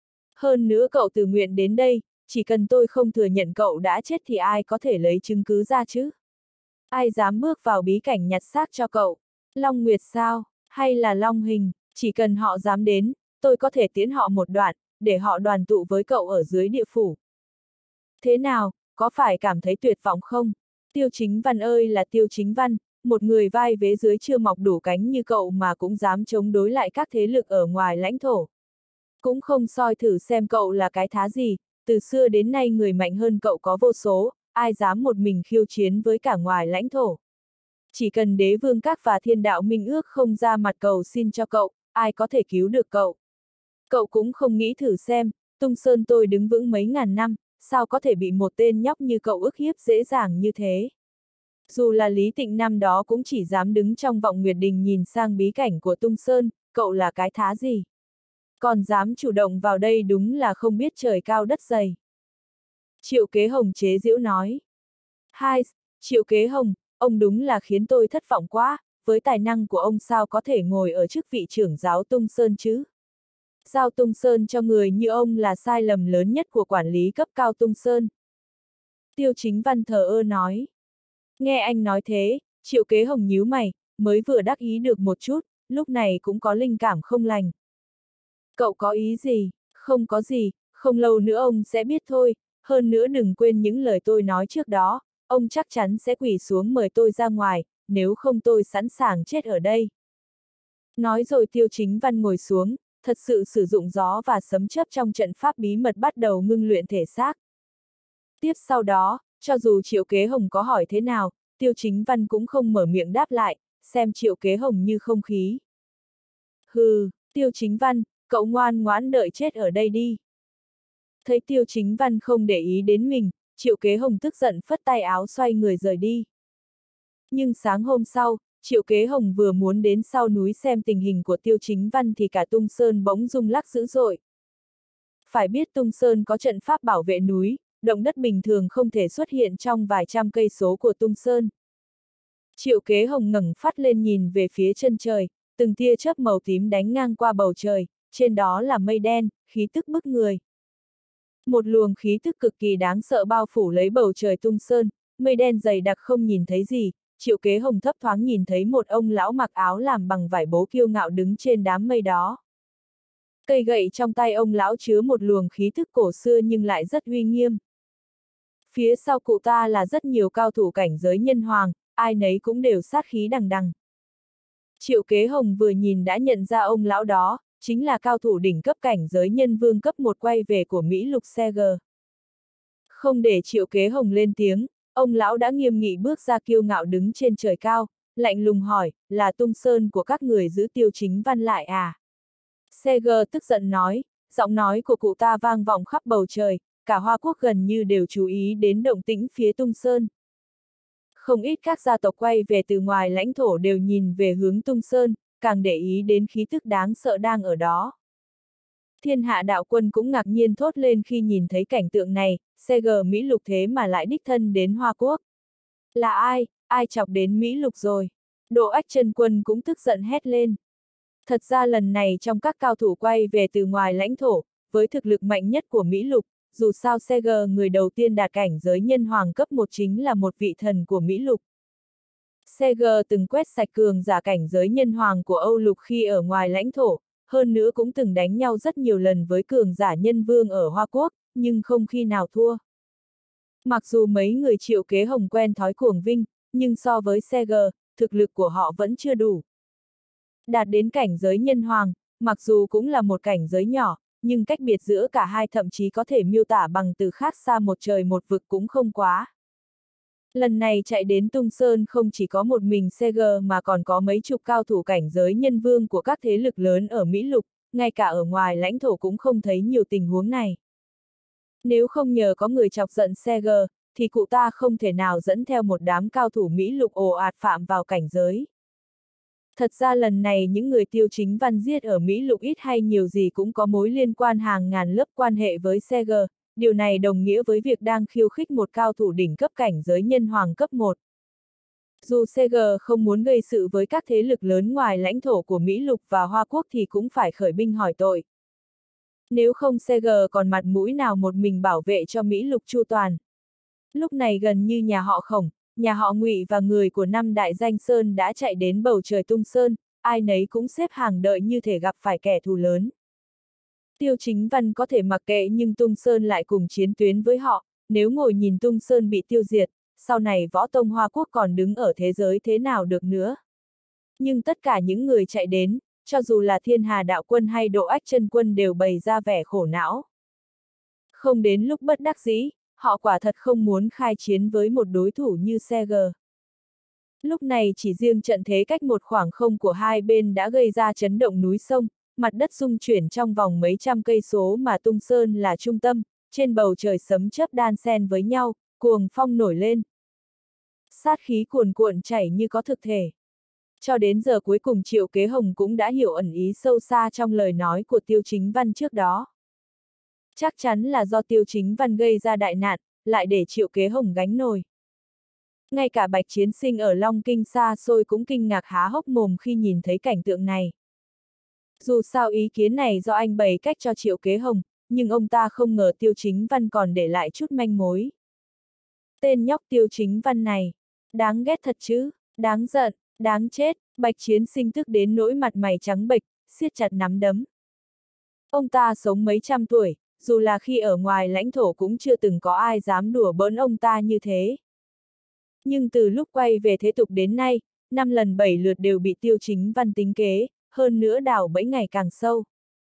Hơn nữa cậu tự nguyện đến đây, chỉ cần tôi không thừa nhận cậu đã chết thì ai có thể lấy chứng cứ ra chứ? Ai dám bước vào bí cảnh nhặt xác cho cậu? Long Nguyệt sao? Hay là Long Hình? Chỉ cần họ dám đến, tôi có thể tiễn họ một đoạn, để họ đoàn tụ với cậu ở dưới địa phủ. Thế nào, có phải cảm thấy tuyệt vọng không? Tiêu Chính Văn ơi là Tiêu Chính Văn, một người vai vế dưới chưa mọc đủ cánh như cậu mà cũng dám chống đối lại các thế lực ở ngoài lãnh thổ. Cũng không soi thử xem cậu là cái thá gì, từ xưa đến nay người mạnh hơn cậu có vô số, ai dám một mình khiêu chiến với cả ngoài lãnh thổ. Chỉ cần đế vương các và thiên đạo minh ước không ra mặt cầu xin cho cậu, ai có thể cứu được cậu. Cậu cũng không nghĩ thử xem, Tung Sơn tôi đứng vững mấy ngàn năm, sao có thể bị một tên nhóc như cậu ức hiếp dễ dàng như thế. Dù là Lý Tịnh năm đó cũng chỉ dám đứng trong vọng nguyệt đình nhìn sang bí cảnh của Tung Sơn, cậu là cái thá gì? Còn dám chủ động vào đây đúng là không biết trời cao đất dày. Triệu Kế Hồng chế giễu nói. Hai, Triệu Kế Hồng, ông đúng là khiến tôi thất vọng quá, với tài năng của ông sao có thể ngồi ở chức vị trưởng giáo Tung Sơn chứ? Giao Tung Sơn cho người như ông là sai lầm lớn nhất của quản lý cấp cao Tung Sơn. Tiêu Chính Văn thờ ơ nói. Nghe anh nói thế, Triệu Kế Hồng nhíu mày, mới vừa đắc ý được một chút, lúc này cũng có linh cảm không lành. Cậu có ý gì? Không có gì, không lâu nữa ông sẽ biết thôi, hơn nữa đừng quên những lời tôi nói trước đó, ông chắc chắn sẽ quỳ xuống mời tôi ra ngoài, nếu không tôi sẵn sàng chết ở đây. Nói rồi Tiêu Chính Văn ngồi xuống, thật sự sử dụng gió và sấm chớp trong trận pháp bí mật bắt đầu ngưng luyện thể xác. Tiếp sau đó, cho dù Triệu Kế Hồng có hỏi thế nào, Tiêu Chính Văn cũng không mở miệng đáp lại, xem Triệu Kế Hồng như không khí. Hừ, Tiêu Chính Văn, cậu ngoan ngoãn đợi chết ở đây đi. Thấy Tiêu Chính Văn không để ý đến mình, Triệu Kế Hồng tức giận phất tay áo xoay người rời đi. Nhưng sáng hôm sau, Triệu Kế Hồng vừa muốn đến sau núi xem tình hình của Tiêu Chính Văn thì cả Tung Sơn bỗng rung lắc dữ dội. Phải biết Tung Sơn có trận pháp bảo vệ núi, động đất bình thường không thể xuất hiện trong vài trăm cây số của Tung Sơn. Triệu Kế Hồng ngẩng phát lên nhìn về phía chân trời, từng tia chớp màu tím đánh ngang qua bầu trời, trên đó là mây đen, khí tức bức người. Một luồng khí tức cực kỳ đáng sợ bao phủ lấy bầu trời Tung Sơn, mây đen dày đặc không nhìn thấy gì, Triệu Kế Hồng thấp thoáng nhìn thấy một ông lão mặc áo làm bằng vải bố kiêu ngạo đứng trên đám mây đó. Cây gậy trong tay ông lão chứa một luồng khí tức cổ xưa nhưng lại rất uy nghiêm. Phía sau cụ ta là rất nhiều cao thủ cảnh giới nhân hoàng, ai nấy cũng đều sát khí đằng đằng. Triệu Kế Hồng vừa nhìn đã nhận ra ông lão đó, chính là cao thủ đỉnh cấp cảnh giới nhân vương cấp một quay về của Mỹ Lục Xe G. Không để Triệu Kế Hồng lên tiếng, ông lão đã nghiêm nghị bước ra kiêu ngạo đứng trên trời cao, lạnh lùng hỏi, là Tung Sơn của các người giữ Tiêu Chính Văn lại à? Xe G tức giận nói, giọng nói của cụ ta vang vọng khắp bầu trời, cả Hoa Quốc gần như đều chú ý đến động tĩnh phía Tung Sơn. Không ít các gia tộc quay về từ ngoài lãnh thổ đều nhìn về hướng Tung Sơn, càng để ý đến khí tức đáng sợ đang ở đó. Thiên Hạ đạo quân cũng ngạc nhiên thốt lên khi nhìn thấy cảnh tượng này, xe G Mỹ Lục thế mà lại đích thân đến Hoa Quốc. Là ai, ai chọc đến Mỹ Lục rồi? Đỗ Ách Chân Quân cũng tức giận hét lên. Thật ra lần này trong các cao thủ quay về từ ngoài lãnh thổ, với thực lực mạnh nhất của Mỹ Lục, dù sao xe G người đầu tiên đạt cảnh giới nhân hoàng cấp một chính là một vị thần của Mỹ Lục. xe G từng quét sạch cường giả cảnh giới nhân hoàng của Âu Lục khi ở ngoài lãnh thổ, hơn nữa cũng từng đánh nhau rất nhiều lần với cường giả nhân vương ở Hoa Quốc, nhưng không khi nào thua. Mặc dù mấy người Triệu Kế Hồng quen thói cuồng vinh, nhưng so với xe G, thực lực của họ vẫn chưa đủ. Đạt đến cảnh giới nhân hoàng, mặc dù cũng là một cảnh giới nhỏ, nhưng cách biệt giữa cả hai thậm chí có thể miêu tả bằng từ khác xa một trời một vực cũng không quá. Lần này chạy đến Tung Sơn không chỉ có một mình Seger mà còn có mấy chục cao thủ cảnh giới nhân vương của các thế lực lớn ở Mỹ Lục, ngay cả ở ngoài lãnh thổ cũng không thấy nhiều tình huống này. Nếu không nhờ có người chọc giận Seger, thì cụ ta không thể nào dẫn theo một đám cao thủ Mỹ Lục ồ ạt phạm vào cảnh giới. Thật ra lần này những người Tiêu Chính Văn giết ở Mỹ Lục ít hay nhiều gì cũng có mối liên quan hàng ngàn lớp quan hệ với Seger, điều này đồng nghĩa với việc đang khiêu khích một cao thủ đỉnh cấp cảnh giới nhân hoàng cấp một. Dù Seger không muốn gây sự với các thế lực lớn ngoài lãnh thổ của Mỹ Lục và Hoa Quốc thì cũng phải khởi binh hỏi tội. Nếu không Seger còn mặt mũi nào một mình bảo vệ cho Mỹ Lục chu toàn. Lúc này gần như nhà họ Khổng, nhà họ Ngụy và người của năm đại danh sơn đã chạy đến bầu trời Tung Sơn, ai nấy cũng xếp hàng đợi như thể gặp phải kẻ thù lớn. Tiêu Chính Văn có thể mặc kệ nhưng Tung Sơn lại cùng chiến tuyến với họ, nếu ngồi nhìn Tung Sơn bị tiêu diệt, sau này võ tông Hoa Quốc còn đứng ở thế giới thế nào được nữa. Nhưng tất cả những người chạy đến, cho dù là Thiên Hà Đạo Quân hay Độ Ách Chân Quân đều bày ra vẻ khổ não. Không đến lúc bất đắc dĩ, họ quả thật không muốn khai chiến với một đối thủ như Seger. Lúc này chỉ riêng trận thế cách một khoảng không của hai bên đã gây ra chấn động núi sông, mặt đất rung chuyển trong vòng mấy trăm cây số mà Tung Sơn là trung tâm, trên bầu trời sấm chớp đan xen với nhau, cuồng phong nổi lên. Sát khí cuồn cuộn chảy như có thực thể. Cho đến giờ cuối cùng Triệu Kế Hồng cũng đã hiểu ẩn ý sâu xa trong lời nói của Tiêu Chính Văn trước đó. Chắc chắn là do Tiêu Chính Văn gây ra đại nạn, lại để Triệu Kế Hồng gánh nồi. Ngay cả Bạch Chiến Sinh ở Long Kinh xa xôi cũng kinh ngạc há hốc mồm khi nhìn thấy cảnh tượng này. Dù sao ý kiến này do anh bày cách cho Triệu Kế Hồng, nhưng ông ta không ngờ Tiêu Chính Văn còn để lại chút manh mối. Tên nhóc Tiêu Chính Văn này, đáng ghét thật chứ, đáng giận, đáng chết, Bạch Chiến Sinh tức đến nỗi mặt mày trắng bệch, siết chặt nắm đấm. Ông ta sống mấy trăm tuổi, dù là khi ở ngoài lãnh thổ cũng chưa từng có ai dám đùa bỡn ông ta như thế. Nhưng từ lúc quay về thế tục đến nay, năm lần bảy lượt đều bị Tiêu Chính Văn tính kế, hơn nữa đào bẫy ngày càng sâu.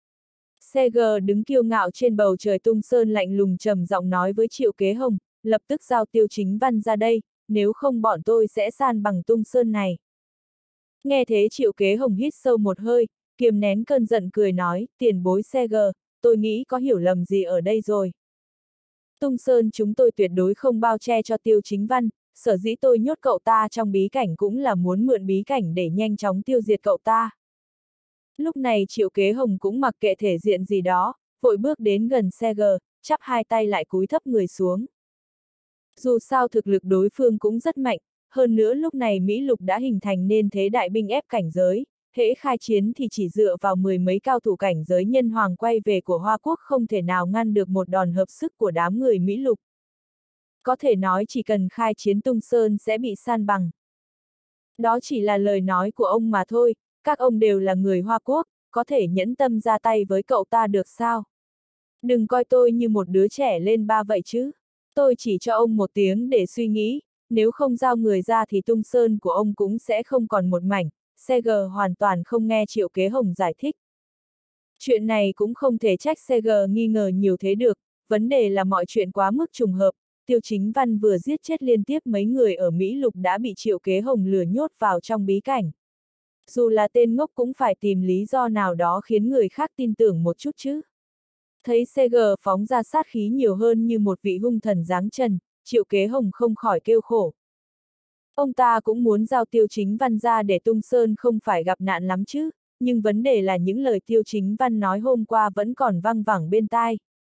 Seger đứng kiêu ngạo trên bầu trời Tung Sơn lạnh lùng trầm giọng nói với Triệu Kế Hồng, lập tức giao Tiêu Chính Văn ra đây, nếu không bọn tôi sẽ san bằng Tung Sơn này. Nghe thế Triệu Kế Hồng hít sâu một hơi, kiềm nén cơn giận cười nói, tiền bối Seger, tôi nghĩ có hiểu lầm gì ở đây rồi. Tung Sơn chúng tôi tuyệt đối không bao che cho Tiêu Chính Văn, sở dĩ tôi nhốt cậu ta trong bí cảnh cũng là muốn mượn bí cảnh để nhanh chóng tiêu diệt cậu ta. Lúc này Triệu Kế Hồng cũng mặc kệ thể diện gì đó, vội bước đến gần Seger, chắp hai tay lại cúi thấp người xuống. Dù sao thực lực đối phương cũng rất mạnh, hơn nữa lúc này Mỹ Lục đã hình thành nên thế đại binh ép cảnh giới, hễ khai chiến thì chỉ dựa vào mười mấy cao thủ cảnh giới nhân hoàng quay về của Hoa Quốc không thể nào ngăn được một đòn hợp sức của đám người Mỹ Lục. Có thể nói chỉ cần khai chiến Tung Sơn sẽ bị san bằng. Đó chỉ là lời nói của ông mà thôi, các ông đều là người Hoa Quốc, có thể nhẫn tâm ra tay với cậu ta được sao? Đừng coi tôi như một đứa trẻ lên ba vậy chứ. Tôi chỉ cho ông một tiếng để suy nghĩ, nếu không giao người ra thì Tung Sơn của ông cũng sẽ không còn một mảnh. Seger hoàn toàn không nghe Triệu Kế Hồng giải thích. Chuyện này cũng không thể trách Seger nghi ngờ nhiều thế được, vấn đề là mọi chuyện quá mức trùng hợp, Tiêu Chính Văn vừa giết chết liên tiếp mấy người ở Mỹ Lục đã bị Triệu Kế Hồng lừa nhốt vào trong bí cảnh. Dù là tên ngốc cũng phải tìm lý do nào đó khiến người khác tin tưởng một chút chứ. Thấy Seger phóng ra sát khí nhiều hơn như một vị hung thần giáng trần, Triệu Kế Hồng không khỏi kêu khổ. Ông ta cũng muốn giao Tiêu Chính Văn ra để Tung Sơn không phải gặp nạn lắm chứ, nhưng vấn đề là những lời Tiêu Chính Văn nói hôm qua vẫn còn văng vẳng bên tai.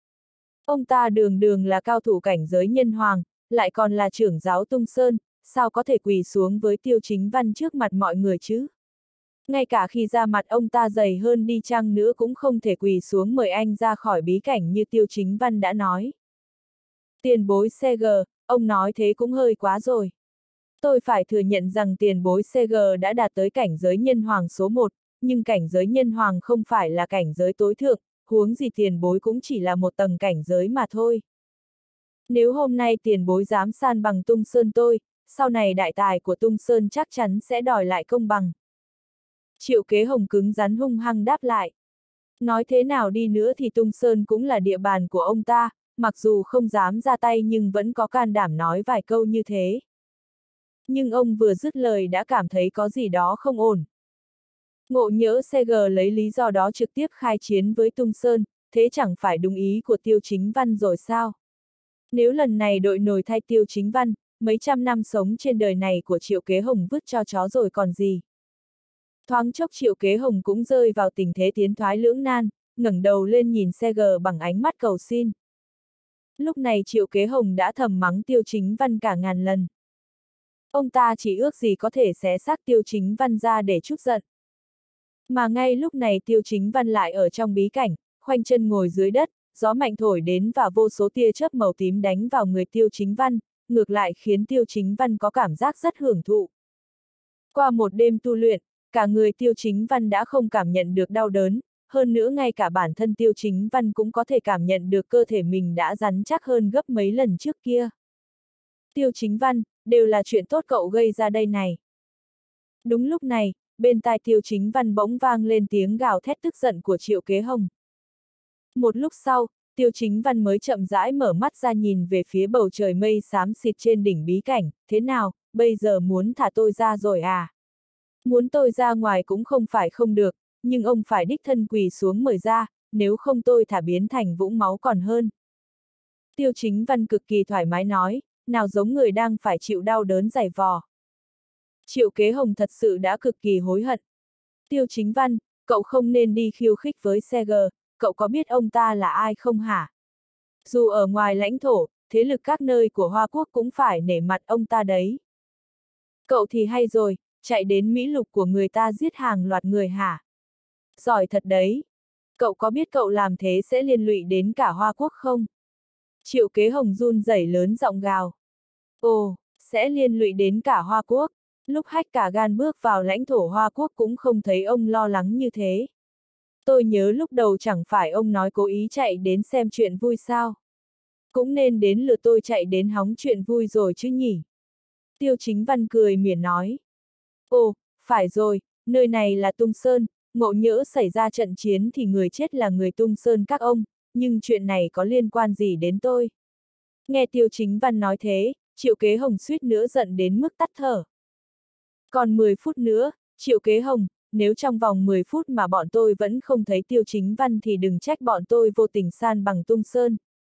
Ông ta đường đường là cao thủ cảnh giới nhân hoàng, lại còn là trưởng giáo Tung Sơn, sao có thể quỳ xuống với Tiêu Chính Văn trước mặt mọi người chứ? Ngay cả khi da mặt ông ta dày hơn đi chăng nữa cũng không thể quỳ xuống mời anh ra khỏi bí cảnh như Tiêu Chính Văn đã nói. Tiền bối Seger, ông nói thế cũng hơi quá rồi. Tôi phải thừa nhận rằng tiền bối Seger đã đạt tới cảnh giới nhân hoàng số một, nhưng cảnh giới nhân hoàng không phải là cảnh giới tối thượng, huống gì tiền bối cũng chỉ là một tầng cảnh giới mà thôi. Nếu hôm nay tiền bối dám san bằng Tung Sơn tôi, sau này đại tài của Tung Sơn chắc chắn sẽ đòi lại công bằng. Triệu Kế Hồng cứng rắn hung hăng đáp lại. Nói thế nào đi nữa thì Tung Sơn cũng là địa bàn của ông ta, mặc dù không dám ra tay nhưng vẫn có can đảm nói vài câu như thế. Nhưng ông vừa dứt lời đã cảm thấy có gì đó không ổn. Ngộ nhỡ xê giê lấy lý do đó trực tiếp khai chiến với Tung Sơn, thế chẳng phải đúng ý của Tiêu Chính Văn rồi sao? Nếu lần này đội nổi thay Tiêu Chính Văn, mấy trăm năm sống trên đời này của Triệu Kế Hồng vứt cho chó rồi còn gì? Thoáng chốc Triệu Kế Hồng cũng rơi vào tình thế tiến thoái lưỡng nan, ngẩng đầu lên nhìn xê giê bằng ánh mắt cầu xin. Lúc này Triệu Kế Hồng đã thầm mắng Tiêu Chính Văn cả ngàn lần. Ông ta chỉ ước gì có thể xé xác Tiêu Chính Văn ra để trút giận. Mà ngay lúc này Tiêu Chính Văn lại ở trong bí cảnh, khoanh chân ngồi dưới đất, gió mạnh thổi đến và vô số tia chớp màu tím đánh vào người Tiêu Chính Văn, ngược lại khiến Tiêu Chính Văn có cảm giác rất hưởng thụ. Qua một đêm tu luyện, cả người Tiêu Chính Văn đã không cảm nhận được đau đớn, hơn nữa ngay cả bản thân Tiêu Chính Văn cũng có thể cảm nhận được cơ thể mình đã rắn chắc hơn gấp mấy lần trước kia. Tiêu Chính Văn, đều là chuyện tốt cậu gây ra đây này. Đúng lúc này, bên tai Tiêu Chính Văn bỗng vang lên tiếng gào thét tức giận của Triệu Kế Hồng. Một lúc sau, Tiêu Chính Văn mới chậm rãi mở mắt ra nhìn về phía bầu trời mây xám xịt trên đỉnh bí cảnh, thế nào, bây giờ muốn thả tôi ra rồi à? Muốn tôi ra ngoài cũng không phải không được, nhưng ông phải đích thân quỳ xuống mời ra, nếu không tôi thả biến thành vũng máu còn hơn. Tiêu Chính Văn cực kỳ thoải mái nói, nào giống người đang phải chịu đau đớn dày vò. Triệu Kế Hồng thật sự đã cực kỳ hối hận. Tiêu Chính Văn, cậu không nên đi khiêu khích với xê giê, cậu có biết ông ta là ai không hả? Dù ở ngoài lãnh thổ, thế lực các nơi của Hoa Quốc cũng phải nể mặt ông ta đấy. Cậu thì hay rồi, chạy đến Mỹ Lục của người ta giết hàng loạt người hả? Giỏi thật đấy. Cậu có biết cậu làm thế sẽ liên lụy đến cả Hoa Quốc không? Triệu Kế Hồng run rẩy lớn giọng gào. Ồ, sẽ liên lụy đến cả Hoa Quốc. Lúc Hách Cả Gan bước vào lãnh thổ Hoa Quốc cũng không thấy ông lo lắng như thế. Tôi nhớ lúc đầu chẳng phải ông nói cố ý chạy đến xem chuyện vui sao. Cũng nên đến lượt tôi chạy đến hóng chuyện vui rồi chứ nhỉ. Tiêu Chính Văn cười mỉa nói. Ồ, phải rồi, nơi này là Tung Sơn, ngộ nhỡ xảy ra trận chiến thì người chết là người Tung Sơn các ông, nhưng chuyện này có liên quan gì đến tôi? Nghe Tiêu Chính Văn nói thế, Triệu Kế Hồng suýt nữa giận đến mức tắt thở. Còn mười phút nữa, Triệu Kế Hồng, nếu trong vòng mười phút mà bọn tôi vẫn không thấy Tiêu Chính Văn thì đừng trách bọn tôi vô tình san bằng Tung Sơn.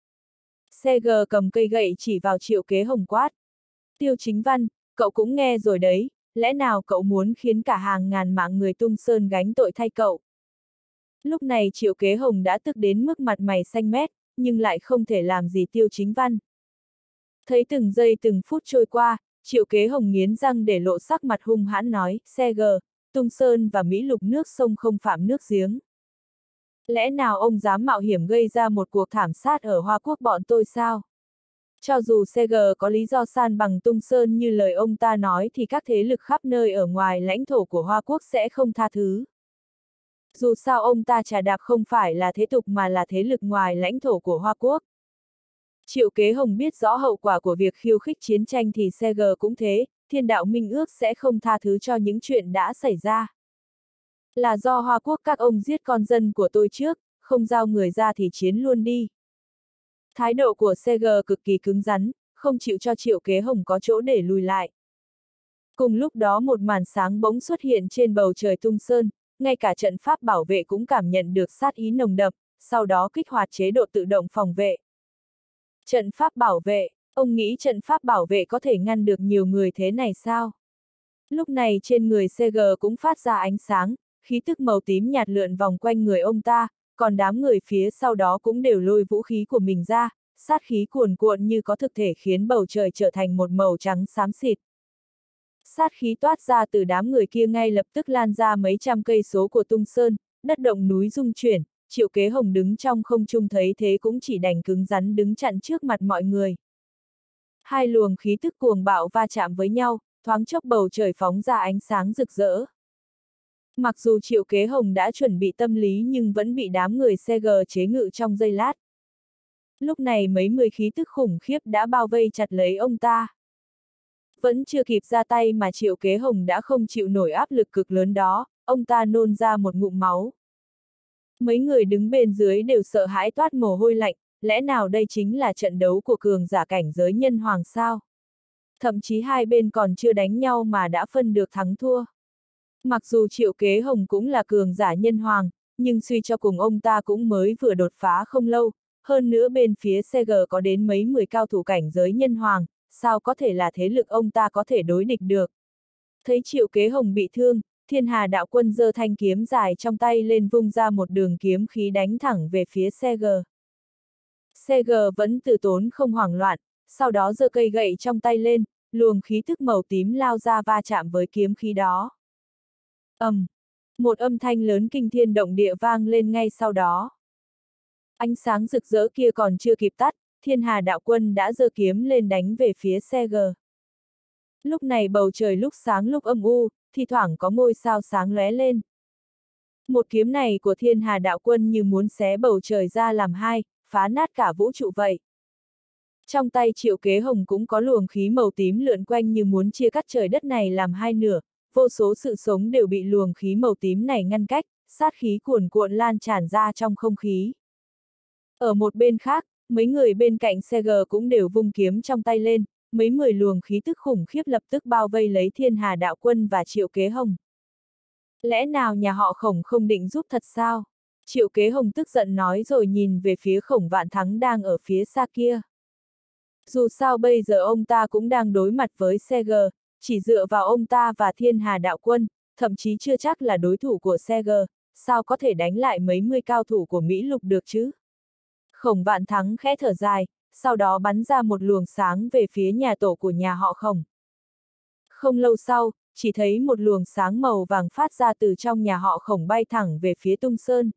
xê giê cầm cây gậy chỉ vào Triệu Kế Hồng quát. Tiêu Chính Văn, cậu cũng nghe rồi đấy, lẽ nào cậu muốn khiến cả hàng ngàn mạng người Tung Sơn gánh tội thay cậu? Lúc này Triệu Kế Hồng đã tức đến mức mặt mày xanh mét, nhưng lại không thể làm gì Tiêu Chính Văn. Thấy từng giây từng phút trôi qua, Triệu Kế Hồng nghiến răng để lộ sắc mặt hung hãn nói, xê giê, Tung Sơn và Mỹ Lục nước sông không phạm nước giếng. Lẽ nào ông dám mạo hiểm gây ra một cuộc thảm sát ở Hoa Quốc bọn tôi sao? Cho dù xê giê có lý do san bằng Tung Sơn như lời ông ta nói thì các thế lực khắp nơi ở ngoài lãnh thổ của Hoa Quốc sẽ không tha thứ. Dù sao ông ta trà đạp không phải là thế tục mà là thế lực ngoài lãnh thổ của Hoa Quốc. Triệu Kế Hồng biết rõ hậu quả của việc khiêu khích chiến tranh thì xê giê cũng thế, Thiên Đạo Minh Ước sẽ không tha thứ cho những chuyện đã xảy ra. Là do Hoa Quốc các ông giết con dân của tôi trước, không giao người ra thì chiến luôn đi. Thái độ của xê giê cực kỳ cứng rắn, không chịu cho Triệu Kế Hồng có chỗ để lùi lại. Cùng lúc đó một màn sáng bỗng xuất hiện trên bầu trời Tung Sơn, ngay cả trận pháp bảo vệ cũng cảm nhận được sát ý nồng đậm, sau đó kích hoạt chế độ tự động phòng vệ. Trận pháp bảo vệ, ông nghĩ trận pháp bảo vệ có thể ngăn được nhiều người thế này sao? Lúc này trên người xê giê cũng phát ra ánh sáng, khí tức màu tím nhạt lượn vòng quanh người ông ta, còn đám người phía sau đó cũng đều lôi vũ khí của mình ra, sát khí cuồn cuộn như có thực thể khiến bầu trời trở thành một màu trắng xám xịt. Sát khí toát ra từ đám người kia ngay lập tức lan ra mấy trăm cây số của Tung Sơn, đất động núi rung chuyển, Triệu Kế Hồng đứng trong không trung thấy thế cũng chỉ đành cứng rắn đứng chặn trước mặt mọi người. Hai luồng khí tức cuồng bạo va chạm với nhau, thoáng chốc bầu trời phóng ra ánh sáng rực rỡ. Mặc dù Triệu Kế Hồng đã chuẩn bị tâm lý nhưng vẫn bị đám người xê giê chế ngự trong giây lát. Lúc này mấy mươi khí tức khủng khiếp đã bao vây chặt lấy ông ta. Vẫn chưa kịp ra tay mà Triệu Kế Hồng đã không chịu nổi áp lực cực lớn đó, ông ta nôn ra một ngụm máu. Mấy người đứng bên dưới đều sợ hãi toát mồ hôi lạnh, lẽ nào đây chính là trận đấu của cường giả cảnh giới nhân hoàng sao? Thậm chí hai bên còn chưa đánh nhau mà đã phân được thắng thua. Mặc dù Triệu Kế Hồng cũng là cường giả nhân hoàng, nhưng suy cho cùng ông ta cũng mới vừa đột phá không lâu, hơn nữa bên phía xê giê có đến mấy mười cao thủ cảnh giới nhân hoàng, sao có thể là thế lực ông ta có thể đối địch được. Thấy Triệu Kế Hồng bị thương, Thiên Hà Đạo Quân giơ thanh kiếm dài trong tay lên vung ra một đường kiếm khí đánh thẳng về phía xê giê. xê giê vẫn từ tốn không hoảng loạn, sau đó giơ cây gậy trong tay lên, luồng khí thức màu tím lao ra va chạm với kiếm khí đó. ầm, um, một âm thanh lớn kinh thiên động địa vang lên ngay sau đó. Ánh sáng rực rỡ kia còn chưa kịp tắt, Thiên Hà Đạo Quân đã giơ kiếm lên đánh về phía xê giê. Lúc này bầu trời lúc sáng lúc âm u, thi thoảng có ngôi sao sáng lóe lên. Một kiếm này của Thiên Hà Đạo Quân như muốn xé bầu trời ra làm hai, phá nát cả vũ trụ vậy. Trong tay Triệu Kế Hồng cũng có luồng khí màu tím lượn quanh như muốn chia cắt trời đất này làm hai nửa, vô số sự sống đều bị luồng khí màu tím này ngăn cách, sát khí cuồn cuộn lan tràn ra trong không khí. Ở một bên khác, mấy người bên cạnh xê giê cũng đều vung kiếm trong tay lên, mấy mười luồng khí tức khủng khiếp lập tức bao vây lấy Thiên Hà Đạo Quân và Triệu Kế Hồng. Lẽ nào nhà họ Khổng không định giúp thật sao? Triệu Kế Hồng tức giận nói rồi nhìn về phía Khổng Vạn Thắng đang ở phía xa kia. Dù sao bây giờ ông ta cũng đang đối mặt với xê giê, chỉ dựa vào ông ta và Thiên Hà Đạo Quân, thậm chí chưa chắc là đối thủ của xê giê, sao có thể đánh lại mấy mươi cao thủ của Mỹ Lục được chứ? Khổng Vạn Thắng khẽ thở dài, sau đó bắn ra một luồng sáng về phía nhà tổ của nhà họ Khổng. Không lâu sau, chỉ thấy một luồng sáng màu vàng phát ra từ trong nhà họ Khổng bay thẳng về phía Tung Sơn.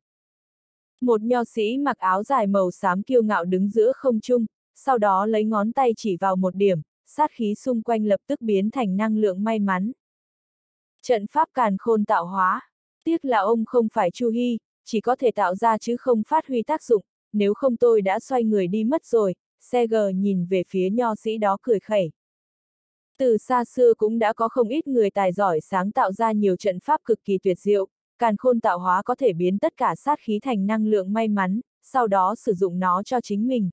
Một nho sĩ mặc áo dài màu xám kiêu ngạo đứng giữa không trung, sau đó lấy ngón tay chỉ vào một điểm, sát khí xung quanh lập tức biến thành năng lượng may mắn. Trận pháp càn khôn tạo hóa. Tiếc là ông không phải Chu Hy, chỉ có thể tạo ra chứ không phát huy tác dụng, nếu không tôi đã xoay người đi mất rồi. xê giê nhìn về phía nho sĩ đó cười khẩy. Từ xa xưa cũng đã có không ít người tài giỏi sáng tạo ra nhiều trận pháp cực kỳ tuyệt diệu, càn khôn tạo hóa có thể biến tất cả sát khí thành năng lượng may mắn, sau đó sử dụng nó cho chính mình.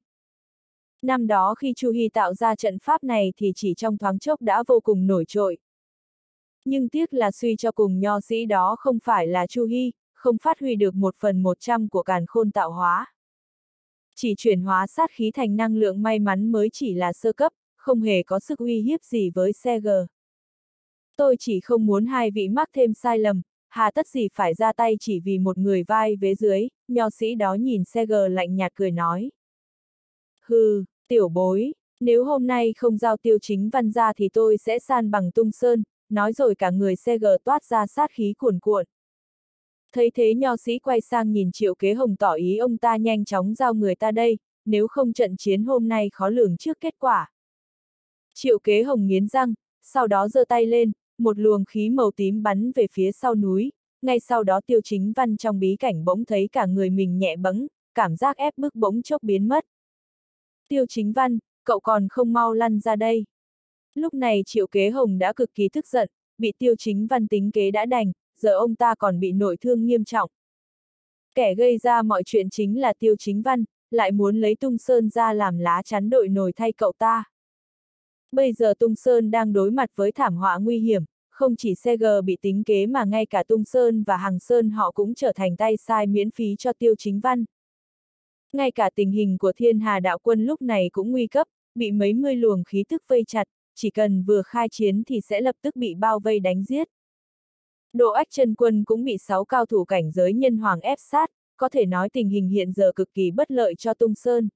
Năm đó khi Chu Hy tạo ra trận pháp này thì chỉ trong thoáng chốc đã vô cùng nổi trội. Nhưng tiếc là suy cho cùng nho sĩ đó không phải là Chu Hy, không phát huy được một phần một trăm của càn khôn tạo hóa. Chỉ chuyển hóa sát khí thành năng lượng may mắn mới chỉ là sơ cấp, không hề có sức uy hiếp gì với xê giê. Tôi chỉ không muốn hai vị mắc thêm sai lầm, hà tất gì phải ra tay chỉ vì một người vai vế dưới, nho sĩ đó nhìn xê giê lạnh nhạt cười nói. Hừ, tiểu bối, nếu hôm nay không giao Tiêu Chính Văn ra thì tôi sẽ san bằng Tung Sơn, nói rồi cả người xê giê toát ra sát khí cuồn cuộn. Thấy thế nho sĩ quay sang nhìn Triệu Kế Hồng tỏ ý ông ta nhanh chóng giao người ta đây, nếu không trận chiến hôm nay khó lường trước kết quả. Triệu Kế Hồng nghiến răng, sau đó giơ tay lên, một luồng khí màu tím bắn về phía sau núi, ngay sau đó Tiêu Chính Văn trong bí cảnh bỗng thấy cả người mình nhẹ bẫng, cảm giác ép bức bỗng chốc biến mất. Tiêu Chính Văn, cậu còn không mau lăn ra đây. Lúc này Triệu Kế Hồng đã cực kỳ tức giận, bị Tiêu Chính Văn tính kế đã đành, giờ ông ta còn bị nội thương nghiêm trọng. Kẻ gây ra mọi chuyện chính là Tiêu Chính Văn, lại muốn lấy Tung Sơn ra làm lá chắn đội nổi thay cậu ta. Bây giờ Tung Sơn đang đối mặt với thảm họa nguy hiểm, không chỉ xê giê bị tính kế mà ngay cả Tung Sơn và Hằng Sơn họ cũng trở thành tay sai miễn phí cho Tiêu Chính Văn. Ngay cả tình hình của Thiên Hà Đạo Quân lúc này cũng nguy cấp, bị mấy mươi luồng khí tức vây chặt, chỉ cần vừa khai chiến thì sẽ lập tức bị bao vây đánh giết. Độ Ách Chân Quân cũng bị sáu cao thủ cảnh giới nhân hoàng ép sát, có thể nói tình hình hiện giờ cực kỳ bất lợi cho Tung Sơn.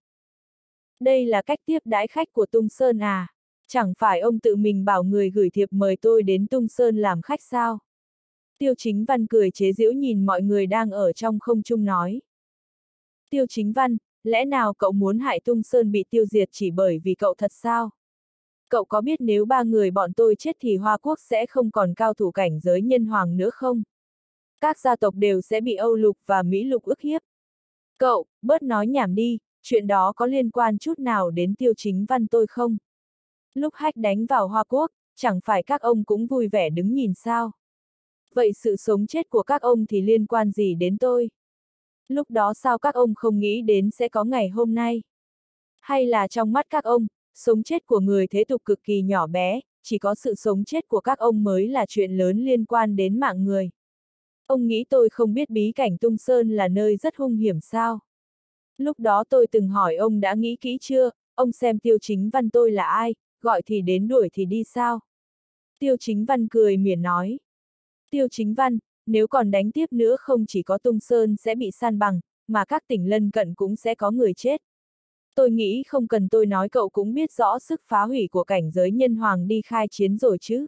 Đây là cách tiếp đãi khách của Tung Sơn à? Chẳng phải ông tự mình bảo người gửi thiệp mời tôi đến Tung Sơn làm khách sao? Tiêu Chính Văn cười chế giễu nhìn mọi người đang ở trong không trung nói. Tiêu Chính Văn, lẽ nào cậu muốn hại Tung Sơn bị tiêu diệt chỉ bởi vì cậu thật sao? Cậu có biết nếu ba người bọn tôi chết thì Hoa Quốc sẽ không còn cao thủ cảnh giới nhân hoàng nữa không? Các gia tộc đều sẽ bị Âu Lục và Mỹ Lục ức hiếp. Cậu, bớt nói nhảm đi, chuyện đó có liên quan chút nào đến Tiêu Chính Văn tôi không? Lúc Hách đánh vào Hoa Quốc, chẳng phải các ông cũng vui vẻ đứng nhìn sao? Vậy sự sống chết của các ông thì liên quan gì đến tôi? Lúc đó sao các ông không nghĩ đến sẽ có ngày hôm nay? Hay là trong mắt các ông, sống chết của người thế tục cực kỳ nhỏ bé, chỉ có sự sống chết của các ông mới là chuyện lớn liên quan đến mạng người? Ông nghĩ tôi không biết bí cảnh Tung Sơn là nơi rất hung hiểm sao? Lúc đó tôi từng hỏi ông đã nghĩ kỹ chưa, ông xem Tiêu Chính Văn tôi là ai, gọi thì đến đuổi thì đi sao? Tiêu Chính Văn cười mỉa nói. Tiêu Chính Văn, nếu còn đánh tiếp nữa không chỉ có Tung Sơn sẽ bị san bằng, mà các tỉnh lân cận cũng sẽ có người chết. Tôi nghĩ không cần tôi nói cậu cũng biết rõ sức phá hủy của cảnh giới nhân hoàng đi khai chiến rồi chứ.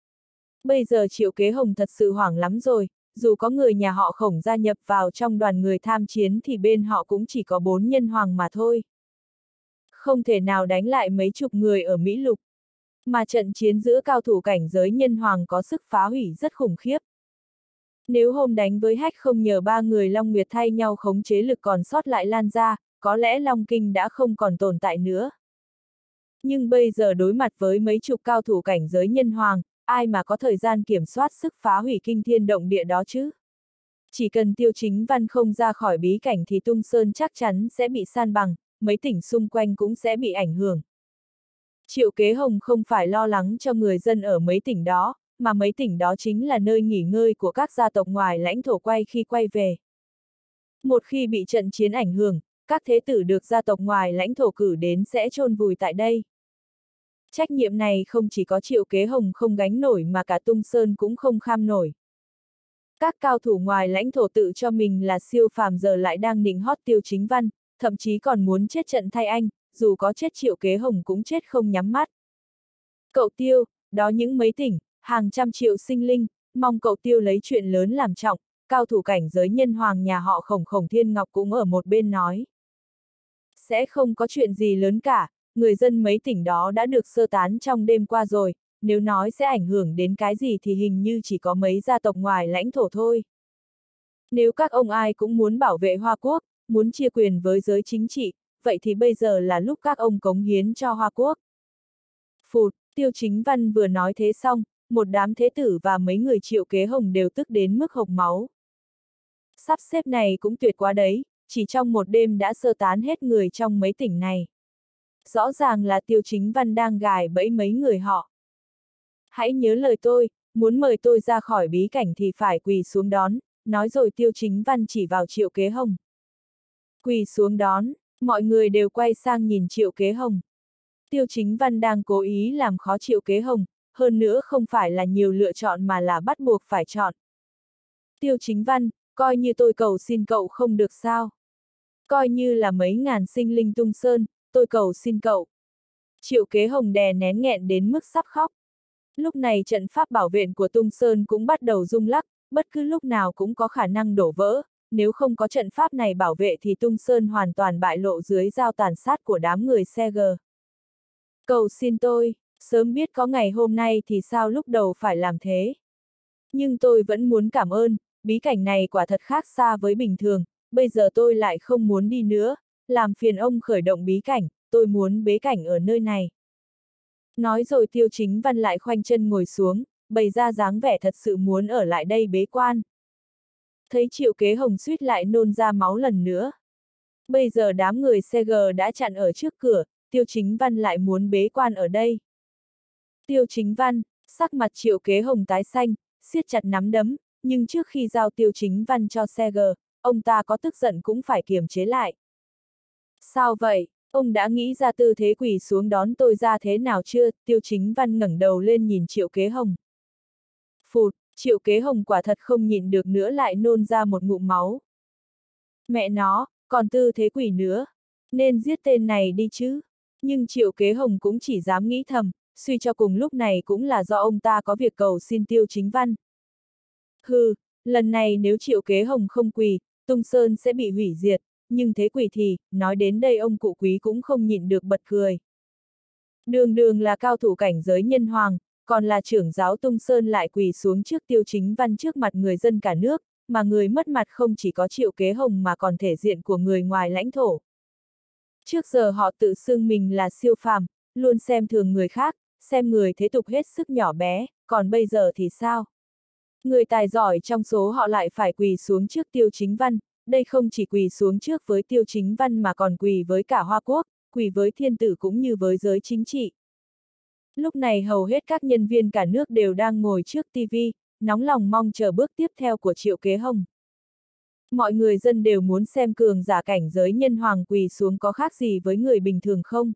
Bây giờ Triệu Kế Hồng thật sự hoảng lắm rồi, dù có người nhà họ Khổng gia nhập vào trong đoàn người tham chiến thì bên họ cũng chỉ có bốn nhân hoàng mà thôi. Không thể nào đánh lại mấy chục người ở Mỹ Lục. Mà trận chiến giữa cao thủ cảnh giới nhân hoàng có sức phá hủy rất khủng khiếp. Nếu hôm đánh với Hách không nhờ ba người Long Nguyệt thay nhau khống chế lực còn sót lại lan ra, có lẽ Long Kinh đã không còn tồn tại nữa. Nhưng bây giờ đối mặt với mấy chục cao thủ cảnh giới nhân hoàng, ai mà có thời gian kiểm soát sức phá hủy kinh thiên động địa đó chứ? Chỉ cần Tiêu Chính Văn không ra khỏi bí cảnh thì Tung Sơn chắc chắn sẽ bị san bằng, mấy tỉnh xung quanh cũng sẽ bị ảnh hưởng. Triệu Kế Hồng không phải lo lắng cho người dân ở mấy tỉnh đó, mà mấy tỉnh đó chính là nơi nghỉ ngơi của các gia tộc ngoài lãnh thổ quay khi quay về. Một khi bị trận chiến ảnh hưởng, các thế tử được gia tộc ngoài lãnh thổ cử đến sẽ chôn vùi tại đây. Trách nhiệm này không chỉ có Triệu Kế Hồng không gánh nổi mà cả Tung Sơn cũng không kham nổi. Các cao thủ ngoài lãnh thổ tự cho mình là siêu phàm giờ lại đang nịnh hót Tiêu Chính Văn, thậm chí còn muốn chết trận thay anh, dù có chết Triệu Kế Hồng cũng chết không nhắm mắt. Cậu Tiêu, đó những mấy tỉnh, hàng trăm triệu sinh linh, mong cậu Tiêu lấy chuyện lớn làm trọng, cao thủ cảnh giới nhân hoàng nhà họ Khổng Khổng Thiên Ngọc cũng ở một bên nói. Sẽ không có chuyện gì lớn cả, người dân mấy tỉnh đó đã được sơ tán trong đêm qua rồi, nếu nói sẽ ảnh hưởng đến cái gì thì hình như chỉ có mấy gia tộc ngoài lãnh thổ thôi. Nếu các ông ai cũng muốn bảo vệ Hoa Quốc, muốn chia quyền với giới chính trị, vậy thì bây giờ là lúc các ông cống hiến cho Hoa Quốc. Phụt, Tiêu Chính Văn vừa nói thế xong, một đám thế tử và mấy người Triệu Kế Hồng đều tức đến mức hộc máu. Sắp xếp này cũng tuyệt quá đấy, chỉ trong một đêm đã sơ tán hết người trong mấy tỉnh này. Rõ ràng là Tiêu Chính Văn đang gài bẫy mấy người họ. Hãy nhớ lời tôi, muốn mời tôi ra khỏi bí cảnh thì phải quỳ xuống đón, nói rồi Tiêu Chính Văn chỉ vào Triệu Kế Hồng. Quỳ xuống đón, mọi người đều quay sang nhìn Triệu Kế Hồng. Tiêu Chính Văn đang cố ý làm khó Triệu Kế Hồng, hơn nữa không phải là nhiều lựa chọn mà là bắt buộc phải chọn. Tiêu Chính Văn, coi như tôi cầu xin cậu không được sao. Coi như là mấy ngàn sinh linh Tung Sơn, tôi cầu xin cậu. Triệu Kế Hồng đè nén nghẹn đến mức sắp khóc. Lúc này trận pháp bảo vệ của Tung Sơn cũng bắt đầu rung lắc, bất cứ lúc nào cũng có khả năng đổ vỡ, nếu không có trận pháp này bảo vệ thì Tung Sơn hoàn toàn bại lộ dưới dao tàn sát của đám người xe gờ. Cầu xin tôi, sớm biết có ngày hôm nay thì sao lúc đầu phải làm thế. Nhưng tôi vẫn muốn cảm ơn, bí cảnh này quả thật khác xa với bình thường, bây giờ tôi lại không muốn đi nữa, làm phiền ông khởi động bí cảnh, tôi muốn bế cảnh ở nơi này. Nói rồi Tiêu Chính Văn lại khoanh chân ngồi xuống, bày ra dáng vẻ thật sự muốn ở lại đây bế quan. Thấy Triệu Kế Hồng suýt lại nôn ra máu lần nữa. Bây giờ đám người xê giê đã chặn ở trước cửa, Tiêu Chính Văn lại muốn bế quan ở đây. Tiêu Chính Văn, sắc mặt Triệu Kế Hồng tái xanh, siết chặt nắm đấm, nhưng trước khi giao Tiêu Chính Văn cho xê giê, ông ta có tức giận cũng phải kiềm chế lại. Sao vậy, ông đã nghĩ ra tư thế quỳ xuống đón tôi ra thế nào chưa? Tiêu Chính Văn ngẩng đầu lên nhìn Triệu Kế Hồng. Phụt, Triệu Kế Hồng quả thật không nhịn được nữa lại nôn ra một ngụm máu. Mẹ nó, còn tư thế quỳ nữa, nên giết tên này đi chứ. Nhưng Triệu Kế Hồng cũng chỉ dám nghĩ thầm, suy cho cùng lúc này cũng là do ông ta có việc cầu xin Tiêu Chính Văn. Hừ, lần này nếu Triệu Kế Hồng không quỳ, Tung Sơn sẽ bị hủy diệt, nhưng thế quỳ thì, nói đến đây ông cụ Quý cũng không nhịn được bật cười. Đường đường là cao thủ cảnh giới nhân hoàng, còn là trưởng giáo Tung Sơn lại quỳ xuống trước Tiêu Chính Văn trước mặt người dân cả nước, mà người mất mặt không chỉ có Triệu Kế Hồng mà còn thể diện của người ngoài lãnh thổ. Trước giờ họ tự xưng mình là siêu phàm, luôn xem thường người khác, xem người thế tục hết sức nhỏ bé, còn bây giờ thì sao? Người tài giỏi trong số họ lại phải quỳ xuống trước Tiêu Chính Văn, đây không chỉ quỳ xuống trước với Tiêu Chính Văn mà còn quỳ với cả Hoa Quốc, quỳ với thiên tử cũng như với giới chính trị. Lúc này hầu hết các nhân viên cả nước đều đang ngồi trước ti vi, nóng lòng mong chờ bước tiếp theo của Triệu Kế Hồng. Mọi người dân đều muốn xem cường giả cảnh giới nhân hoàng quỳ xuống có khác gì với người bình thường không.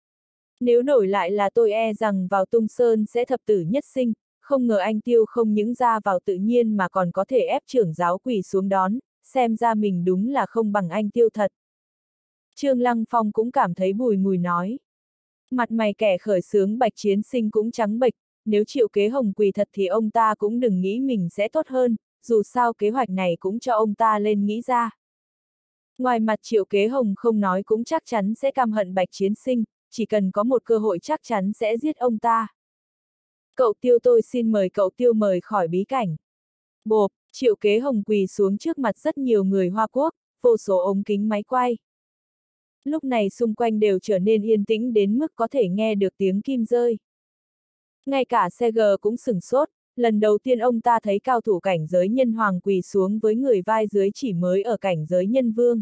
Nếu đổi lại là tôi e rằng vào Tung Sơn sẽ thập tử nhất sinh, không ngờ anh Tiêu không những ra vào tự nhiên mà còn có thể ép trưởng giáo quỳ xuống đón, xem ra mình đúng là không bằng anh Tiêu thật. Trương Lăng Phong cũng cảm thấy bùi ngùi nói. Mặt mày kẻ khởi xướng Bạch Chiến Sinh cũng trắng bệch, nếu Triệu Kế Hồng quỳ thật thì ông ta cũng đừng nghĩ mình sẽ tốt hơn, dù sao kế hoạch này cũng cho ông ta lên nghĩ ra. Ngoài mặt Triệu Kế Hồng không nói cũng chắc chắn sẽ căm hận Bạch Chiến Sinh, chỉ cần có một cơ hội chắc chắn sẽ giết ông ta. Cậu Tiêu, tôi xin mời cậu Tiêu mời khỏi bí cảnh. Bộp, Triệu Kế Hồng quỳ xuống trước mặt rất nhiều người Hoa Quốc, vô số ống kính máy quay. Lúc này xung quanh đều trở nên yên tĩnh đến mức có thể nghe được tiếng kim rơi. Ngay cả xe gờ cũng sửng sốt, lần đầu tiên ông ta thấy cao thủ cảnh giới nhân hoàng quỳ xuống với người vai dưới chỉ mới ở cảnh giới nhân vương.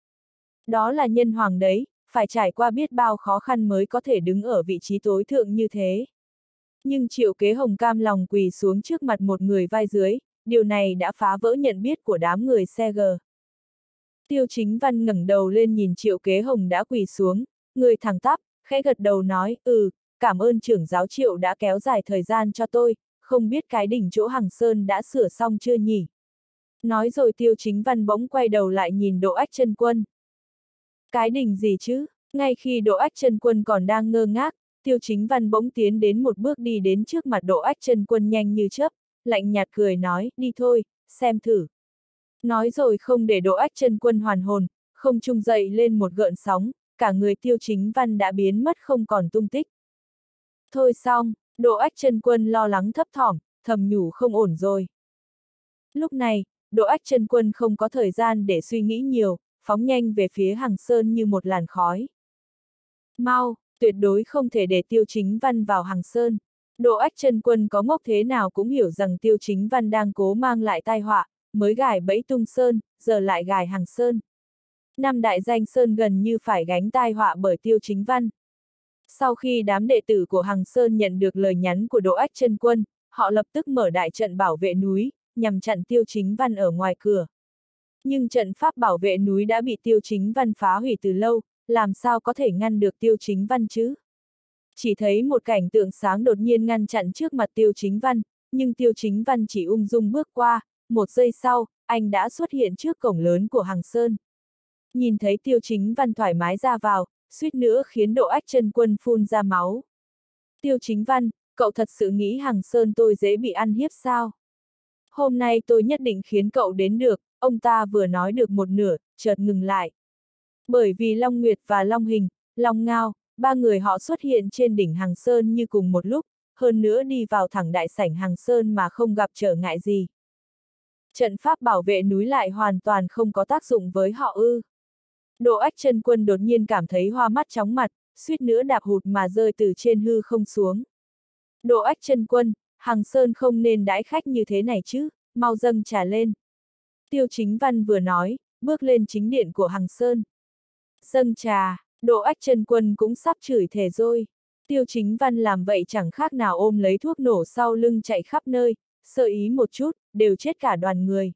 Đó là nhân hoàng đấy, phải trải qua biết bao khó khăn mới có thể đứng ở vị trí tối thượng như thế. Nhưng Triệu Kế Hồng cam lòng quỳ xuống trước mặt một người vai dưới, điều này đã phá vỡ nhận biết của đám người xe gờ. Tiêu Chính Văn ngẩng đầu lên nhìn Triệu Kế Hồng đã quỳ xuống, người thẳng tắp, khẽ gật đầu nói, ừ, cảm ơn trưởng giáo Triệu đã kéo dài thời gian cho tôi, không biết cái đỉnh chỗ Hằng Sơn đã sửa xong chưa nhỉ? Nói rồi Tiêu Chính Văn bỗng quay đầu lại nhìn Đỗ Ách Chân Quân. Cái đỉnh gì chứ? Ngay khi Đỗ Ách Chân Quân còn đang ngơ ngác, Tiêu Chính Văn bỗng tiến đến một bước đi đến trước mặt Đỗ Ách Chân Quân nhanh như chớp, lạnh nhạt cười nói, đi thôi, xem thử. Nói rồi không để Đỗ Ách Chân Quân hoàn hồn, không trung dậy lên một gợn sóng, cả người Tiêu Chính Văn đã biến mất không còn tung tích. Thôi xong, Đỗ Ách Chân Quân lo lắng thấp thỏm, thầm nhủ không ổn rồi. Lúc này, Đỗ Ách Chân Quân không có thời gian để suy nghĩ nhiều, phóng nhanh về phía Hằng Sơn như một làn khói. Mau, tuyệt đối không thể để Tiêu Chính Văn vào Hằng Sơn. Đỗ Ách Chân Quân có ngốc thế nào cũng hiểu rằng Tiêu Chính Văn đang cố mang lại tai họa, mới gài bẫy Tung Sơn, giờ lại gài Hằng Sơn. Năm đại danh Sơn gần như phải gánh tai họa bởi Tiêu Chính Văn. Sau khi đám đệ tử của Hằng Sơn nhận được lời nhắn của Đỗ Ách Chân Quân, họ lập tức mở đại trận bảo vệ núi, nhằm chặn Tiêu Chính Văn ở ngoài cửa. Nhưng trận pháp bảo vệ núi đã bị Tiêu Chính Văn phá hủy từ lâu, làm sao có thể ngăn được Tiêu Chính Văn chứ? Chỉ thấy một cảnh tượng sáng đột nhiên ngăn chặn trước mặt Tiêu Chính Văn, nhưng Tiêu Chính Văn chỉ ung dung bước qua, một giây sau, anh đã xuất hiện trước cổng lớn của Hằng Sơn. Nhìn thấy Tiêu Chính Văn thoải mái ra vào, suýt nữa khiến Đỗ Ách Chân Quân phun ra máu. Tiêu Chính Văn, cậu thật sự nghĩ Hằng Sơn tôi dễ bị ăn hiếp sao? Hôm nay tôi nhất định khiến cậu đến được, ông ta vừa nói được một nửa, chợt ngừng lại. Bởi vì Long Nguyệt và Long Hình, Long Ngao, ba người họ xuất hiện trên đỉnh Hằng Sơn như cùng một lúc, hơn nữa đi vào thẳng đại sảnh Hằng Sơn mà không gặp trở ngại gì. Trận pháp bảo vệ núi lại hoàn toàn không có tác dụng với họ ư. Đỗ Ách Chân Quân đột nhiên cảm thấy hoa mắt chóng mặt, suýt nữa đạp hụt mà rơi từ trên hư không xuống. Đỗ Ách Chân Quân, Hằng Sơn không nên đãi khách như thế này chứ, mau dâng trà lên. Tiêu Chính Văn vừa nói, bước lên chính điện của Hằng Sơn. Dâng trà, Đỗ Ách Chân Quân cũng sắp chửi thề rồi. Tiêu Chính Văn làm vậy chẳng khác nào ôm lấy thuốc nổ sau lưng chạy khắp nơi, sơ ý một chút, đều chết cả đoàn người.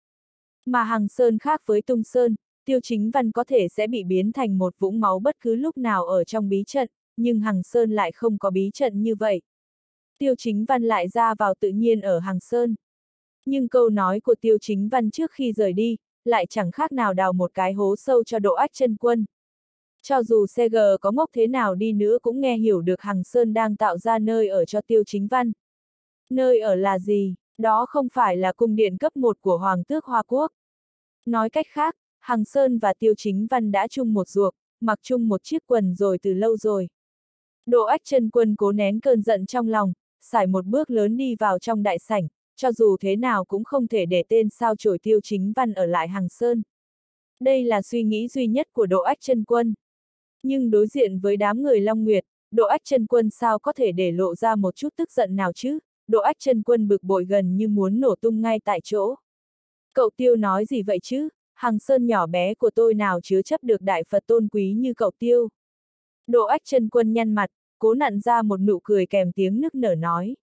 Mà Hằng Sơn khác với Tung Sơn, Tiêu Chính Văn có thể sẽ bị biến thành một vũng máu bất cứ lúc nào ở trong bí trận, nhưng Hằng Sơn lại không có bí trận như vậy. Tiêu Chính Văn lại ra vào tự nhiên ở Hằng Sơn. Nhưng câu nói của Tiêu Chính Văn trước khi rời đi, lại chẳng khác nào đào một cái hố sâu cho Đỗ Ách Chân Quân. Cho dù xê giê có ngốc thế nào đi nữa cũng nghe hiểu được Hằng Sơn đang tạo ra nơi ở cho Tiêu Chính Văn. Nơi ở là gì? Đó không phải là cung điện cấp một của Hoàng tước Hoa Quốc. Nói cách khác, Hằng Sơn và Tiêu Chính Văn đã chung một ruột, mặc chung một chiếc quần rồi từ lâu rồi. Đỗ Ách Chân Quân cố nén cơn giận trong lòng, sải một bước lớn đi vào trong đại sảnh, cho dù thế nào cũng không thể để tên sao chổi Tiêu Chính Văn ở lại Hằng Sơn. Đây là suy nghĩ duy nhất của Đỗ Ách Chân Quân. Nhưng đối diện với đám người Long Nguyệt, Đỗ Ách Chân Quân sao có thể để lộ ra một chút tức giận nào chứ? Đỗ Ách Chân Quân bực bội gần như muốn nổ tung ngay tại chỗ. Cậu Tiêu nói gì vậy chứ? Hằng Sơn nhỏ bé của tôi nào chứa chấp được đại Phật tôn quý như cậu Tiêu. Đỗ Ách Chân Quân nhăn mặt, cố nặn ra một nụ cười kèm tiếng nức nở nói.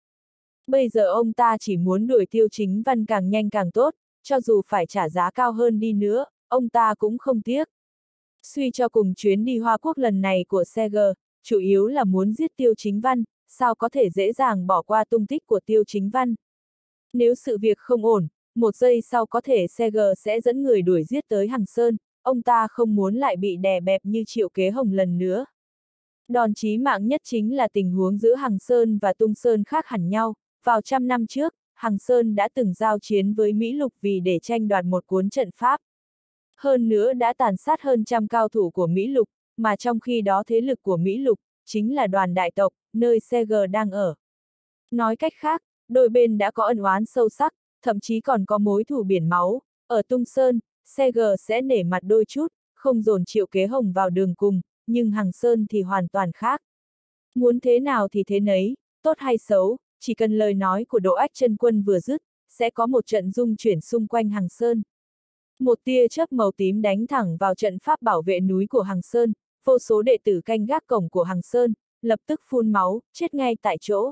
Bây giờ ông ta chỉ muốn đuổi Tiêu Chính Văn càng nhanh càng tốt, cho dù phải trả giá cao hơn đi nữa, ông ta cũng không tiếc. Suy cho cùng chuyến đi Hoa Quốc lần này của xê giê, chủ yếu là muốn giết Tiêu Chính Văn, sao có thể dễ dàng bỏ qua tung tích của Tiêu Chính Văn. Nếu sự việc không ổn, một giây sau có thể xê giê sẽ dẫn người đuổi giết tới Hằng Sơn, ông ta không muốn lại bị đè bẹp như Triệu Kế Hồng lần nữa. Đòn chí mạng nhất chính là tình huống giữa Hằng Sơn và Tung Sơn khác hẳn nhau. Vào trăm năm trước, Hằng Sơn đã từng giao chiến với Mỹ Lục vì để tranh đoạt một cuốn trận pháp. Hơn nữa đã tàn sát hơn trăm cao thủ của Mỹ Lục, mà trong khi đó thế lực của Mỹ Lục, chính là đoàn đại tộc, nơi xê giê đang ở. Nói cách khác, đôi bên đã có ân oán sâu sắc, thậm chí còn có mối thù biển máu. Ở Tung Sơn, xê giê sẽ nể mặt đôi chút, không dồn Triệu Kế Hồng vào đường cùng, nhưng Hằng Sơn thì hoàn toàn khác. Muốn thế nào thì thế nấy, tốt hay xấu, chỉ cần lời nói của Đỗ Ách Chân Quân vừa dứt, sẽ có một trận rung chuyển xung quanh Hằng Sơn. Một tia chớp màu tím đánh thẳng vào trận pháp bảo vệ núi của Hằng Sơn, vô số đệ tử canh gác cổng của Hằng Sơn, lập tức phun máu, chết ngay tại chỗ.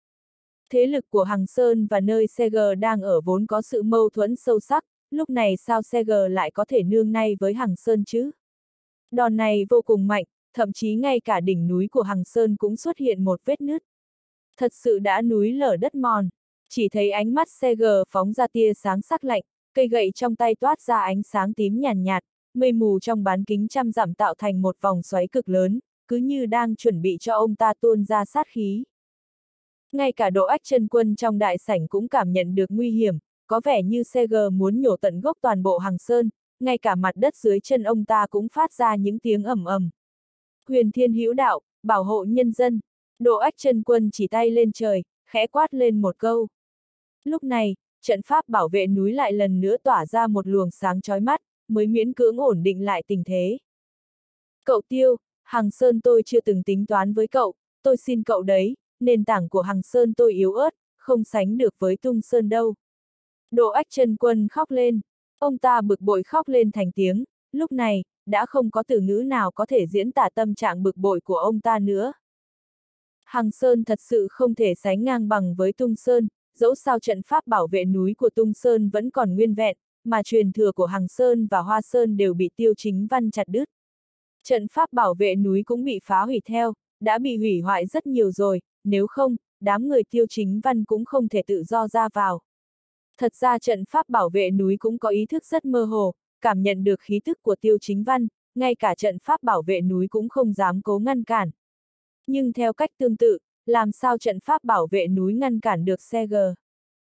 Thế lực của Hằng Sơn và nơi xê giê đang ở vốn có sự mâu thuẫn sâu sắc, lúc này sao xê giê lại có thể nương nay với Hằng Sơn chứ? Đòn này vô cùng mạnh, thậm chí ngay cả đỉnh núi của Hằng Sơn cũng xuất hiện một vết nứt. Thật sự đã núi lở đất mòn, chỉ thấy ánh mắt xê giê phóng ra tia sáng sắc lạnh, cây gậy trong tay toát ra ánh sáng tím nhàn nhạt, mây mù trong bán kính trăm dặm tạo thành một vòng xoáy cực lớn, cứ như đang chuẩn bị cho ông ta tuôn ra sát khí. Ngay cả Đỗ Ách Chân Quân trong đại sảnh cũng cảm nhận được nguy hiểm, có vẻ như xê giê muốn nhổ tận gốc toàn bộ Hằng Sơn, ngay cả mặt đất dưới chân ông ta cũng phát ra những tiếng ầm ầm. Huyền Thiên Hữu Đạo, bảo hộ nhân dân. Đỗ Ách Chân Quân chỉ tay lên trời, khẽ quát lên một câu. Lúc này, trận pháp bảo vệ núi lại lần nữa tỏa ra một luồng sáng chói mắt, mới miễn cưỡng ổn định lại tình thế. Cậu Tiêu, Hằng Sơn tôi chưa từng tính toán với cậu, tôi xin cậu đấy, nền tảng của Hằng Sơn tôi yếu ớt, không sánh được với Tung Sơn đâu. Đỗ Ách Chân Quân khóc lên, ông ta bực bội khóc lên thành tiếng, lúc này, đã không có từ ngữ nào có thể diễn tả tâm trạng bực bội của ông ta nữa. Hằng Sơn thật sự không thể sánh ngang bằng với Tung Sơn, dẫu sao trận pháp bảo vệ núi của Tung Sơn vẫn còn nguyên vẹn, mà truyền thừa của Hằng Sơn và Hoa Sơn đều bị Tiêu Chính Văn chặt đứt. Trận pháp bảo vệ núi cũng bị phá hủy theo, đã bị hủy hoại rất nhiều rồi, nếu không, đám người Tiêu Chính Văn cũng không thể tự do ra vào. Thật ra trận pháp bảo vệ núi cũng có ý thức rất mơ hồ, cảm nhận được khí tức của Tiêu Chính Văn, ngay cả trận pháp bảo vệ núi cũng không dám cố ngăn cản. Nhưng theo cách tương tự, làm sao trận pháp bảo vệ núi ngăn cản được xê giê?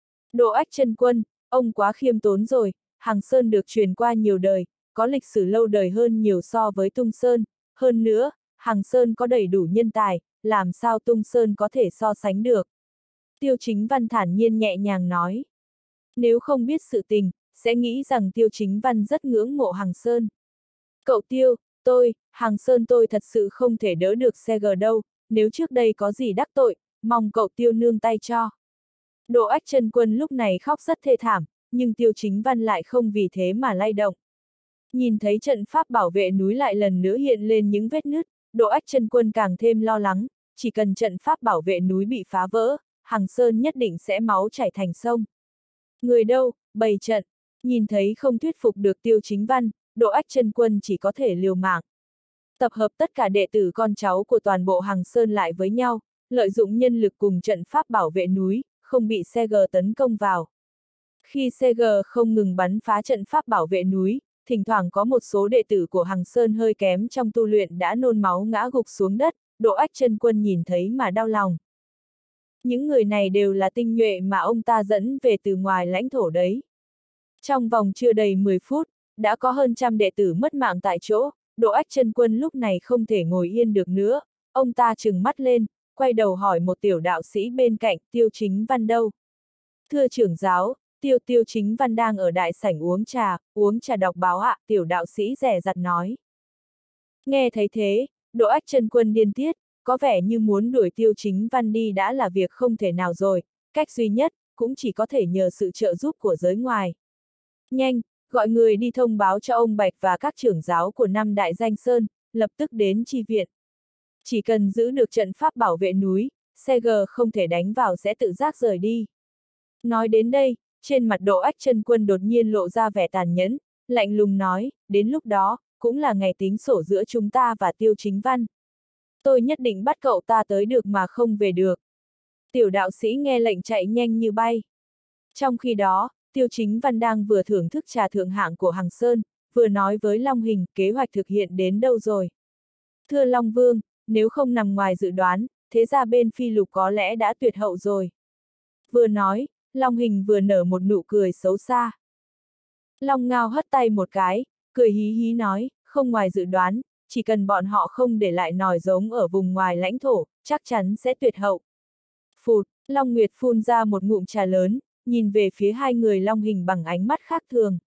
Đỗ Ách Chân Quân, ông quá khiêm tốn rồi, Hằng Sơn được truyền qua nhiều đời, có lịch sử lâu đời hơn nhiều so với Tung Sơn, hơn nữa, Hằng Sơn có đầy đủ nhân tài, làm sao Tung Sơn có thể so sánh được? Tiêu Chính Văn thản nhiên nhẹ nhàng nói. Nếu không biết sự tình, sẽ nghĩ rằng Tiêu Chính Văn rất ngưỡng mộ Hằng Sơn. Cậu Tiêu, tôi, Hằng Sơn tôi thật sự không thể đỡ được xê giê đâu, nếu trước đây có gì đắc tội, mong cậu Tiêu nương tay cho. Đỗ Ách Chân Quân lúc này khóc rất thê thảm, nhưng Tiêu Chính Văn lại không vì thế mà lay động. Nhìn thấy trận pháp bảo vệ núi lại lần nữa hiện lên những vết nứt, Đỗ Ách Chân Quân càng thêm lo lắng, chỉ cần trận pháp bảo vệ núi bị phá vỡ, Hằng Sơn nhất định sẽ máu chảy thành sông. Người đâu, bày trận, nhìn thấy không thuyết phục được Tiêu Chính Văn, Đỗ Ách Chân Quân chỉ có thể liều mạng. Tập hợp tất cả đệ tử con cháu của toàn bộ Hằng Sơn lại với nhau, lợi dụng nhân lực cùng trận pháp bảo vệ núi, không bị xê giê tấn công vào. Khi xê giê không ngừng bắn phá trận pháp bảo vệ núi, thỉnh thoảng có một số đệ tử của Hằng Sơn hơi kém trong tu luyện đã nôn máu ngã gục xuống đất, Đỗ Ách Chân Quân nhìn thấy mà đau lòng. Những người này đều là tinh nhuệ mà ông ta dẫn về từ ngoài lãnh thổ đấy. Trong vòng chưa đầy mười phút, đã có hơn trăm đệ tử mất mạng tại chỗ, Đỗ Ách Chân Quân lúc này không thể ngồi yên được nữa, ông ta trừng mắt lên, quay đầu hỏi một tiểu đạo sĩ bên cạnh, Tiêu Chính Văn đâu? Thưa trưởng giáo, Tiêu Tiêu Chính Văn đang ở đại sảnh uống trà, uống trà đọc báo ạ, tiểu đạo sĩ dè dặt nói. Nghe thấy thế, Đỗ Ách Chân Quân điên tiết, có vẻ như muốn đuổi Tiêu Chính Văn đi đã là việc không thể nào rồi, cách duy nhất, cũng chỉ có thể nhờ sự trợ giúp của giới ngoài. Nhanh, gọi người đi thông báo cho ông Bạch và các trưởng giáo của năm đại danh sơn, lập tức đến chi viện. Chỉ cần giữ được trận pháp bảo vệ núi, xe G không thể đánh vào sẽ tự giác rời đi. Nói đến đây, trên mặt Đỗ Ách Chân Quân đột nhiên lộ ra vẻ tàn nhẫn, lạnh lùng nói, đến lúc đó, cũng là ngày tính sổ giữa chúng ta và Tiêu Chính Văn. Tôi nhất định bắt cậu ta tới được mà không về được. Tiểu đạo sĩ nghe lệnh chạy nhanh như bay. Trong khi đó, Tiêu Chính Văn đang vừa thưởng thức trà thượng hạng của Hằng Sơn, vừa nói với Long Hình kế hoạch thực hiện đến đâu rồi. Thưa Long Vương, nếu không nằm ngoài dự đoán, thế ra bên Phi Lục có lẽ đã tuyệt hậu rồi. Vừa nói, Long Hình vừa nở một nụ cười xấu xa. Long Ngao hất tay một cái, cười hí hí nói, không ngoài dự đoán, chỉ cần bọn họ không để lại nòi giống ở vùng ngoài lãnh thổ, chắc chắn sẽ tuyệt hậu. Phụt, Long Nguyệt phun ra một ngụm trà lớn, nhìn về phía hai người Long Hình bằng ánh mắt khác thường.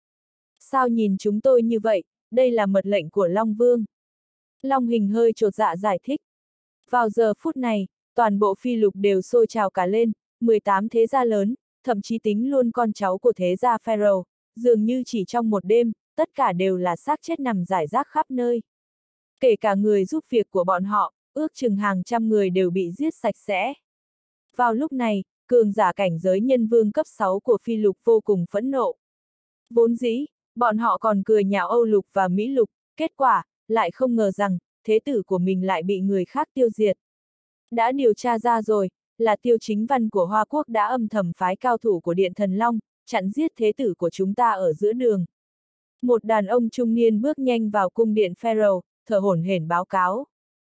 Sao nhìn chúng tôi như vậy, đây là mật lệnh của Long Vương. Long Hình hơi chột dạ giải thích. Vào giờ phút này, toàn bộ Phi Lục đều sôi trào cả lên, mười tám thế gia lớn, thậm chí tính luôn con cháu của thế gia Pharaoh, dường như chỉ trong một đêm, tất cả đều là xác chết nằm rải rác khắp nơi. Kể cả người giúp việc của bọn họ, ước chừng hàng trăm người đều bị giết sạch sẽ. Vào lúc này, cường giả cảnh giới nhân vương cấp sáu của Phi Lục vô cùng phẫn nộ. Vốn dĩ, bọn họ còn cười nhạo Âu Lục và Mỹ Lục, kết quả, lại không ngờ rằng, thế tử của mình lại bị người khác tiêu diệt. Đã điều tra ra rồi, là Tiêu Chính Văn của Hoa Quốc đã âm thầm phái cao thủ của Điện Thần Long, chặn giết thế tử của chúng ta ở giữa đường. Một đàn ông trung niên bước nhanh vào cung điện Pharaoh, thở hổn hển báo cáo.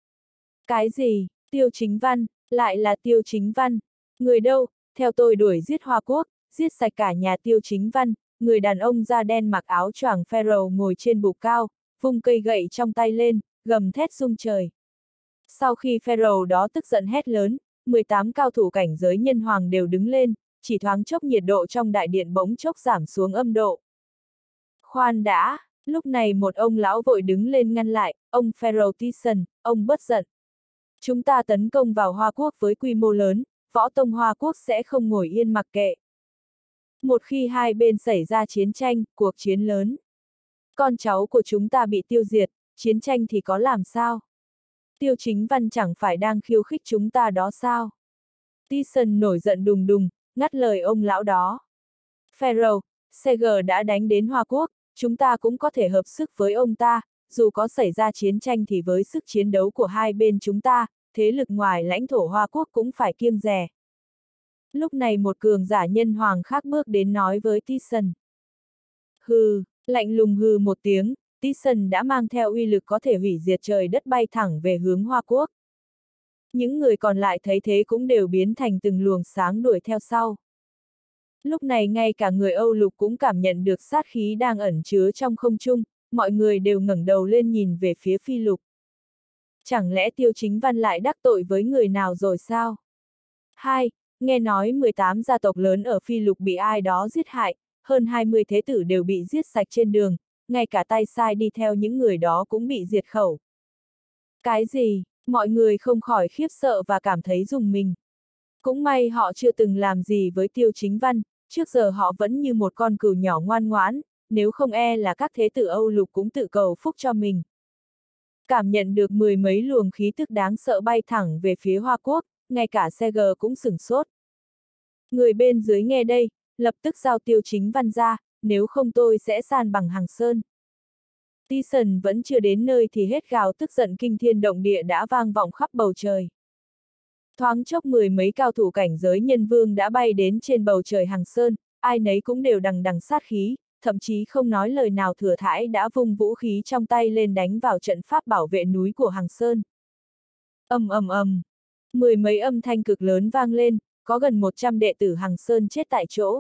Cái gì, Tiêu Chính Văn, lại là Tiêu Chính Văn, người đâu, theo tôi đuổi giết Hoa Quốc, giết sạch cả nhà Tiêu Chính Văn. Người đàn ông da đen mặc áo choàng Pharaoh ngồi trên bục cao, vung cây gậy trong tay lên, gầm thét rung trời. Sau khi Pharaoh đó tức giận hét lớn, mười tám cao thủ cảnh giới nhân hoàng đều đứng lên, chỉ thoáng chốc nhiệt độ trong đại điện bỗng chốc giảm xuống âm độ. Khoan đã, lúc này một ông lão vội đứng lên ngăn lại, ông Pharaoh Tison, ông bất giận. Chúng ta tấn công vào Hoa Quốc với quy mô lớn, võ tông Hoa Quốc sẽ không ngồi yên mặc kệ. Một khi hai bên xảy ra chiến tranh, cuộc chiến lớn, con cháu của chúng ta bị tiêu diệt, chiến tranh thì có làm sao? Tiêu Chính Văn chẳng phải đang khiêu khích chúng ta đó sao? Tison nổi giận đùng đùng, ngắt lời ông lão đó. Pharaoh, Seger đã đánh đến Hoa Quốc, chúng ta cũng có thể hợp sức với ông ta, dù có xảy ra chiến tranh thì với sức chiến đấu của hai bên chúng ta, thế lực ngoài lãnh thổ Hoa Quốc cũng phải kiêng dè. Lúc này một cường giả nhân hoàng khác bước đến nói với Tison. Hừ, lạnh lùng hừ một tiếng, Tison đã mang theo uy lực có thể hủy diệt trời đất bay thẳng về hướng Hoa Quốc. Những người còn lại thấy thế cũng đều biến thành từng luồng sáng đuổi theo sau. Lúc này ngay cả người Âu Lục cũng cảm nhận được sát khí đang ẩn chứa trong không trung, mọi người đều ngẩng đầu lên nhìn về phía Phi Lục. Chẳng lẽ Tiêu Chính Văn lại đắc tội với người nào rồi sao? Hai, nghe nói mười tám gia tộc lớn ở Phi Lục bị ai đó giết hại, hơn hai mươi thế tử đều bị giết sạch trên đường, ngay cả tay sai đi theo những người đó cũng bị diệt khẩu. Cái gì? Mọi người không khỏi khiếp sợ và cảm thấy rùng mình. Cũng may họ chưa từng làm gì với Tiêu Chính Văn, trước giờ họ vẫn như một con cừu nhỏ ngoan ngoãn, nếu không e là các thế tử Âu Lục cũng tự cầu phúc cho mình. Cảm nhận được mười mấy luồng khí tức đáng sợ bay thẳng về phía Hoa Quốc, ngay cả Seger cũng sửng sốt. Người bên dưới nghe đây, lập tức giao Tiêu Chính Văn ra, nếu không tôi sẽ san bằng Hằng Sơn. Tison vẫn chưa đến nơi thì hết gào tức giận kinh thiên động địa đã vang vọng khắp bầu trời. Thoáng chốc mười mấy cao thủ cảnh giới nhân vương đã bay đến trên bầu trời Hằng Sơn, ai nấy cũng đều đằng đằng sát khí, thậm chí không nói lời nào thừa thãi đã vung vũ khí trong tay lên đánh vào trận pháp bảo vệ núi của Hằng Sơn. Ầm ầm ầm, mười mấy âm thanh cực lớn vang lên, có gần một trăm đệ tử Hằng Sơn chết tại chỗ.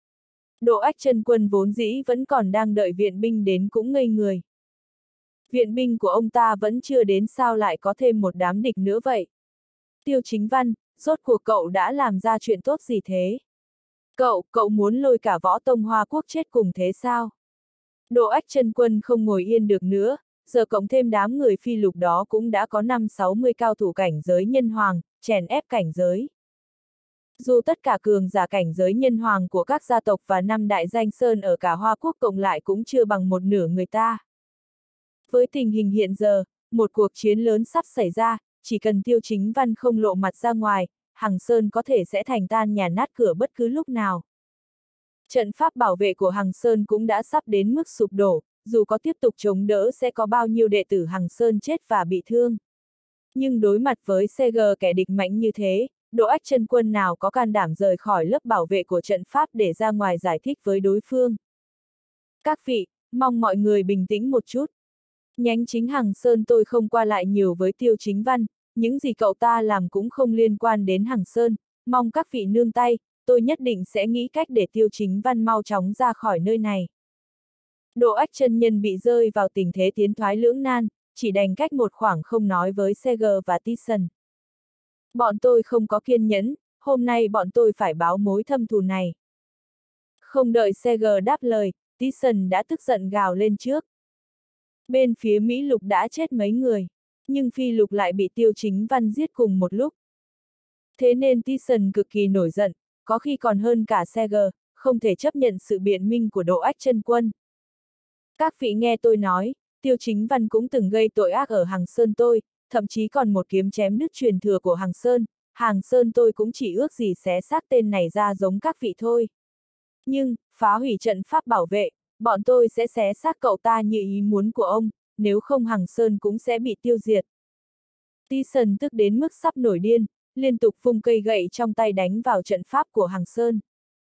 Đỗ Ách Chân Quân vốn dĩ vẫn còn đang đợi viện binh đến cũng ngây người. Viện binh của ông ta vẫn chưa đến sao lại có thêm một đám địch nữa vậy? Tiêu Chính Văn, rốt cuộc cậu đã làm ra chuyện tốt gì thế? Cậu, cậu muốn lôi cả võ tông Hoa Quốc chết cùng thế sao? Đỗ Ách Chân Quân không ngồi yên được nữa, giờ cộng thêm đám người Phi Lục đó cũng đã có năm sáu mươi cao thủ cảnh giới nhân hoàng, chèn ép cảnh giới. Dù tất cả cường giả cảnh giới nhân hoàng của các gia tộc và năm đại danh sơn ở cả Hoa Quốc cộng lại cũng chưa bằng một nửa người ta. Với tình hình hiện giờ, một cuộc chiến lớn sắp xảy ra, chỉ cần Tiêu Chính Văn không lộ mặt ra ngoài, Hằng Sơn có thể sẽ thành tan nhà nát cửa bất cứ lúc nào. Trận pháp bảo vệ của Hằng Sơn cũng đã sắp đến mức sụp đổ, dù có tiếp tục chống đỡ sẽ có bao nhiêu đệ tử Hằng Sơn chết và bị thương. Nhưng đối mặt với xê giê kẻ địch mạnh như thế, Đỗ Ách Chân Quân nào có can đảm rời khỏi lớp bảo vệ của trận pháp để ra ngoài giải thích với đối phương. Các vị, mong mọi người bình tĩnh một chút. Nhánh chính Hằng Sơn tôi không qua lại nhiều với Tiêu Chính Văn, những gì cậu ta làm cũng không liên quan đến Hằng Sơn, mong các vị nương tay, tôi nhất định sẽ nghĩ cách để Tiêu Chính Văn mau chóng ra khỏi nơi này. Đỗ Ách chân nhân bị rơi vào tình thế tiến thoái lưỡng nan, chỉ đành cách một khoảng không nói với xê giê và Tyson. Bọn tôi không có kiên nhẫn, hôm nay bọn tôi phải báo mối thâm thù này. Không đợi xê giê đáp lời, Tyson đã tức giận gào lên trước. Bên phía Mỹ Lục đã chết mấy người, nhưng Phi Lục lại bị Tiêu Chính Văn giết cùng một lúc. Thế nên Tyson cực kỳ nổi giận, có khi còn hơn cả xê giê, không thể chấp nhận sự biện minh của Đỗ Ách Chân Quân. Các vị nghe tôi nói, Tiêu Chính Văn cũng từng gây tội ác ở Hằng Sơn tôi, thậm chí còn một kiếm chém đứt truyền thừa của Hằng Sơn, Hằng Sơn tôi cũng chỉ ước gì xé xác tên này ra giống các vị thôi. Nhưng, phá hủy trận pháp bảo vệ, bọn tôi sẽ xé xác cậu ta như ý muốn của ông, nếu không Hằng Sơn cũng sẽ bị tiêu diệt. Tyson tức đến mức sắp nổi điên, liên tục vung cây gậy trong tay đánh vào trận pháp của Hằng Sơn.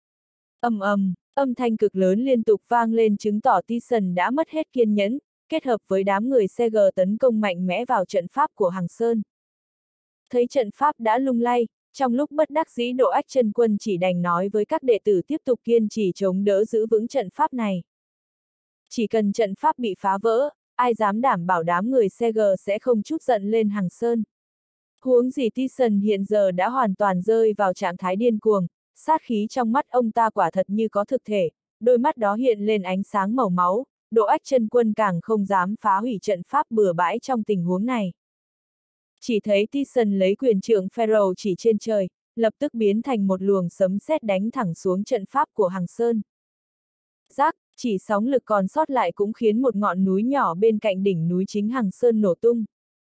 Ầm ầm, âm thanh cực lớn liên tục vang lên chứng tỏ Tyson đã mất hết kiên nhẫn, kết hợp với đám người xê giê tấn công mạnh mẽ vào trận pháp của Hằng Sơn. Thấy trận pháp đã lung lay, trong lúc bất đắc dĩ Đỗ Ách Chân Quân chỉ đành nói với các đệ tử tiếp tục kiên trì chống đỡ giữ vững trận pháp này. Chỉ cần trận pháp bị phá vỡ, ai dám đảm bảo đám người xê giê sẽ không chút giận lên Hằng Sơn. Huống gì Tyson hiện giờ đã hoàn toàn rơi vào trạng thái điên cuồng, sát khí trong mắt ông ta quả thật như có thực thể, đôi mắt đó hiện lên ánh sáng màu máu, Đỗ Ách Chân Quân càng không dám phá hủy trận pháp bừa bãi trong tình huống này. Chỉ thấy Tyson lấy quyền trượng Pharaoh chỉ trên trời, lập tức biến thành một luồng sấm sét đánh thẳng xuống trận pháp của Hằng Sơn. Rắc, chỉ sóng lực còn sót lại cũng khiến một ngọn núi nhỏ bên cạnh đỉnh núi chính Hằng Sơn nổ tung.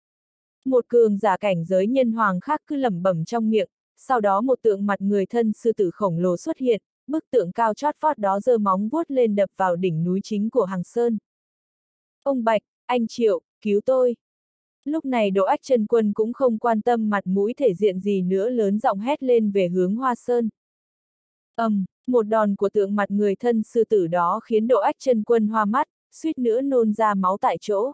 Một cường giả cảnh giới nhân hoàng khác cứ lẩm bẩm trong miệng, sau đó một tượng mặt người thân sư tử khổng lồ xuất hiện, bức tượng cao chót vót đó giơ móng vuốt lên đập vào đỉnh núi chính của Hằng Sơn. Ông Bạch, anh Triệu, cứu tôi! Lúc này Đỗ Ách Chân Quân cũng không quan tâm mặt mũi thể diện gì nữa, lớn giọng hét lên về hướng Hoa Sơn. Ầm, um, một đòn của tượng mặt người thân sư tử đó khiến Đỗ Ách Chân Quân hoa mắt, suýt nữa nôn ra máu tại chỗ.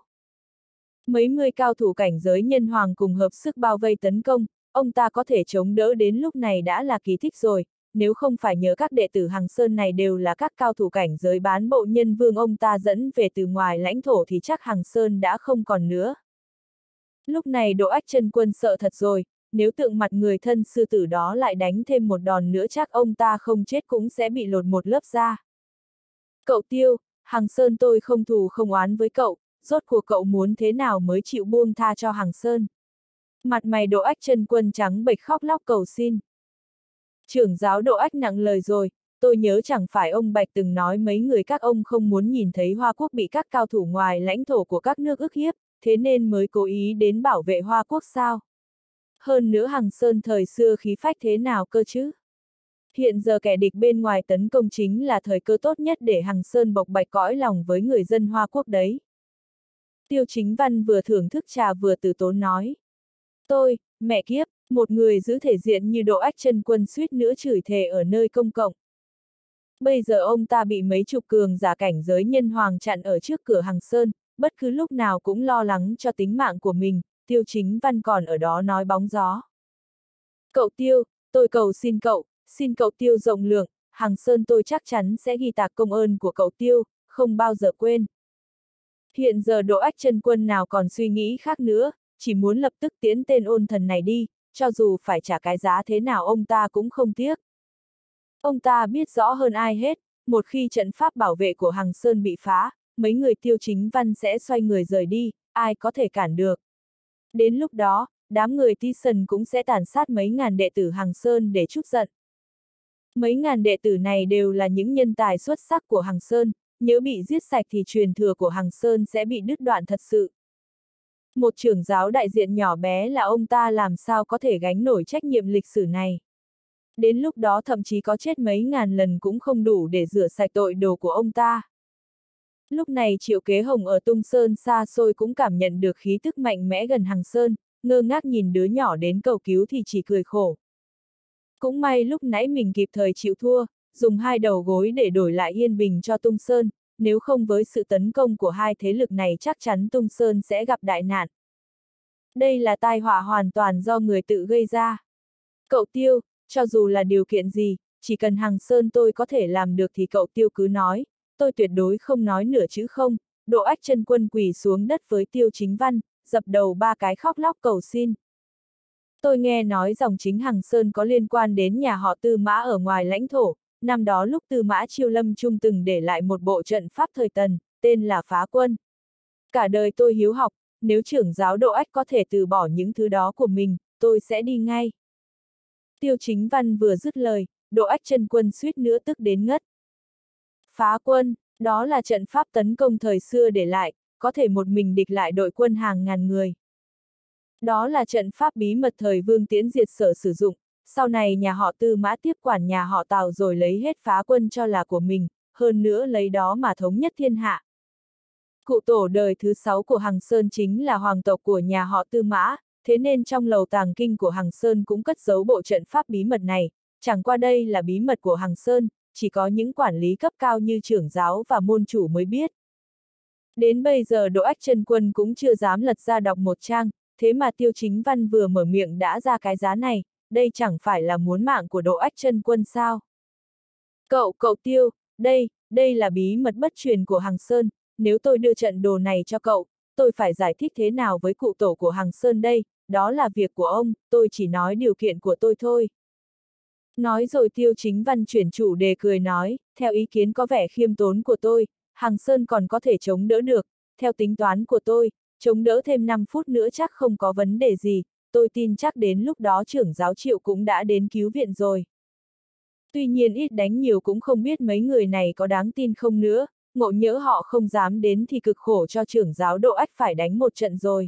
Mấy mươi cao thủ cảnh giới nhân hoàng cùng hợp sức bao vây tấn công, ông ta có thể chống đỡ đến lúc này đã là kỳ tích rồi, nếu không phải nhớ các đệ tử Hằng Sơn này đều là các cao thủ cảnh giới bán bộ nhân vương ông ta dẫn về từ ngoài lãnh thổ thì chắc Hằng Sơn đã không còn nữa. Lúc này Đỗ Ách Chân Quân sợ thật rồi, nếu tượng mặt người thân sư tử đó lại đánh thêm một đòn nữa chắc ông ta không chết cũng sẽ bị lột một lớp da. Cậu Tiêu, Hằng Sơn tôi không thù không oán với cậu, rốt cuộc cậu muốn thế nào mới chịu buông tha cho Hằng Sơn? Mặt mày Đỗ Ách Chân Quân trắng bệch khóc lóc cầu xin. Trưởng giáo Đỗ Ách nặng lời rồi, tôi nhớ chẳng phải ông Bạch từng nói mấy người các ông không muốn nhìn thấy Hoa Quốc bị các cao thủ ngoài lãnh thổ của các nước ức hiếp, thế nên mới cố ý đến bảo vệ Hoa Quốc sao? Hơn nữa Hằng Sơn thời xưa khí phách thế nào cơ chứ? Hiện giờ kẻ địch bên ngoài tấn công chính là thời cơ tốt nhất để Hằng Sơn bộc bạch cõi lòng với người dân Hoa Quốc đấy. Tiêu Chính Văn vừa thưởng thức trà vừa từ tốn nói. Tôi, mẹ kiếp, một người giữ thể diện như Đỗ Ách Chân Quân suýt nữa chửi thề ở nơi công cộng. Bây giờ ông ta bị mấy chục cường giả cảnh giới nhân hoàng chặn ở trước cửa Hằng Sơn, bất cứ lúc nào cũng lo lắng cho tính mạng của mình, Tiêu Chính Văn còn ở đó nói bóng gió. Cậu Tiêu, tôi cầu xin cậu, xin cậu Tiêu rộng lượng, Hằng Sơn tôi chắc chắn sẽ ghi tạc công ơn của cậu Tiêu, không bao giờ quên. Hiện giờ Đỗ Ách Chân Quân nào còn suy nghĩ khác nữa, chỉ muốn lập tức tiễn tên ôn thần này đi, cho dù phải trả cái giá thế nào ông ta cũng không tiếc. Ông ta biết rõ hơn ai hết, một khi trận pháp bảo vệ của Hằng Sơn bị phá, mấy người Tiêu Chính Văn sẽ xoay người rời đi, ai có thể cản được. Đến lúc đó, đám người Tyson cũng sẽ tàn sát mấy ngàn đệ tử Hằng Sơn để trút giận, Mấy ngàn đệ tử này đều là những nhân tài xuất sắc của Hằng Sơn, nhớ bị giết sạch thì truyền thừa của Hằng Sơn sẽ bị đứt đoạn thật sự. Một trưởng giáo đại diện nhỏ bé là ông ta làm sao có thể gánh nổi trách nhiệm lịch sử này. Đến lúc đó thậm chí có chết mấy ngàn lần cũng không đủ để rửa sạch tội đồ của ông ta. Lúc này Triệu Kế Hồng ở Tung Sơn xa xôi cũng cảm nhận được khí tức mạnh mẽ gần Hằng Sơn, ngơ ngác nhìn đứa nhỏ đến cầu cứu thì chỉ cười khổ. Cũng may lúc nãy mình kịp thời chịu thua, dùng hai đầu gối để đổi lại yên bình cho Tung Sơn, nếu không với sự tấn công của hai thế lực này chắc chắn Tung Sơn sẽ gặp đại nạn. Đây là tai họa hoàn toàn do người tự gây ra. Cậu Tiêu, cho dù là điều kiện gì, chỉ cần Hằng Sơn tôi có thể làm được thì cậu Tiêu cứ nói, tôi tuyệt đối không nói nửa chữ không. Độ Ách Chân Quân quỳ xuống đất với Tiêu Chính Văn, dập đầu ba cái khóc lóc cầu xin. Tôi nghe nói dòng chính Hằng Sơn có liên quan đến nhà họ Tư Mã ở ngoài lãnh thổ, năm đó lúc Tư Mã Chiêu Lâm Trung từng để lại một bộ trận pháp thời Tần, tên là Phá Quân. Cả đời tôi hiếu học, nếu trưởng giáo Độ Ách có thể từ bỏ những thứ đó của mình, tôi sẽ đi ngay. Tiêu Chính Văn vừa dứt lời, Độ Ách Chân Quân suýt nữa tức đến ngất. Phá Quân, đó là trận pháp tấn công thời xưa để lại, có thể một mình địch lại đội quân hàng ngàn người. Đó là trận pháp bí mật thời Vương Tiễn Diệt Sở sử dụng, sau này nhà họ Tư Mã tiếp quản nhà họ Tào rồi lấy hết Phá Quân cho là của mình, hơn nữa lấy đó mà thống nhất thiên hạ. Cụ tổ đời thứ sáu của Hằng Sơn chính là hoàng tộc của nhà họ Tư Mã, thế nên trong lầu tàng kinh của Hằng Sơn cũng cất giấu bộ trận pháp bí mật này, chẳng qua đây là bí mật của Hằng Sơn, chỉ có những quản lý cấp cao như trưởng giáo và môn chủ mới biết. Đến bây giờ Độ Ách Chân Quân cũng chưa dám lật ra đọc một trang, thế mà Tiêu Chính Văn vừa mở miệng đã ra cái giá này, đây chẳng phải là muốn mạng của Độ Ách Chân Quân sao? Cậu, cậu Tiêu, đây, đây là bí mật bất truyền của Hằng Sơn, nếu tôi đưa trận đồ này cho cậu, tôi phải giải thích thế nào với cụ tổ của Hằng Sơn đây, đó là việc của ông, tôi chỉ nói điều kiện của tôi thôi. Nói rồi Tiêu Chính Văn chuyển chủ đề cười nói, theo ý kiến có vẻ khiêm tốn của tôi, Hằng Sơn còn có thể chống đỡ được, theo tính toán của tôi, chống đỡ thêm năm phút nữa chắc không có vấn đề gì, tôi tin chắc đến lúc đó trưởng giáo Triệu cũng đã đến cứu viện rồi. Tuy nhiên ít đánh nhiều cũng không biết mấy người này có đáng tin không nữa, ngộ nhỡ họ không dám đến thì cực khổ cho trưởng giáo Độ Ách phải đánh một trận rồi.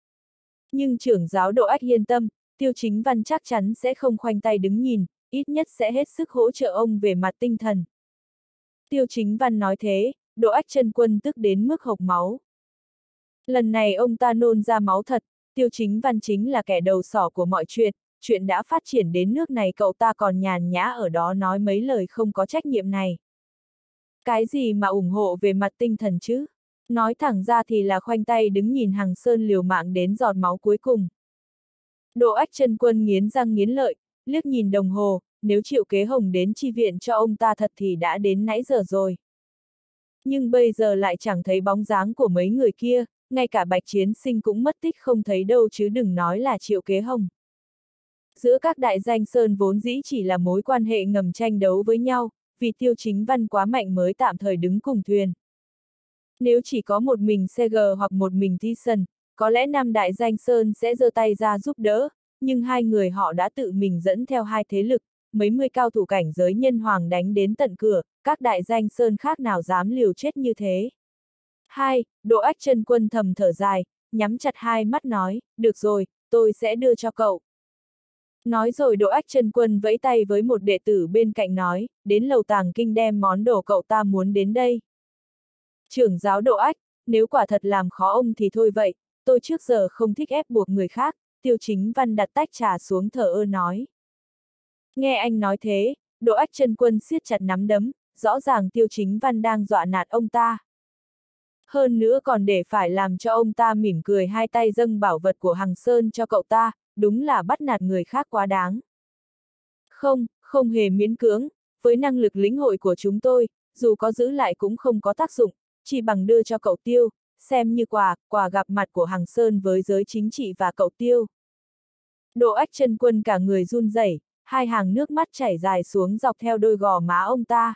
Nhưng trưởng giáo Độ Ách yên tâm, Tiêu Chính Văn chắc chắn sẽ không khoanh tay đứng nhìn, ít nhất sẽ hết sức hỗ trợ ông về mặt tinh thần. Tiêu Chính Văn nói thế, Độ Ách Chân Quân tức đến mức hộc máu. Lần này ông ta nôn ra máu thật, Tiêu Chính Văn chính là kẻ đầu sỏ của mọi chuyện, chuyện đã phát triển đến nước này cậu ta còn nhàn nhã ở đó nói mấy lời không có trách nhiệm này. Cái gì mà ủng hộ về mặt tinh thần chứ? Nói thẳng ra thì là khoanh tay đứng nhìn Hằng Sơn liều mạng đến giọt máu cuối cùng. Độ Ách Chân Quân nghiến răng nghiến lợi, liếc nhìn đồng hồ, nếu Triệu Kế Hồng đến chi viện cho ông ta thật thì đã đến nãy giờ rồi. Nhưng bây giờ lại chẳng thấy bóng dáng của mấy người kia, ngay cả Bạch Chiến Sinh cũng mất tích không thấy đâu chứ đừng nói là Triệu Kế Hồng. Giữa các đại danh sơn vốn dĩ chỉ là mối quan hệ ngầm tranh đấu với nhau, vì Tiêu Chính Văn quá mạnh mới tạm thời đứng cùng thuyền. Nếu chỉ có một mình xê giê hoặc một mình Thi Sần, có lẽ năm đại danh sơn sẽ giơ tay ra giúp đỡ, nhưng hai người họ đã tự mình dẫn theo hai thế lực, mấy mươi cao thủ cảnh giới nhân hoàng đánh đến tận cửa, các đại danh sơn khác nào dám liều chết như thế. Hai, Độ Ách Chân Quân thầm thở dài, nhắm chặt hai mắt nói, được rồi, tôi sẽ đưa cho cậu. Nói rồi Độ Ách Chân Quân vẫy tay với một đệ tử bên cạnh nói, đến lầu tàng kinh đem món đồ cậu ta muốn đến đây. Trưởng giáo Độ Ách, nếu quả thật làm khó ông thì thôi vậy, tôi trước giờ không thích ép buộc người khác, Tiêu Chính Văn đặt tách trà xuống thở ơ nói. Nghe anh nói thế, Độ Ách Chân Quân siết chặt nắm đấm, rõ ràng Tiêu Chính Văn đang dọa nạt ông ta. Hơn nữa còn để phải làm cho ông ta mỉm cười hai tay dâng bảo vật của Hằng Sơn cho cậu ta, đúng là bắt nạt người khác quá đáng. Không, không hề miễn cưỡng, với năng lực lĩnh hội của chúng tôi, dù có giữ lại cũng không có tác dụng, chỉ bằng đưa cho cậu Tiêu, xem như quà, quà gặp mặt của Hằng Sơn với giới chính trị và cậu Tiêu. Độ Ách Chân Quân cả người run rẩy, hai hàng nước mắt chảy dài xuống dọc theo đôi gò má ông ta.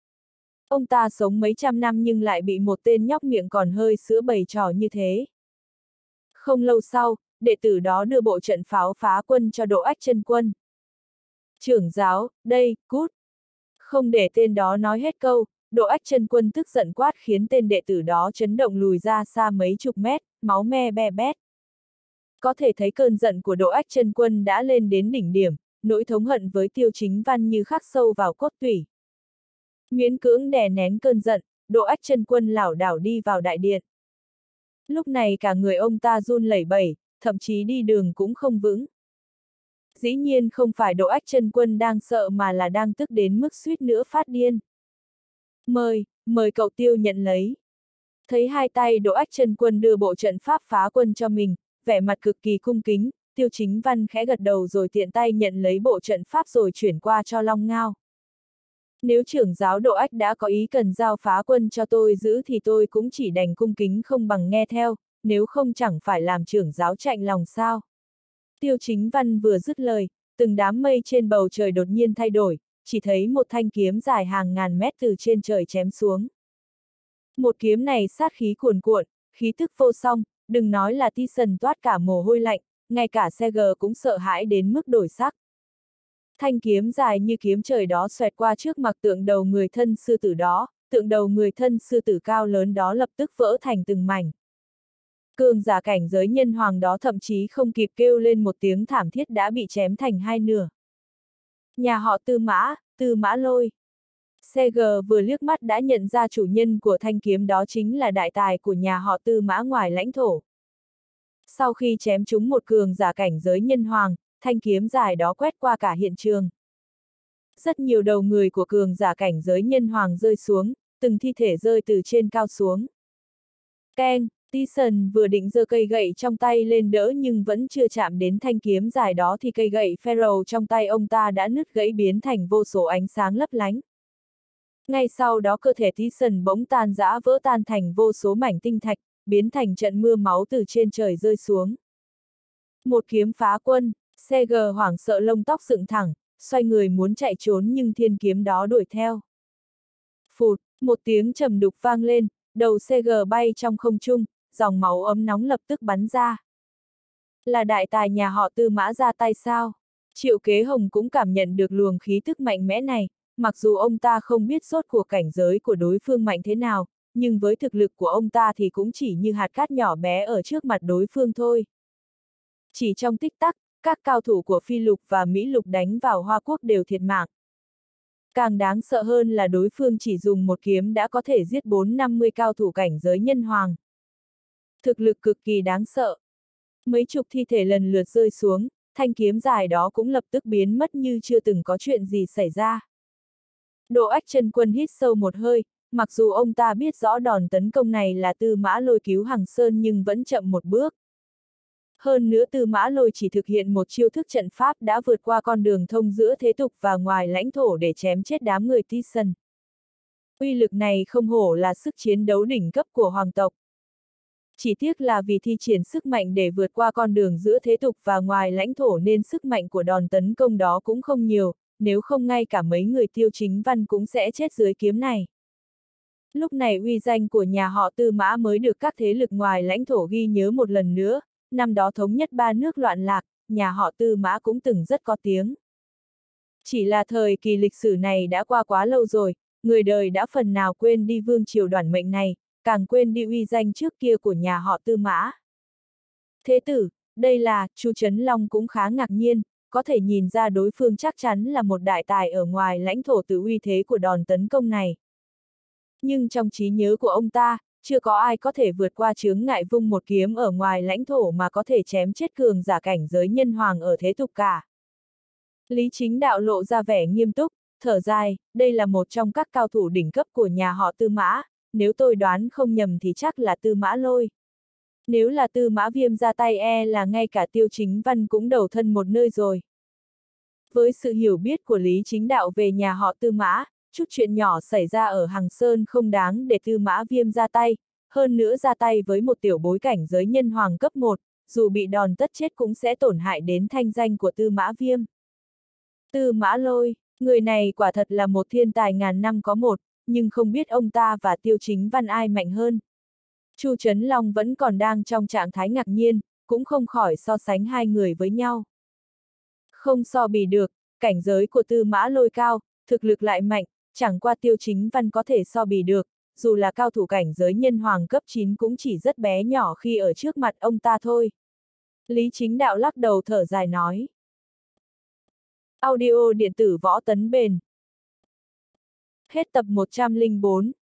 Ông ta sống mấy trăm năm nhưng lại bị một tên nhóc miệng còn hơi sữa bày trò như thế. Không lâu sau, đệ tử đó đưa bộ trận pháo Phá Quân cho Độ Ách Chân Quân. Trưởng giáo, đây, cút. Không để tên đó nói hết câu, Độ Ách Chân Quân tức giận quát khiến tên đệ tử đó chấn động lùi ra xa mấy chục mét, máu me be bét. Có thể thấy cơn giận của Độ Ách Chân Quân đã lên đến đỉnh điểm, nỗi thống hận với Tiêu Chính Văn như khắc sâu vào cốt tủy. Miễn cưỡng đè nén cơn giận, Độ Ách Chân Quân lảo đảo đi vào đại điện. Lúc này cả người ông ta run lẩy bẩy, thậm chí đi đường cũng không vững. Dĩ nhiên không phải Độ Ách Chân Quân đang sợ mà là đang tức đến mức suýt nữa phát điên. Mời, mời cậu Tiêu nhận lấy. Thấy hai tay Độ Ách Chân Quân đưa bộ trận pháp phá quân cho mình, vẻ mặt cực kỳ cung kính, Tiêu Chính Văn khẽ gật đầu rồi tiện tay nhận lấy bộ trận pháp rồi chuyển qua cho Long Ngao. Nếu trưởng giáo Độ Ách đã có ý cần giao phá quân cho tôi giữ thì tôi cũng chỉ đành cung kính không bằng nghe theo, nếu không chẳng phải làm trưởng giáo chạnh lòng sao. Tiêu Chính Văn vừa dứt lời, từng đám mây trên bầu trời đột nhiên thay đổi, chỉ thấy một thanh kiếm dài hàng ngàn mét từ trên trời chém xuống. Một kiếm này sát khí cuồn cuộn, khí tức vô song, đừng nói là Ti Sần toát cả mồ hôi lạnh, ngay cả xe gờ cũng sợ hãi đến mức đổi sắc. Thanh kiếm dài như kiếm trời đó xoẹt qua trước mặt tượng đầu người thân sư tử đó, tượng đầu người thân sư tử cao lớn đó lập tức vỡ thành từng mảnh. Cường giả cảnh giới nhân hoàng đó thậm chí không kịp kêu lên một tiếng thảm thiết đã bị chém thành hai nửa. Nhà họ Tư Mã, Tư Mã Lôi. xê giê vừa liếc mắt đã nhận ra chủ nhân của thanh kiếm đó chính là đại tài của nhà họ Tư Mã ngoài lãnh thổ. Sau khi chém trúng một cường giả cảnh giới nhân hoàng, thanh kiếm dài đó quét qua cả hiện trường. Rất nhiều đầu người của cường giả cảnh giới nhân hoàng rơi xuống, từng thi thể rơi từ trên cao xuống. Keng, Ti Sần vừa định giơ cây gậy trong tay lên đỡ nhưng vẫn chưa chạm đến thanh kiếm dài đó thì cây gậy Pharaoh trong tay ông ta đã nứt gãy biến thành vô số ánh sáng lấp lánh. Ngay sau đó cơ thể Ti Sần bỗng tan rã vỡ tan thành vô số mảnh tinh thạch, biến thành trận mưa máu từ trên trời rơi xuống. Một kiếm phá quân, xê giê hoảng sợ lông tóc dựng thẳng, xoay người muốn chạy trốn nhưng thiên kiếm đó đuổi theo. Phụt, một tiếng trầm đục vang lên, đầu xê giê bay trong không trung, dòng máu ấm nóng lập tức bắn ra. Là đại tài nhà họ Tư Mã ra tay sao? Triệu Kế Hồng cũng cảm nhận được luồng khí tức mạnh mẽ này, mặc dù ông ta không biết rốt cuộc cảnh giới của đối phương mạnh thế nào, nhưng với thực lực của ông ta thì cũng chỉ như hạt cát nhỏ bé ở trước mặt đối phương thôi. Chỉ trong tích tắc, các cao thủ của Phi Lục và Mỹ Lục đánh vào Hoa Quốc đều thiệt mạng. Càng đáng sợ hơn là đối phương chỉ dùng một kiếm đã có thể giết bốn năm mươi cao thủ cảnh giới nhân hoàng. Thực lực cực kỳ đáng sợ. Mấy chục thi thể lần lượt rơi xuống, thanh kiếm dài đó cũng lập tức biến mất như chưa từng có chuyện gì xảy ra. Độ Ách Chân Quân hít sâu một hơi, mặc dù ông ta biết rõ đòn tấn công này là Tư Mã Lôi cứu Hằng Sơn nhưng vẫn chậm một bước. Hơn nữa Tư Mã Lôi chỉ thực hiện một chiêu thức trận pháp đã vượt qua con đường thông giữa thế tục và ngoài lãnh thổ để chém chết đám người Ti Sần. Uy lực này không hổ là sức chiến đấu đỉnh cấp của hoàng tộc. Chỉ tiếc là vì thi triển sức mạnh để vượt qua con đường giữa thế tục và ngoài lãnh thổ nên sức mạnh của đòn tấn công đó cũng không nhiều, nếu không ngay cả mấy người Tiêu Chính Văn cũng sẽ chết dưới kiếm này. Lúc này uy danh của nhà họ Tư Mã mới được các thế lực ngoài lãnh thổ ghi nhớ một lần nữa, năm đó thống nhất ba nước loạn lạc, nhà họ Tư Mã cũng từng rất có tiếng. Chỉ là thời kỳ lịch sử này đã qua quá lâu rồi, người đời đã phần nào quên đi vương triều đoản mệnh này, càng quên đi uy danh trước kia của nhà họ Tư Mã. Thế tử, đây là, Chu Trấn Long cũng khá ngạc nhiên, có thể nhìn ra đối phương chắc chắn là một đại tài ở ngoài lãnh thổ từ uy thế của đòn tấn công này. Nhưng trong trí nhớ của ông ta, chưa có ai có thể vượt qua chướng ngại vung một kiếm ở ngoài lãnh thổ mà có thể chém chết cường giả cảnh giới nhân hoàng ở thế tục cả. Lý Chính Đạo lộ ra vẻ nghiêm túc, thở dài, đây là một trong các cao thủ đỉnh cấp của nhà họ Tư Mã, nếu tôi đoán không nhầm thì chắc là Tư Mã Lôi. Nếu là Tư Mã Viêm ra tay e là ngay cả Tiêu Chính Văn cũng đầu thân một nơi rồi. Với sự hiểu biết của Lý Chính Đạo về nhà họ Tư Mã, chút chuyện nhỏ xảy ra ở Hằng Sơn không đáng để Tư Mã Viêm ra tay, hơn nữa ra tay với một tiểu bối cảnh giới nhân hoàng cấp một, dù bị đòn tất chết cũng sẽ tổn hại đến thanh danh của Tư Mã Viêm. Tư Mã Lôi, người này quả thật là một thiên tài ngàn năm có một, nhưng không biết ông ta và Tiêu Chính Văn ai mạnh hơn. Chu Trấn Long vẫn còn đang trong trạng thái ngạc nhiên, cũng không khỏi so sánh hai người với nhau. Không so bì được, cảnh giới của Tư Mã Lôi cao, thực lực lại mạnh, chẳng qua Tiêu Chính Văn có thể so bì được, dù là cao thủ cảnh giới nhân hoàng cấp chín cũng chỉ rất bé nhỏ khi ở trước mặt ông ta thôi. Lý Chính Đạo lắc đầu thở dài nói. Audio điện tử võ tấn bền. Hết tập một trăm lẻ bốn.